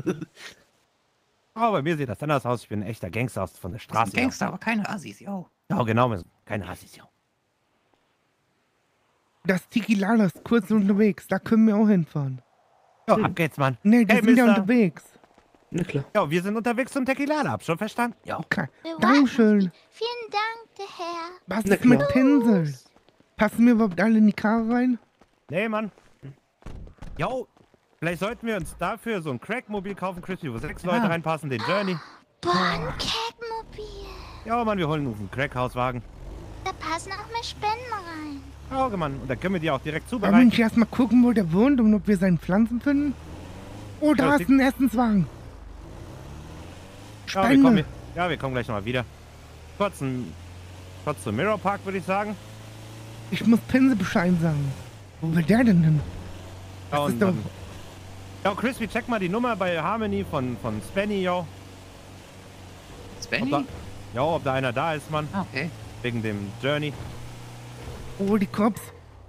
Oh, bei mir sieht das anders aus. Ich bin ein echter Gangster von der Das Straße. ist ein Gangster, aber keine Assis, yo. Ja, genau, wir sind keine Hassis, ja. Das Tiki-Lala ist kurz unterwegs. Da können wir auch hinfahren. Ja, ab geht's, Mann. Nee, die Hey, sind ja Mister. unterwegs. Na klar. Ja, wir sind unterwegs zum Tequila, hab schon verstanden? Ja. Okay. Dankeschön. Vielen Dank, der Herr. Was Na ist mit klar. Pinsel? Passen wir überhaupt alle in die Karre rein? Nee, Mann. Jo, vielleicht sollten wir uns dafür so ein Crackmobil kaufen, Crispy, wo 6 Leute reinpassen, den Journey. Boah, ein Catmobil. Ja, Mann, wir holen uns einen Crackhauswagen. Da passen auch mehr Spenden rein. Ja, Mann, und dann können wir die auch direkt Wollen wir zubereiten. nicht erstmal gucken, wo der wohnt und ob wir seine Pflanzen finden? Oh, da Ja, ist ein Essenswagen. Ja, Spende. wir kommen gleich nochmal wieder. Kurz zum Mirror Park, würde ich sagen. Ich muss Pinsel Bescheid sagen. Wo will der denn hin? Ja, Das und ist doch... dann, ja, Crispy, check mal die Nummer bei Harmony von Spenny, yo. Spenny? Ob da einer da ist, Mann. Okay. Wegen dem Journey. Oh, die Cops.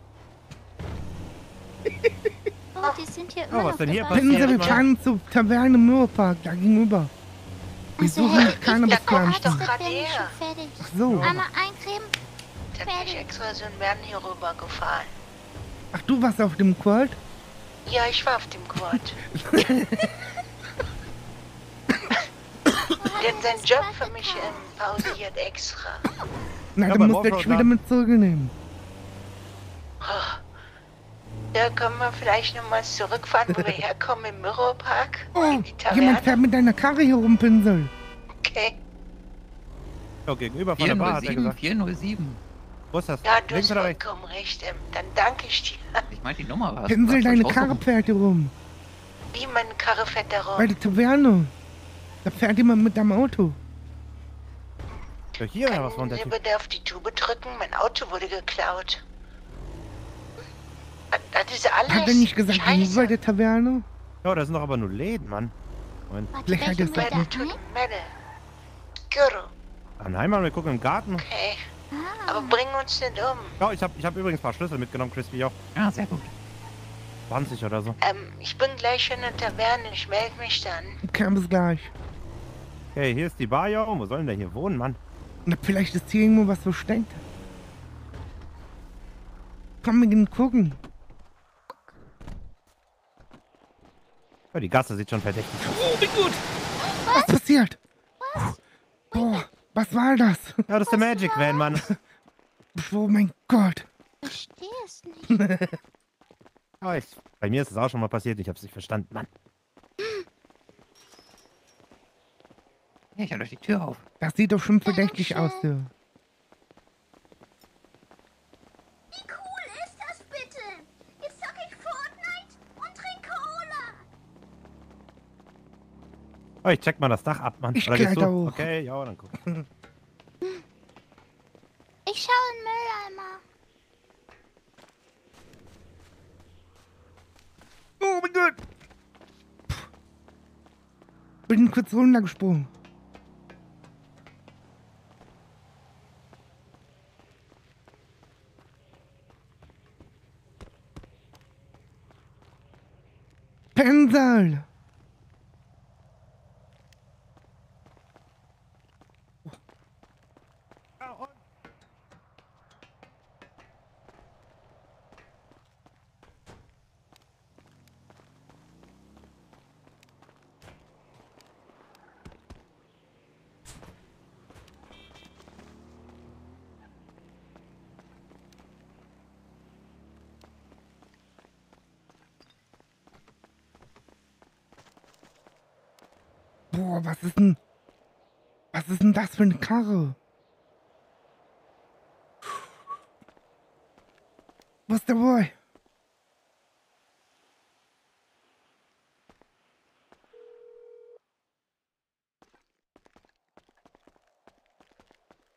Oh, die sind hier immer was noch denn hier dabei. passiert? Pinsel, wir Mann. fahren zur Taverne im Mauerpark, da gegenüber. Wir Also, suchen hey, nach Cannabispflanzen. doch gerade bin ich her. schon fertig. Ach so. Einmal eincremen. Ich hab mich extra so einen Mann hier rüber gefahren. Ach, du warst auf dem Quad? Ja, ich war auf dem Quad. Der hat seinen Job für mich pausiert extra. Na, Ja, du beim musst jetzt Offroad wieder dann. mit zurücknehmen. Da können wir vielleicht nochmal zurückfahren, wo wir herkommen im Mirror Park. Oh, in die Taverne. jemand fährt mit deiner Karre hier rum, Pinsel. Okay. Ja, gegenüber von der Bar, hat er 407, gesagt. 407. Wo ist das? Ja, du Links hast oder rechts? vollkommen recht. Dann danke ich dir. Ich meine, die Nummer war Pinsel, deine Karre fährt hier rum. Wie meine Karre fährt da Bei rum. der Taverne. Da fährt jemand mit deinem Auto. Ja, hier oder was Können runter? Sie bitte auf die Tube drücken? Mein Auto wurde geklaut. Das ist alles. Hat er nicht gesagt, Scheiße. gegenüber der Taverne? Ja, das sind doch aber nur Läden, Mann. Moment. Vielleicht hat er es Mette, nicht. tut Mette. Gürtel. Ah, nein, Mann, wir gucken im Garten. Okay. Aber bring uns nicht um. Ja, ich hab übrigens ein paar Schlüssel mitgenommen, Crispy, auch. Ja, sehr gut. 20 oder so. Ich bin gleich in der Taverne. Ich melde mich dann. Okay, bis gleich. Okay, hier ist die Bar, ja. Wo sollen wir hier wohnen, Mann? Na, vielleicht ist hier irgendwo was versteckt. Komm, wir gehen gucken. Ja, die Gasse sieht schon verdächtig aus. Oh, wie gut. Was passiert? Boah, was war das? Ja, das ist der Magic Van, Mann. Oh mein Gott. Ich verstehe es nicht. Ja, bei mir ist es auch schon mal passiert. Ich hab's nicht verstanden, Mann. Ja, ich hatte euch die Tür auf. Das sieht doch schon verdächtig aus, ja. Wie cool ist das bitte? Jetzt zocke ich Fortnite und trinke Cola. Oh, ich check mal das Dach ab, Mann. Ich Oder gehst kletter du? hoch. Okay, ja, dann guck. Ich schaue in den Mülleimer. Oh mein Gott. Bin kurz runtergesprungen. Pinsel. Boah, was ist denn das für eine Karre? Wo ist der Boy?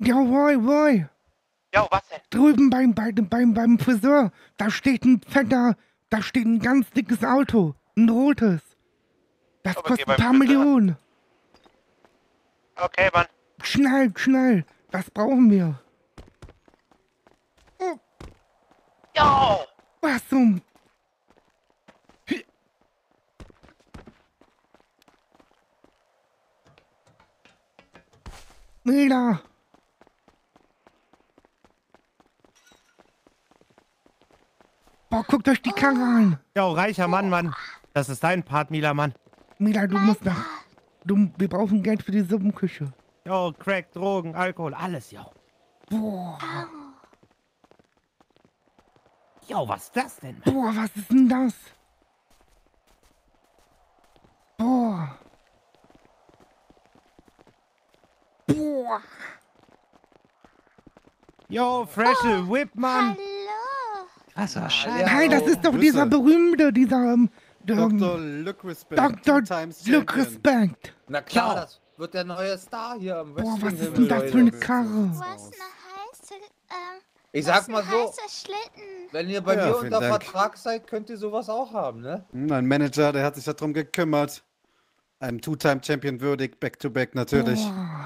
Woi. Jo, was denn? Drüben beim Friseur, da steht ein ganz dickes Auto. Ein rotes. Das kostet ein paar Millionen. Okay, Mann. Schnell. Das brauchen wir. Jo! Was zum... Mila! Boah, guckt euch die Karre an. Jo, reicher Mann. Das ist dein Part, Mila, Mann. Mila, du musst nach... wir brauchen Geld für die Suppenküche. Jo, Crack, Drogen, Alkohol, alles, jo. Boah. Jo, was ist das denn? Boah, was ist denn das? Boah. Jo, freshe Whip, Mann. Krasser Scheiß. Hey, das ist doch dieser berühmte, Dr. Luke Respect. Dr. Two-Times Luke Champion. Respect. Na klar, das wird der neue Star hier am Boah, was ist denn Wrestling-Himmel, das für eine Leute. Karre? Ich sag mal so, Schlitten. wenn ihr bei Ja, mir vielen unter Dank. Vertrag seid, könnt ihr sowas auch haben, ne? Mein Manager, der hat sich darum gekümmert. Einem Two-Time-Champion würdig, Back-to-Back natürlich.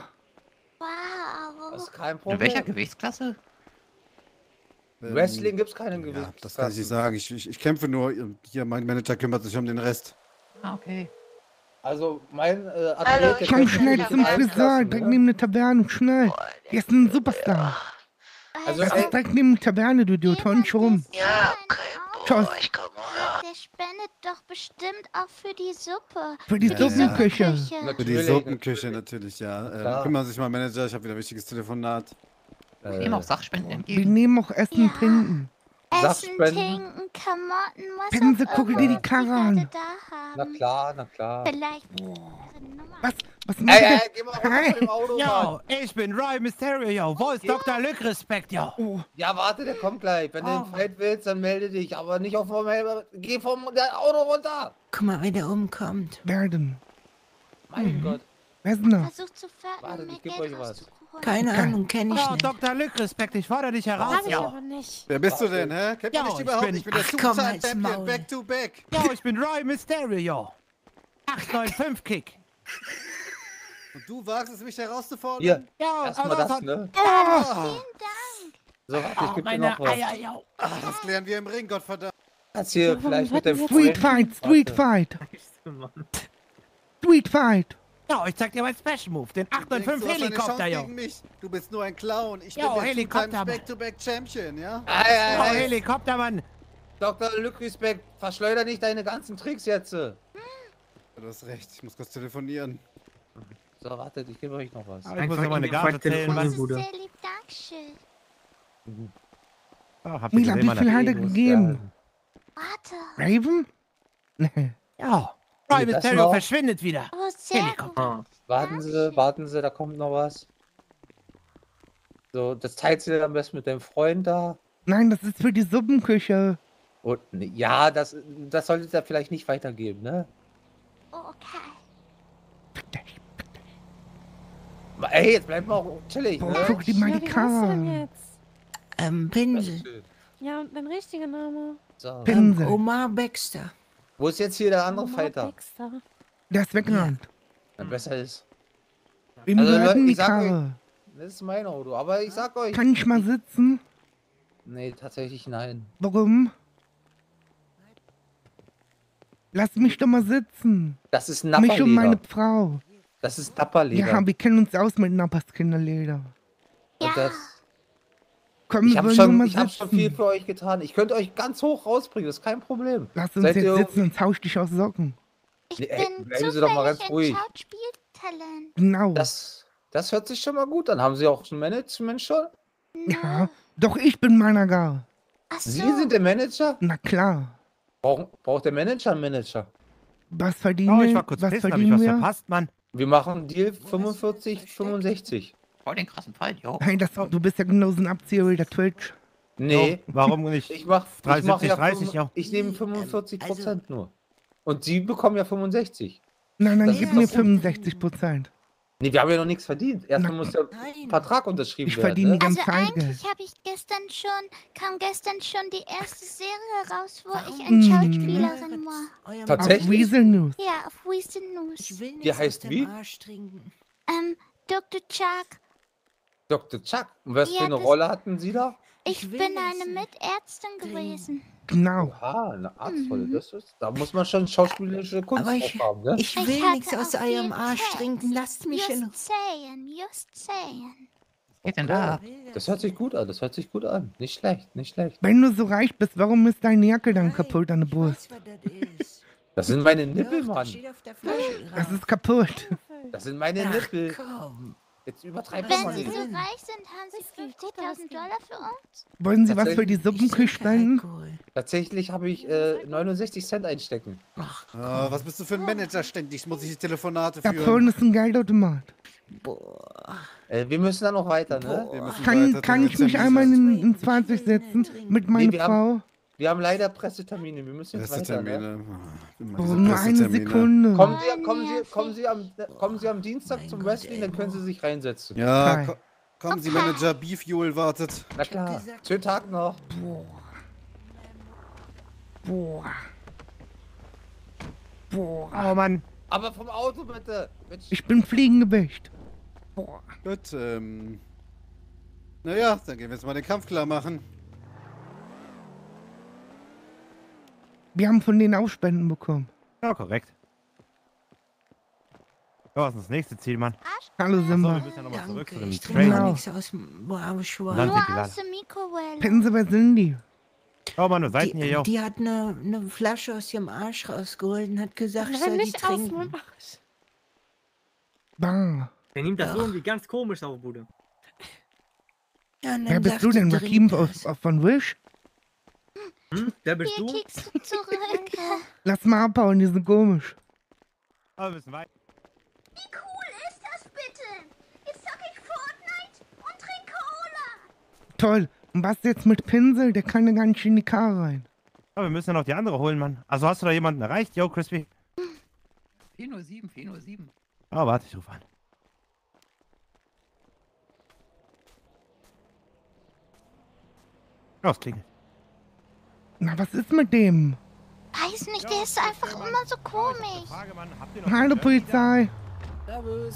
Das ist kein In Problem. welcher Gewichtsklasse? Wrestling gibt's keine Ja, Gewichtsklasse. das kann ich nicht sagen. Ich kämpfe nur. Hier, mein Manager kümmert sich um den Rest. Ah, okay. Also, mein Athlet... der Komm kämpft schnell in zum allen Friseur, Klassen, direkt ne? neben der Taverne, schnell. Hier ist ein Superstar. Also, Das ist direkt neben der Taverne, du Idiot, hau nicht rum. Ja, okay, Tschüss. ich komme. Der spendet doch bestimmt auch für die Suppe. Für die Suppenküche. Für die Suppenküche natürlich, ja. Klar. Kümmern sich mal Manager, ich habe wieder ein wichtiges Telefonat. Wir nehmen auch Sachspenden Wir entgegen. nehmen auch Essen, Trinken. Essen, Trinken, Klamotten, was Pinsel, auch gucke immer dir die Karre an. Sie da haben. Na klar. Vielleicht. Was macht ihr? Geh mal runter von dem Auto, Jo, Mann. ich bin Roy Mysterio, jo. Wo ist Dr. Luke Respect, jo? Ja, warte, der kommt gleich. Wenn du einen Fight willst, dann melde dich. Aber nicht auf vom Geh vom Auto runter. Guck mal, wenn der umkommt. Wer denn? Mein Gott. Wer ist denn das? Versuch zu Warte, fördern, ich mehr geb euch Geld was. rauszuholen. Keine Ahnung, kenne ich Oh, nicht. Dr. Luke Respect, ich fordere dich heraus, Hab ich jo. aber nicht. Wer bist du denn, hä? Kennt Ja, man dich ich überhaupt bin- nicht? Ich bin der Ach, komm, halt's Two-Time-Champion, Maul. Back-to-Back. Jo, ich bin Roy Mysterio, jo. 895 Kick. Und du wagst es, mich herauszufordern? Hier, Ja, erstmal das, ne? Ah, Vielen Dank. So, warte, ich geb dir noch was. Eier, jo. das klären wir im Ring, Gottverdammt. Kannst hier vielleicht mit dem Street Fight, Street Fight. Street Fight. Ja, ich zeig dir meinen Special Move, den 805 Helikopter, jo. Gegen mich. Du bist nur ein Clown. Ich bin Ja, der Helikopter, Two-Times Mann. Back-to-Back-Champion, ja? Oh, Helikopter, Mann. Dr. Luke Respect, verschleuder nicht deine ganzen Tricks jetzt. So, Du hast recht, ich muss kurz telefonieren. wartet, ich gebe euch noch was. Ich muss noch meine Gage zählen, Das ist Mann. sehr lieb, Dankeschön. Oh, habt ihr Mila, gesehen, wie Mann, viel das hat er Ego ist gegeben? Warte. Raven? Nee. Ja. Roy das Mysterio noch? verschwindet wieder. Oh, sehr Helikopter. Warten Sie, da kommt noch was. So, das teilst du am besten mit deinem Freund da. Nein, das ist für die Suppenküche. Und ja, das solltet ihr vielleicht nicht weitergeben, ne? gut. Okay. Ey, jetzt bleibt mal auch chillig, Boah, ne? guck dir mal die Ja, wie heißt du denn Karre. jetzt? Das ist Pinsel. schön. Ja, und dein richtiger Name? So. Pinsel. Omar Baxter. Wo ist jetzt hier der andere Omar Fighter? Baxter. Der ist weggerannt. Wenn besser ist. Wem Also, gehört Leute, denn die ich sag euch- Karre? Das ist mein Auto, aber ich sag euch. Kann ich mal sitzen? Nee, tatsächlich nein. Warum? Lass mich doch mal sitzen. Das ist Mich und meine Napperleder. Frau. Das ist Napperleder. Ja, wir kennen uns aus mit Nappers Kinderleder. Und das, Komm, ich wir habe wollen nur schon, mal ich hab schon sitzen. viel für euch getan. Ich könnte euch ganz hoch rausbringen, das ist kein Problem. Lass uns Seid jetzt ihr sitzen und tausch dich aus Socken. Ich Nee, ey, bin bleiben Sie doch mal ganz zufällig ruhig. ein Schauspieltalent. Genau. Das hört sich schon mal gut an. Haben Sie auch ein Management schon? Ja, doch ich bin Manager. Ach so. Sie sind der Manager? Na klar. Braucht der Manager einen Manager? Was verdienen Oh, wir? ich war kurz Was pissen, hab ich verdienen was wir? verpasst, Mann. Wir machen einen Deal 45, 65. Voll den krassen Fall, jo. Hey, du bist ja genau so ein Abzieher der Twitch. Nee. Oh, warum nicht? Ich mach 73, ja 30, ja. Ich nehme 45% nur. Und Sie bekommen ja 65. Nein, Das gib ist mir doch gut. 65%. Nee, wir haben ja noch nichts verdient. Erstmal muss der Vertrag unterschrieben werden. Ich verdiene die ne? ganze Also Zeit Geld. eigentlich kam gestern schon die erste Serie raus, wo ich eine Schauspielerin war. Tatsächlich? Auf Weasel News. Ja, auf Weasel News. Ich will Die nichts heißt aus wie? dem Arsch trinken. Dr. Chuck. Dr. Chuck. Und was Ja, für eine das- Rolle hatten Sie da? Ich bin eine Mitärztin gewesen. Genau. Oha, eine Arztrolle. Da muss man schon schauspielerische Kunst Aber drauf haben, ne? ich will hatte nichts aus auf eurem jeden Arsch Test. trinken. Lasst mich in Ruhe. Just saying. Was geht denn da? Das hört sich gut an, das hört sich gut an. Nicht schlecht, nicht schlecht. Wenn du so reich bist, warum ist deine Jacke dann kaputt an der Brust? Das sind meine Nippel, Mann. Das ist kaputt. Das sind meine Nippel. Jetzt übertreibt Wenn man Sie nicht. so reich sind, haben Sie $50.000 für uns? Wollen Sie was für die Suppenküche spenden? Tatsächlich habe ich 69 Cent einstecken. Was bist du für ein Manager ständig? Muss ich die Telefonate Da führen? vorne ist ein Geldautomat. Wir müssen dann noch weiter, ne? Wir müssen Kann ich mich einmal in 20 setzen mit meiner wir Frau? Wir haben leider Pressetermine, wir müssen jetzt weiter, ne? Oh, nur eine Sekunde. Kommen Sie am Dienstag zum Wrestling, dann können Sie sich reinsetzen. Ja, kommen Sie, Manager. Beef-Fuel wartet. Na klar. Schönen Tag noch. Boah. Oh Mann. Aber vom Auto bitte. Mensch. Ich bin Fliegengewicht. Boah. Gut, naja, dann gehen wir jetzt mal den Kampf klar machen. Wir haben von denen auch Spenden bekommen. Ja, korrekt. Ja, was ist das nächste Ziel, Mann? Hallo So, Simba. wir müssen ja nochmal zurück zu dem Ich trinke Trailer. auch nichts aus dem Arsch. Dann sind die Nur Lala. aus der Mikrowelle. Kennen Sie, wer sind die? Oh Mann, wo seid ihr, jo? Die hat eine Flasche aus ihrem Arsch rausgeholt und hat gesagt, ich Nein, soll die nicht aus trinken. meinem Arsch. Bah. Der nimmt das irgendwie ganz komisch auf, Bruder. Ja, und Wer dann bist sagt du sie, denn? trink Rakim das. von Wish? Der bist Hier du? kriegst du zurück. Lass mal abhauen, die sind komisch. Aber wir müssen weiter. Wie cool ist das bitte? Jetzt zocke ich Fortnite und trinke Cola. Toll. Und was jetzt mit Pinsel? Der kann ja gar nicht in die Karre rein. Aber wir müssen ja noch die andere holen, Mann. Also hast du da jemanden erreicht? Yo, Crispy? 407, 407. Oh, warte, ich rufe an. Oh, es klingelt. Na, was ist mit dem? Weiß nicht, der ist einfach immer so komisch. Hallo, Polizei. Servus.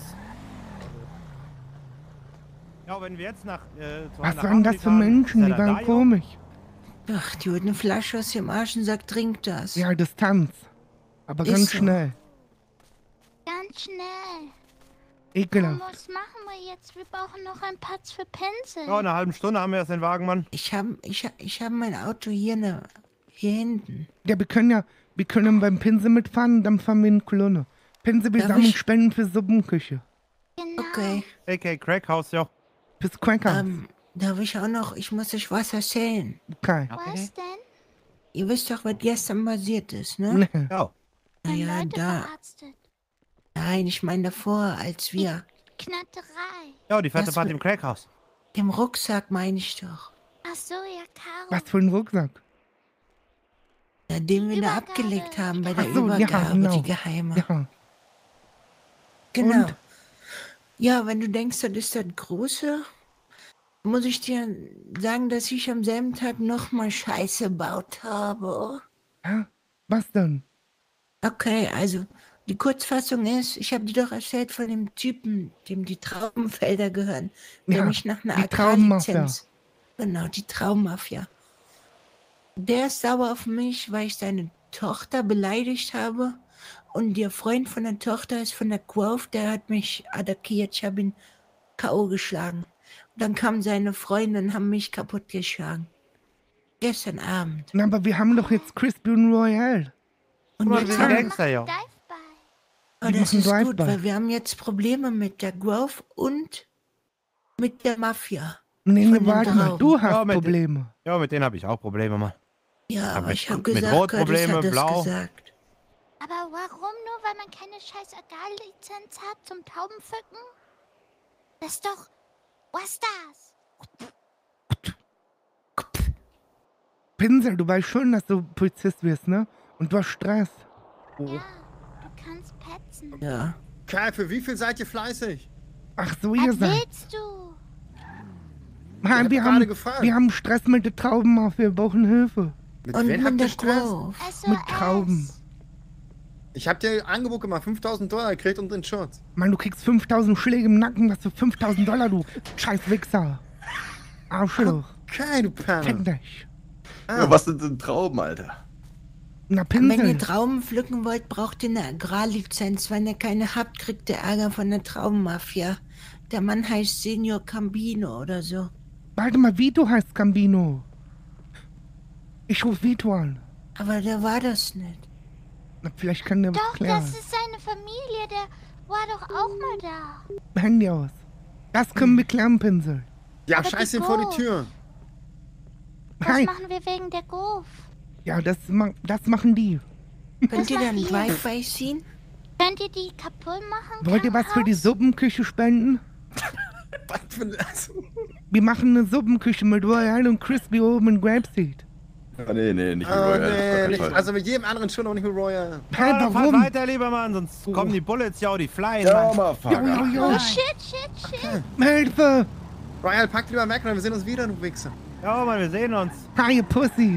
Ja, wenn wir jetzt nach... Was waren das für Menschen? Die waren komisch. Ach, die holt eine Flasche aus ihrem Arsch und sagt, trink das. Ja, Distanz. Aber Ist ganz so. schnell. Ganz schnell. Ekelhaft. Was machen wir jetzt? Wir brauchen noch einen Platz für Pinsel. Ja, in einer halben Stunde haben wir jetzt den Wagen, Mann. Ich hab mein Auto hier hinten. Ja, wir können beim Pinsel mitfahren, dann fahren wir in die Kolonne. Pinsel, wir Darf sammeln ich- Spenden für Suppenküche. Okay. AK Crackhouse, ja. Fürs Cracker. Darf ich auch noch, ich muss euch was erzählen. Okay. Was denn? Ihr wisst doch, was gestern passiert ist, ne? Nee. Ja. Naja, Leute da. verarztet. Nein, ich meine davor, als wir. Knatterei. Ja, die fette Das Party wird- im Crackhouse. Im Rucksack meine ich doch. Ach so, ja, Caro. Was für ein Rucksack? Ja, den wir da abgelegt haben bei der Ach so, ja, Übergabe, genau. die geheime. Ja. Genau. Und? Ja, wenn du denkst, das ist das Große, muss ich dir sagen, dass ich am selben Tag nochmal Scheiße gebaut habe. Ja? Was denn? Okay, also die Kurzfassung ist, ich habe dir doch erzählt von dem Typen, dem die Traubenfelder gehören, der Ja, mich nach einer die Traubenmafia. AK-Lizenz... Genau, die Traubenmafia. Der ist sauer auf mich, weil ich seine Tochter beleidigt habe. Und der Freund von der Tochter ist von der Grove, der hat mich attackiert. Ich habe ihn K.O. geschlagen. Und dann kamen seine Freunde und haben mich kaputtgeschlagen. Gestern Abend. Na, aber wir haben doch jetzt Crispy und Royale. Und Guck mal, jetzt wir sind haben, Gangster, ja. oh, Die das machen ist gut, Drive-by. weil wir haben jetzt Probleme mit der Grove und mit der Mafia. Nee, Von nee, den warte mal. Trauben. Du hast Ja, mit- Probleme. Ja, mit denen habe ich auch Probleme, Mann. Ja, aber mit- ich habe mit gesagt, Rot Curtis Probleme, hat das Blau. gesagt. Aber warum nur, weil man keine scheiß Agal-Lizenz hat zum Taubenpflücken? Das ist doch... Was ist das? Pinsel, du weißt schon, dass du Polizist wirst, ne? Und du hast Stress. Ja, du kannst petzen. Ja. Kai, für wie viel seid ihr fleißig? Ach so, ihr Was seid. willst du? Mann, wir haben Stress mit der Traubenmafia, wir brauchen Hilfe. Mit Und wem habt ihr mit der Stress? Grove. Mit Trauben. Ich hab dir ein Angebot gemacht, $5.000 gekriegt und den Schutz. Mann, du kriegst 5000 Schläge im Nacken, was für $5.000, du scheiß Wichser. Arschloch. Okay, du Panne. Fick dich. Ja, was sind denn Trauben, Alter? Na, Wenn Pinsel. ihr Trauben pflücken wollt, braucht ihr eine Agrarlizenz. Wenn ihr keine habt, kriegt ihr Ärger von der Traubenmafia. Der Mann heißt Senior Cambino oder so. Warte mal, Vito heißt Cambino. Ich ruf Vito an. Aber der war das nicht. Na, vielleicht kann der was Doch, klären. das ist seine Familie, der war doch auch mal da. Handy aus. Das können wir klären, Pinsel. Ja, Aber scheiß die ihn vor die Grove. Tür. Das Hi. machen wir wegen der Grove. Ja, das machen die. Könnt ihr dann machen die? Drive-by ziehen? Könnt ihr die kaputt machen? Wollt ihr was für die Suppenküche spenden? Was für ein... Wir machen eine Suppenküche mit Royal und Crispy oben in Grapeseed. Ah, nee, nicht mit Oh, Royal. nee, auf keinen nicht, Fall. also mit jedem anderen schon, aber nicht mit Royal. Hey, Dann fahrt warum? weiter, lieber Mann, sonst kommen die Bullets ja auch, die fliehen, Ja, Mann. Motherfucker. Oh, shit. Hilfe! Royal, pack lieber weg, wir sehen uns wieder, du Wichser. Ja, Mann, wir sehen uns. Hi, ihr Pussys.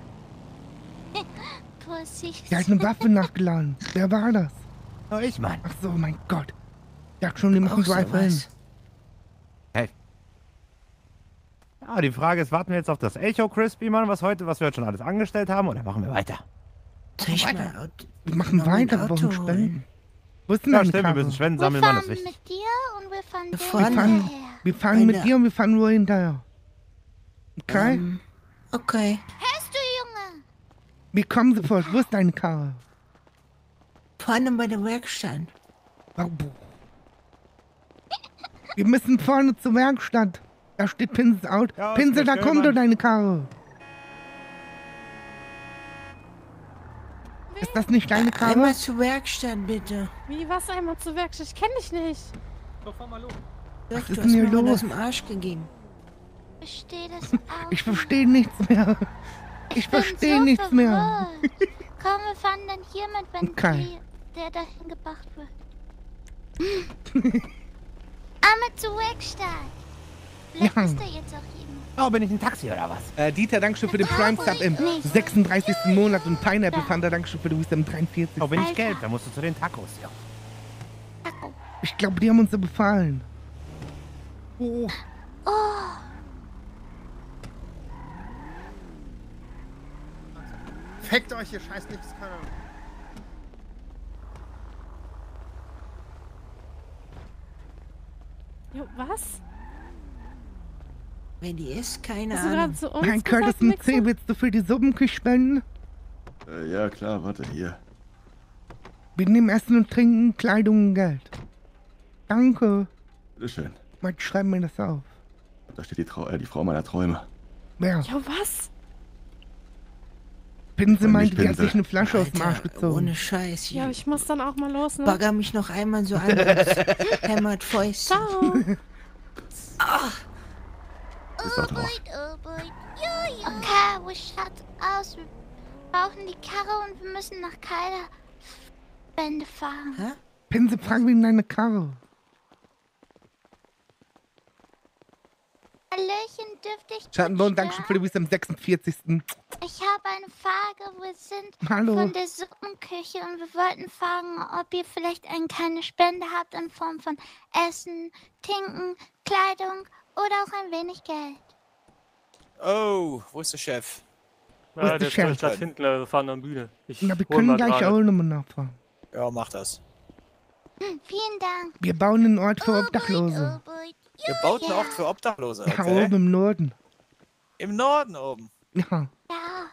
Pussy. Der hat eine Waffe nachgeladen. Wer war das? Oh, ich, Mann. Ach so, mein Gott. Ich dachte schon, die machen Auch Drive-In. sowas. Hey. Ja, die Frage ist, warten wir jetzt auf das Echo Crispy, Mann, was wir heute schon alles angestellt haben, oder machen wir weiter? Soll ich Weiter. mal Auto, Wir machen noch ein weiter, wir Auto brauchen Spenden. holen? Wo ist denn Ja, deine stimmt, wir Karre? müssen Spenden Wir sammeln, Mann, fahren das ist wichtig. mit dir und wir fahren Wir dir fahren- hinterher. Wir fahren mit Eine- dir und wir fahren nur hinterher. Okay? Okay. Hörst du, Junge? Wir kommen sofort. Wo ist deine Karre? Vorne bei der Werkstatt. Wir müssen vorne zur Werkstatt. Da steht Pinsels Auto. Ja, ist Pinsel, mir da schön, kommt doch Mann. deine Karre. Ist das nicht deine Karre? Einmal zur Werkstatt, bitte. Wie, was einmal zur Werkstatt? Ich kenne dich nicht. So, fahr mal los. Doch, ist du denn hast hier mir mal los? aus dem Arsch gegeben. Ich verstehe das auch. Ich verstehe nichts mehr. Ich bin verstehe so nichts mehr. verwirrt. Komm, wir fahren dann hier mit, wenn Okay. der dahin gebracht wird. Einmal zur Werkstatt. Vielleicht Ja. ist er jetzt auch eben. Oh, bin ich ein Taxi oder was? Dieter, Dankeschön für den Prime Sub im 36. Monat und Pineapple Panda, Dankeschön für den Wisdom 43. Oh, bin ich gelb, dann musst du zu den Tacos, ja. Ich glaube, die haben uns so befallen. Oh. Oh, Fickt euch, ihr scheiß Nichtskönner. Jo, was? Wer die ist, keine Hast du Ahnung. gerade zu uns Mein gesagt, Curtis und C, Mixer? willst du für die Suppenküche spenden? Ja, klar, warte, hier. Wir nehmen Essen und Trinken, Kleidung und Geld. Danke. Bitteschön. Mike, schreib mir das auf. Da steht die Frau meiner Träume. Wer? Jo, was? Pinsel Nicht meinte, die hat Pinsel. sich eine Flasche aus dem Arsch gezogen. Ohne Scheiß. Ja, ich muss dann auch mal los, ne? Bagger mich noch einmal so an, als hämmert Fäuste. Ciao. Ist doch drauf. oh boy. Okay, wo schaut's aus? Wir brauchen die Karre und wir müssen nach Kleiderbände fahren. Hä? Pinsel, frag wegen deine Karre. Hallöchen, dürfte ich Schattenbaum, kurz Dankeschön für stören? die Wisdom 46. Ich habe eine Frage. Wir sind Hallo. von der Suppenküche und wir wollten fragen, ob ihr vielleicht eine kleine Spende habt in Form von Essen, Trinken, Kleidung oder auch ein wenig Geld. Oh, wo ist der Chef? Wo ist der der Chef? Stadt hinten, wir fahren am Bühne. Ich Na, wir hol können mal gleich gerade. auch nochmal nachfragen. Ja, mach das. Vielen Dank. Wir bauen einen Ort für Obdachlose. Ihr baut einen Ort für Obdachlose, Ja, okay? oben im Norden. Im Norden oben. Ja. Ja.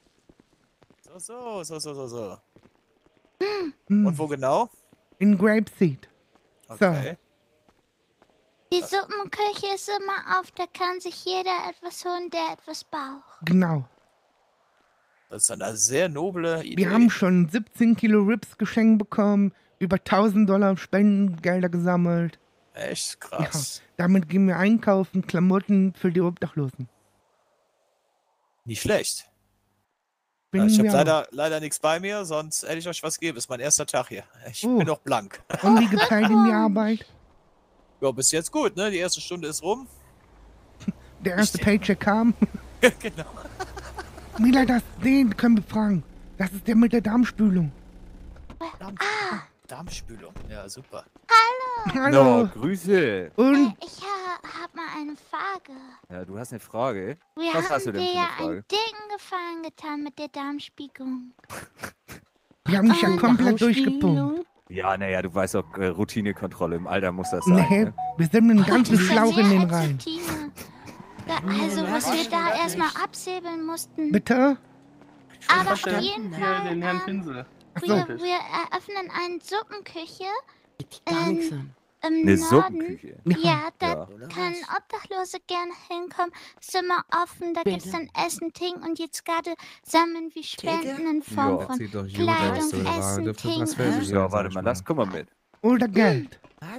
So. Hm. Und wo genau? In Grapeseed. Okay. Die Suppenküche ist immer auf, da kann sich jeder etwas holen, der etwas braucht. Genau. Das ist eine sehr noble Idee. Wir haben schon 17 Kilo Rips geschenkt bekommen, über $1000 Spendengelder gesammelt. Echt krass. Ja, damit gehen wir einkaufen, Klamotten für die Obdachlosen. Nicht schlecht. Bin Ich wir habe leider nichts bei mir, sonst hätte ich euch was geben. Ist mein erster Tag hier. Ich bin noch blank. Und wie gefällt Ihnen die Arbeit? Ja, bis jetzt gut, ne? Die erste Stunde ist rum. Der erste Paycheck kam. Genau. Mila, den können wir fragen. Das ist der mit der Darmspülung. Darmspülung, ja, super. Hallo. No, Grüße. Und? Ich hab mal eine Frage. Ja, du hast eine Frage. Wir Was hast du haben denn dir für ja eine Frage? einen dicken Gefallen getan mit der Darmspiegelung. Wir haben mich ja komplett durchgepumpt. Ja, naja, du weißt auch, Routinekontrolle. Im Alter muss das sein. Nee, Ne? wir sind mit einem ganzen Schlauch in den rein. Ja, also, was wir da erstmal absäbeln mussten. Bitte? Aber auf jeden Fall, den Herrn Pinsel. wir eröffnen eine Suppenküche im Eine Norden. Suppenküche? Ja, da Ja. können Obdachlose gerne hinkommen. Ist immer offen, da gibt's dann Essen, Trinken und jetzt gerade sammeln wir Spenden in Form Ja. von Sieht doch gut Kleidung, aus, oder? Essen, Dürfte Trinken. Transfer sein. Ja, warte mal, lass, komm mal mit. Oder Geld.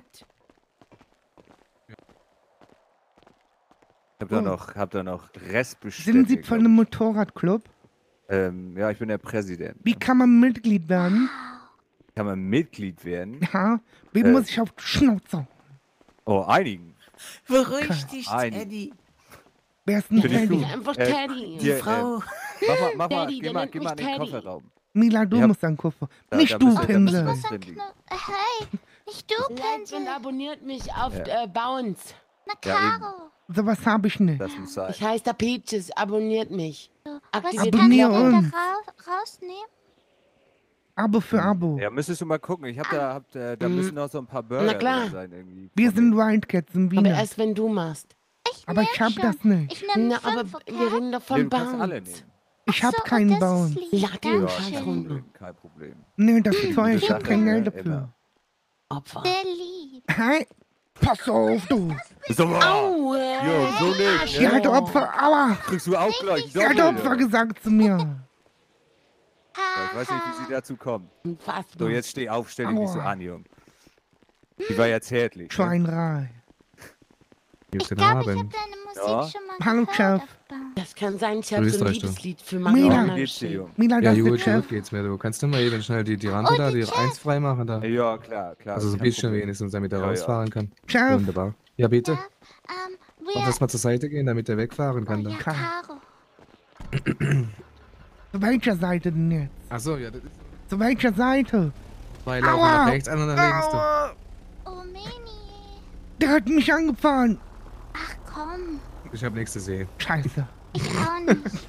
Hab da noch Restbestände. Sind Sie von einem Motorradclub? Ja, ich bin der Präsident. Wie kann man Mitglied werden? Kann man Mitglied werden? Ja, wie muss ich auf die Schnauze? Oh, einigen. Beruhig dich, Einigen. Teddy. Wer ist denn Finde ich Teddy? gut. Einfach Teddy. Hier, Frau. mach mal, Daddy, geh der mal nennt in mich den Teddy. Kofferraum. Mila, du Ja. musst an Koffer. Da- Nicht da du, müsste- da Pinsel. müsste was drin liegen. Hey, nicht du, Pinsel. Und abonniert mich auf Ja. Bounce. Na, Ja, eben. Caro. Sowas habe ich nicht. Das muss sein. Ich heiße da Peaches, abonniert mich. Aktiviert Kann Abonnier ich den uns. da rausnehmen? Abo für Abo. Ja, müsstest du mal gucken. Ich da müssen noch so ein paar Burger Na klar. drin sein irgendwie. Wir sind Wildcats in Aber Wiener. erst wenn du machst. Aber ich hab das nicht. Ich nehme Na, aber wir reden doch Nee, von du kannst alle Bounce. nehmen. Ich hab keinen Baum. Lad den Ja, Scheiß kein runter. Problem, kein Problem. Nee, das ist teuer. Ich Gute hab Sache, kein ne? Geld dafür. Immer. Opfer. Sehr lieb. Hey, pass auf, du. So, Aua. ja, so nicht. Sie hat Opfer, aua. Kriegst du auch gleich Sie hat doppelt, Opfer ja. gesagt zu mir. Ich weiß nicht, wie sie dazu kommt. Unfassbar. So, jetzt steh auf, stell dich nicht so Aua. an, Junge. Die war ja zärtlich. Ne? Schweinerei. Guten Ich Abend. hab deine Musik Ja. schon mal Hallo, gehört. Chef. Das kann sein, ich habe Grüßt so ein euch, du. Liebeslied für Mila. Mariana Wie geht's dir, geschrieben. Junge? Mila, Ja, das ist gut, der gut Chef. geht's mir. Du kannst du mal eben schnell die Rampe da, die 1 freimachen da. Ja, klar, klar. Also so ein kein bisschen Problem. wenigstens, damit er Ja, ja. rausfahren kann. Chef. Wunderbar. Ja, bitte. Lass Wir, uns mal zur Seite gehen, damit er wegfahren kann. ja, Dann. Caro. Zu welcher Seite denn jetzt? Achso, ja, das ist. Zu welcher Seite? Zwei laufen Aua. nach rechts, einer nach links. Du. Aua. Oh, Meni. Der hat mich angefahren. Ach komm. Ich hab nichts zu sehen. Scheiße. Ich auch nicht.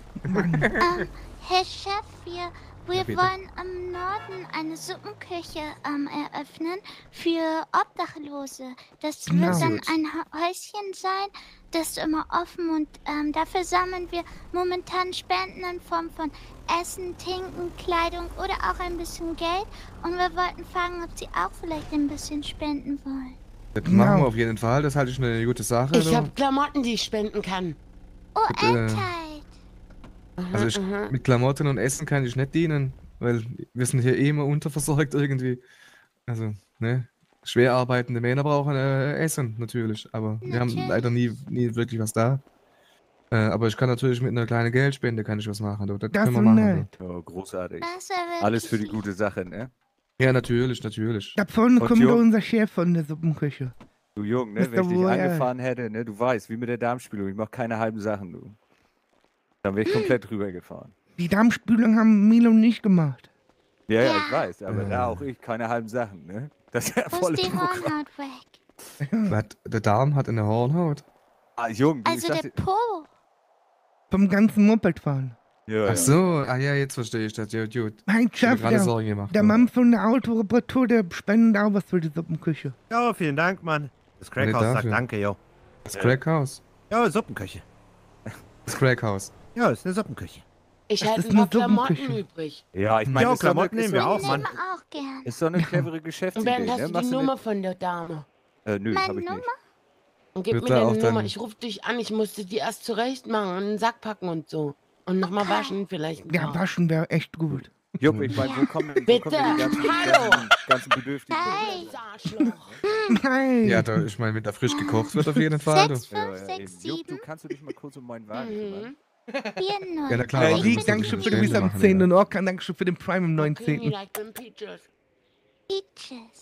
Herr Chef, wir bitte. wollen am Norden eine Suppenküche eröffnen für Obdachlose. Das wird Genau. dann ein Häuschen sein, das ist immer offen und dafür sammeln wir momentan Spenden in Form von Essen, Trinken, Kleidung oder auch ein bisschen Geld. Und wir wollten fragen, ob Sie auch vielleicht ein bisschen spenden wollen. Das machen wir auf jeden Fall, das halte ich eine gute Sache. Ich du. habe Klamotten, die ich spenden kann. Oh, Bitte. Endheit. Also ich, mit Klamotten und Essen kann ich nicht dienen, weil wir sind hier eh immer unterversorgt irgendwie. Also, ne? Schwer arbeitende Männer brauchen Essen, natürlich. Aber wir haben leider nie wirklich was da. Aber ich kann natürlich mit einer kleinen Geldspende kann ich was machen. Du. Das Das können wir ist machen. nett. Oh, großartig. Das wäre wirklich Alles für die lieb. gute Sache, ne? Ja, natürlich, natürlich. Da vorne Und kommt Jung? unser Chef von der Suppenküche. Du Jung, ne? Wenn Mr. ich dich Royal. angefahren hätte, ne? Du weißt, wie mit der Darmspülung, ich mach keine halben Sachen, du. Dann wäre ich komplett rübergefahren. Die Darmspülung haben Milo nicht gemacht. Ja, ja, ich weiß, aber da auch ich keine halben Sachen, ne? Das ist ja Wo voll ist die Programm. Hornhaut weg? Was? Der Darm hat eine Hornhaut? Ah, Jung, du, Also der Po. Vom ganzen Moped fahren. Ja, Ach so, ah ja, jetzt verstehe ich das. Ja, gut. Mein Ich hab mir Chef, gerade Sorgen gemacht. der Mann von der Autoreparatur, der spendet auch was für die Suppenküche. Ja, vielen Dank, Mann. Das Nicht Crackhaus sagt dafür. danke, jo. Das Crackhaus. Ja, Suppenküche. Das Crackhaus. Ja, ist eine Suppenküche. Ich Das hätte ist ein paar eine Klamotten Suppenküche. übrig. Ja, ich meine, Ja, ist doch eine- Klamotten nehmen wir ist auch, doch- Mann. Auch gern. Ist doch eine clevere Und Geschäftsidee, dann hast ne? du Machst die du Nummer nicht? von der Dame. Nö, Meine hab ich Nummer? nicht. Und gib Wird mir da deine auch Nummer. dann- Ich rufe dich an. Ich musste die erst zurecht machen und in den Sack packen und so. Und nochmal waschen vielleicht. ein Ja, paar. waschen wäre echt gut. Jupp, ich meine, wo kommen denn Bitte. die Hallo. ganzen Bedürftigen? Hey. Arschloch. Nein. Ja, da, ich meine, wenn da frisch gekocht wird, auf jeden Fall. Du. 6, 5, 6, Jupp, 7, du kannst du dich mal kurz um meinen Wagen kümmern? 4, 0. Ja, na klar. Hey, machen Lee, wir. Dankeschön für den Stände Wies am machen, 10. ja. und Orkan, Dankeschön für den Prime am Okay, 19. Mila, ich bin Peaches. Peaches.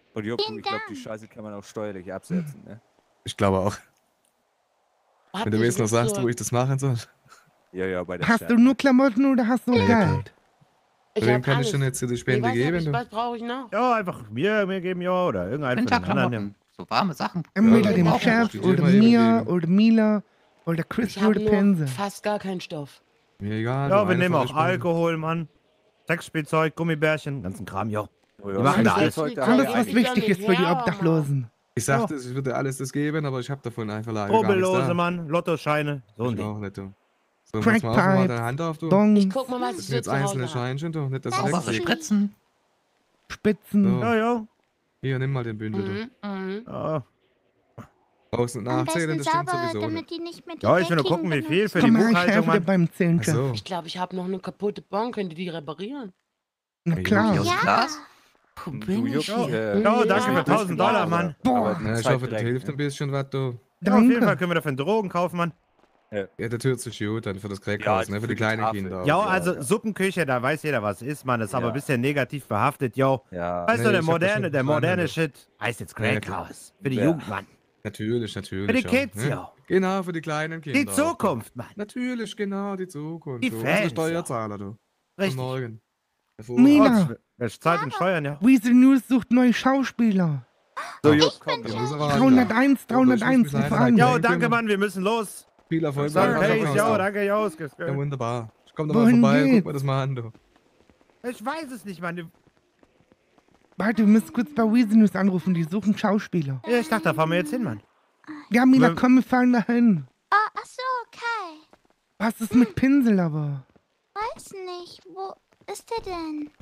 Und Joko, ich glaube, die Scheiße kann man auch steuerlich absetzen, ne? Ich glaube auch. Wenn du mir jetzt noch sagst, wo ich das machen soll. Ja, bei der Hast du nur Klamotten oder hast du Ja, Geld? Wem kann ich denn jetzt die Spende geben? Was brauche ich noch? Ja, einfach mir geben, ja, oder irgendeinen von den anderen. So warme Sachen. Entweder dem Ja, Chef die oder dir mal mir eben oder Mila oder Chris Ich habe oder nur Pense. fast gar keinen Stoff. Mir egal. Ja, nur wir eine nehmen von auch der Spende. Alkohol, Mann. Sexspielzeug, Gummibärchen, ganzen Kram, ja. Wir ja, machen da alles. Alles, was wichtig ist für die Obdachlosen. Ich sagte, ich würde alles das geben, aber ich habe davon einfach leider gar nichts Rubbellose, da. Mann, Lottoscheine, so ein Ich Ding. auch nicht, du. So, mach mal auf, mach mal deine Hand auf, du. Bongs, Ich guck mal, was Das ich sind jetzt zu Hause einzelne habe. Scheinchen, du. Nicht, dass du Saubere wegfliegst. Spritzen. Spitzen. So. Ja, ja. Hier, nimm mal den Bündel, du. Ja, Brauchst du nicht Am nachzählen, besten das stimmt sauber, sowieso nicht. damit die nicht mit ja, ich will nur gucken, wie viel für die Komm mal, ich Buchhaltung, helfe dir Mann. beim Zählen, Ach Chef. so. Ich glaube, ich habe noch eine kaputte Bon. Könnt ihr die reparieren? Na klar. Aus Glas? Wo bin ich Joko, hier? Ja, danke für Ja. 1000 $, Mann. Boah, Na, ich hoffe, das hilft ein bisschen was, du. Ja, auf jeden Fall danke. können wir dafür Drogen kaufen, Mann. Ja, das hört sich gut an für das Crackhaus, Ja, ne? Für für die die kleinen Tafel. Kinder. Ja, auch. also Suppenküche, da weiß jeder, was ist, Mann. Das ist aber ein bisschen negativ behaftet, yo. Ja. Weißt Nee, du, der ich hab das schon moderne verstanden. Shit heißt jetzt Ja, Crackhaus. Für die Ja. Jugend, Mann. Natürlich. Für die ja, Kids, ne? ja. Genau, für die kleinen Kinder. Die Zukunft, Mann. Natürlich, genau, die Zukunft. Die du. Fans, Unsere Steuerzahler, du. Richtig. Von morgen. Mila. Oh, wer zahlt denn Steuern, ja? Weasel News sucht neue Schauspieler. So, Joko, komm. Der muss aber ran, 301, da. Ich muss 301 mich leider voran. Jo, gleich danke, kümmern. Mann, wir müssen los. Viel Erfolg Sag beim hey, Crackhaus, jo, du. danke, jo. Ja, wunderbar. Ich komm da mal Wohin vorbei, geht's? guck mir das mal an, du. Ich weiß es nicht, Mann. Warte, wir müssen kurz bei Weasel News anrufen, die suchen Schauspieler. Ja, ich dachte, da fahren wir jetzt hin, Mann. Ja, Mila, Wir- komm, wir fahren dahin. Oh, ach so, okay. Was ist mit Pinsel aber? Weiß nicht. Wo ist der denn?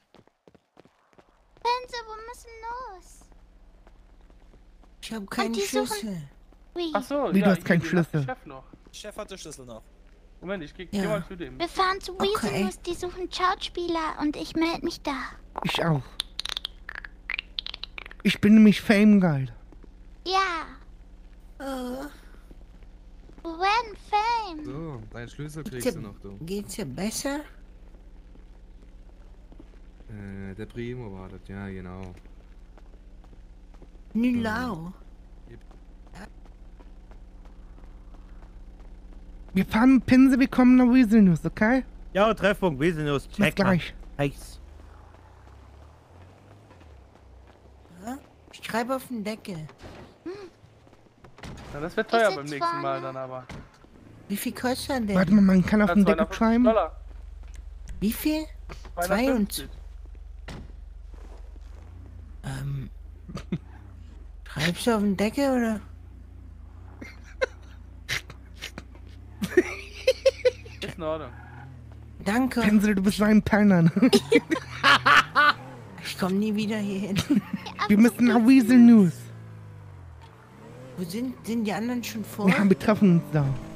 Pinsel, wir müssen los. Ich habe keinen die suchen- Schlüssel. Wie? Ach so, Wie, ja, du hast ich keinen geh nach dem Schlüssel? Chef noch. Chef hat den Schlüssel noch. Moment, ich geh Ja. mal zu dem. Wir fahren zu Weasel Okay. News, die suchen Schauspieler und ich melde mich da. Ich auch. Ich bin nämlich Fame Guide. Ja, wir werden Fame. So, deinen Schlüssel Geht's kriegst du dir, noch, du. geht's dir besser? Der Primo war das, ja, genau. Nilau. Wir fahren mit Pinsel, wir kommen nach Weasel News, okay? Ja, Treffpunkt, Weasel News. Bis Check, Mann. gleich. Heiß. Ja? Ich schreibe auf den Deckel. Ja, das wird teuer Ich beim sitz nächsten Mal vorne. dann aber. Wie viel kostet er denn? Warte mal, man kann auf den Deckel 250 schreiben. $. Wie viel? 250. Schreibst du auf den Deckel oder? Ist in Ordnung. Danke. Pinsel, du bist so ein Penner. Ne? Ich komme nie wieder hier hin. Wir müssen nach Weasel News. Wo sind die anderen schon vor? Ja, wir treffen uns da.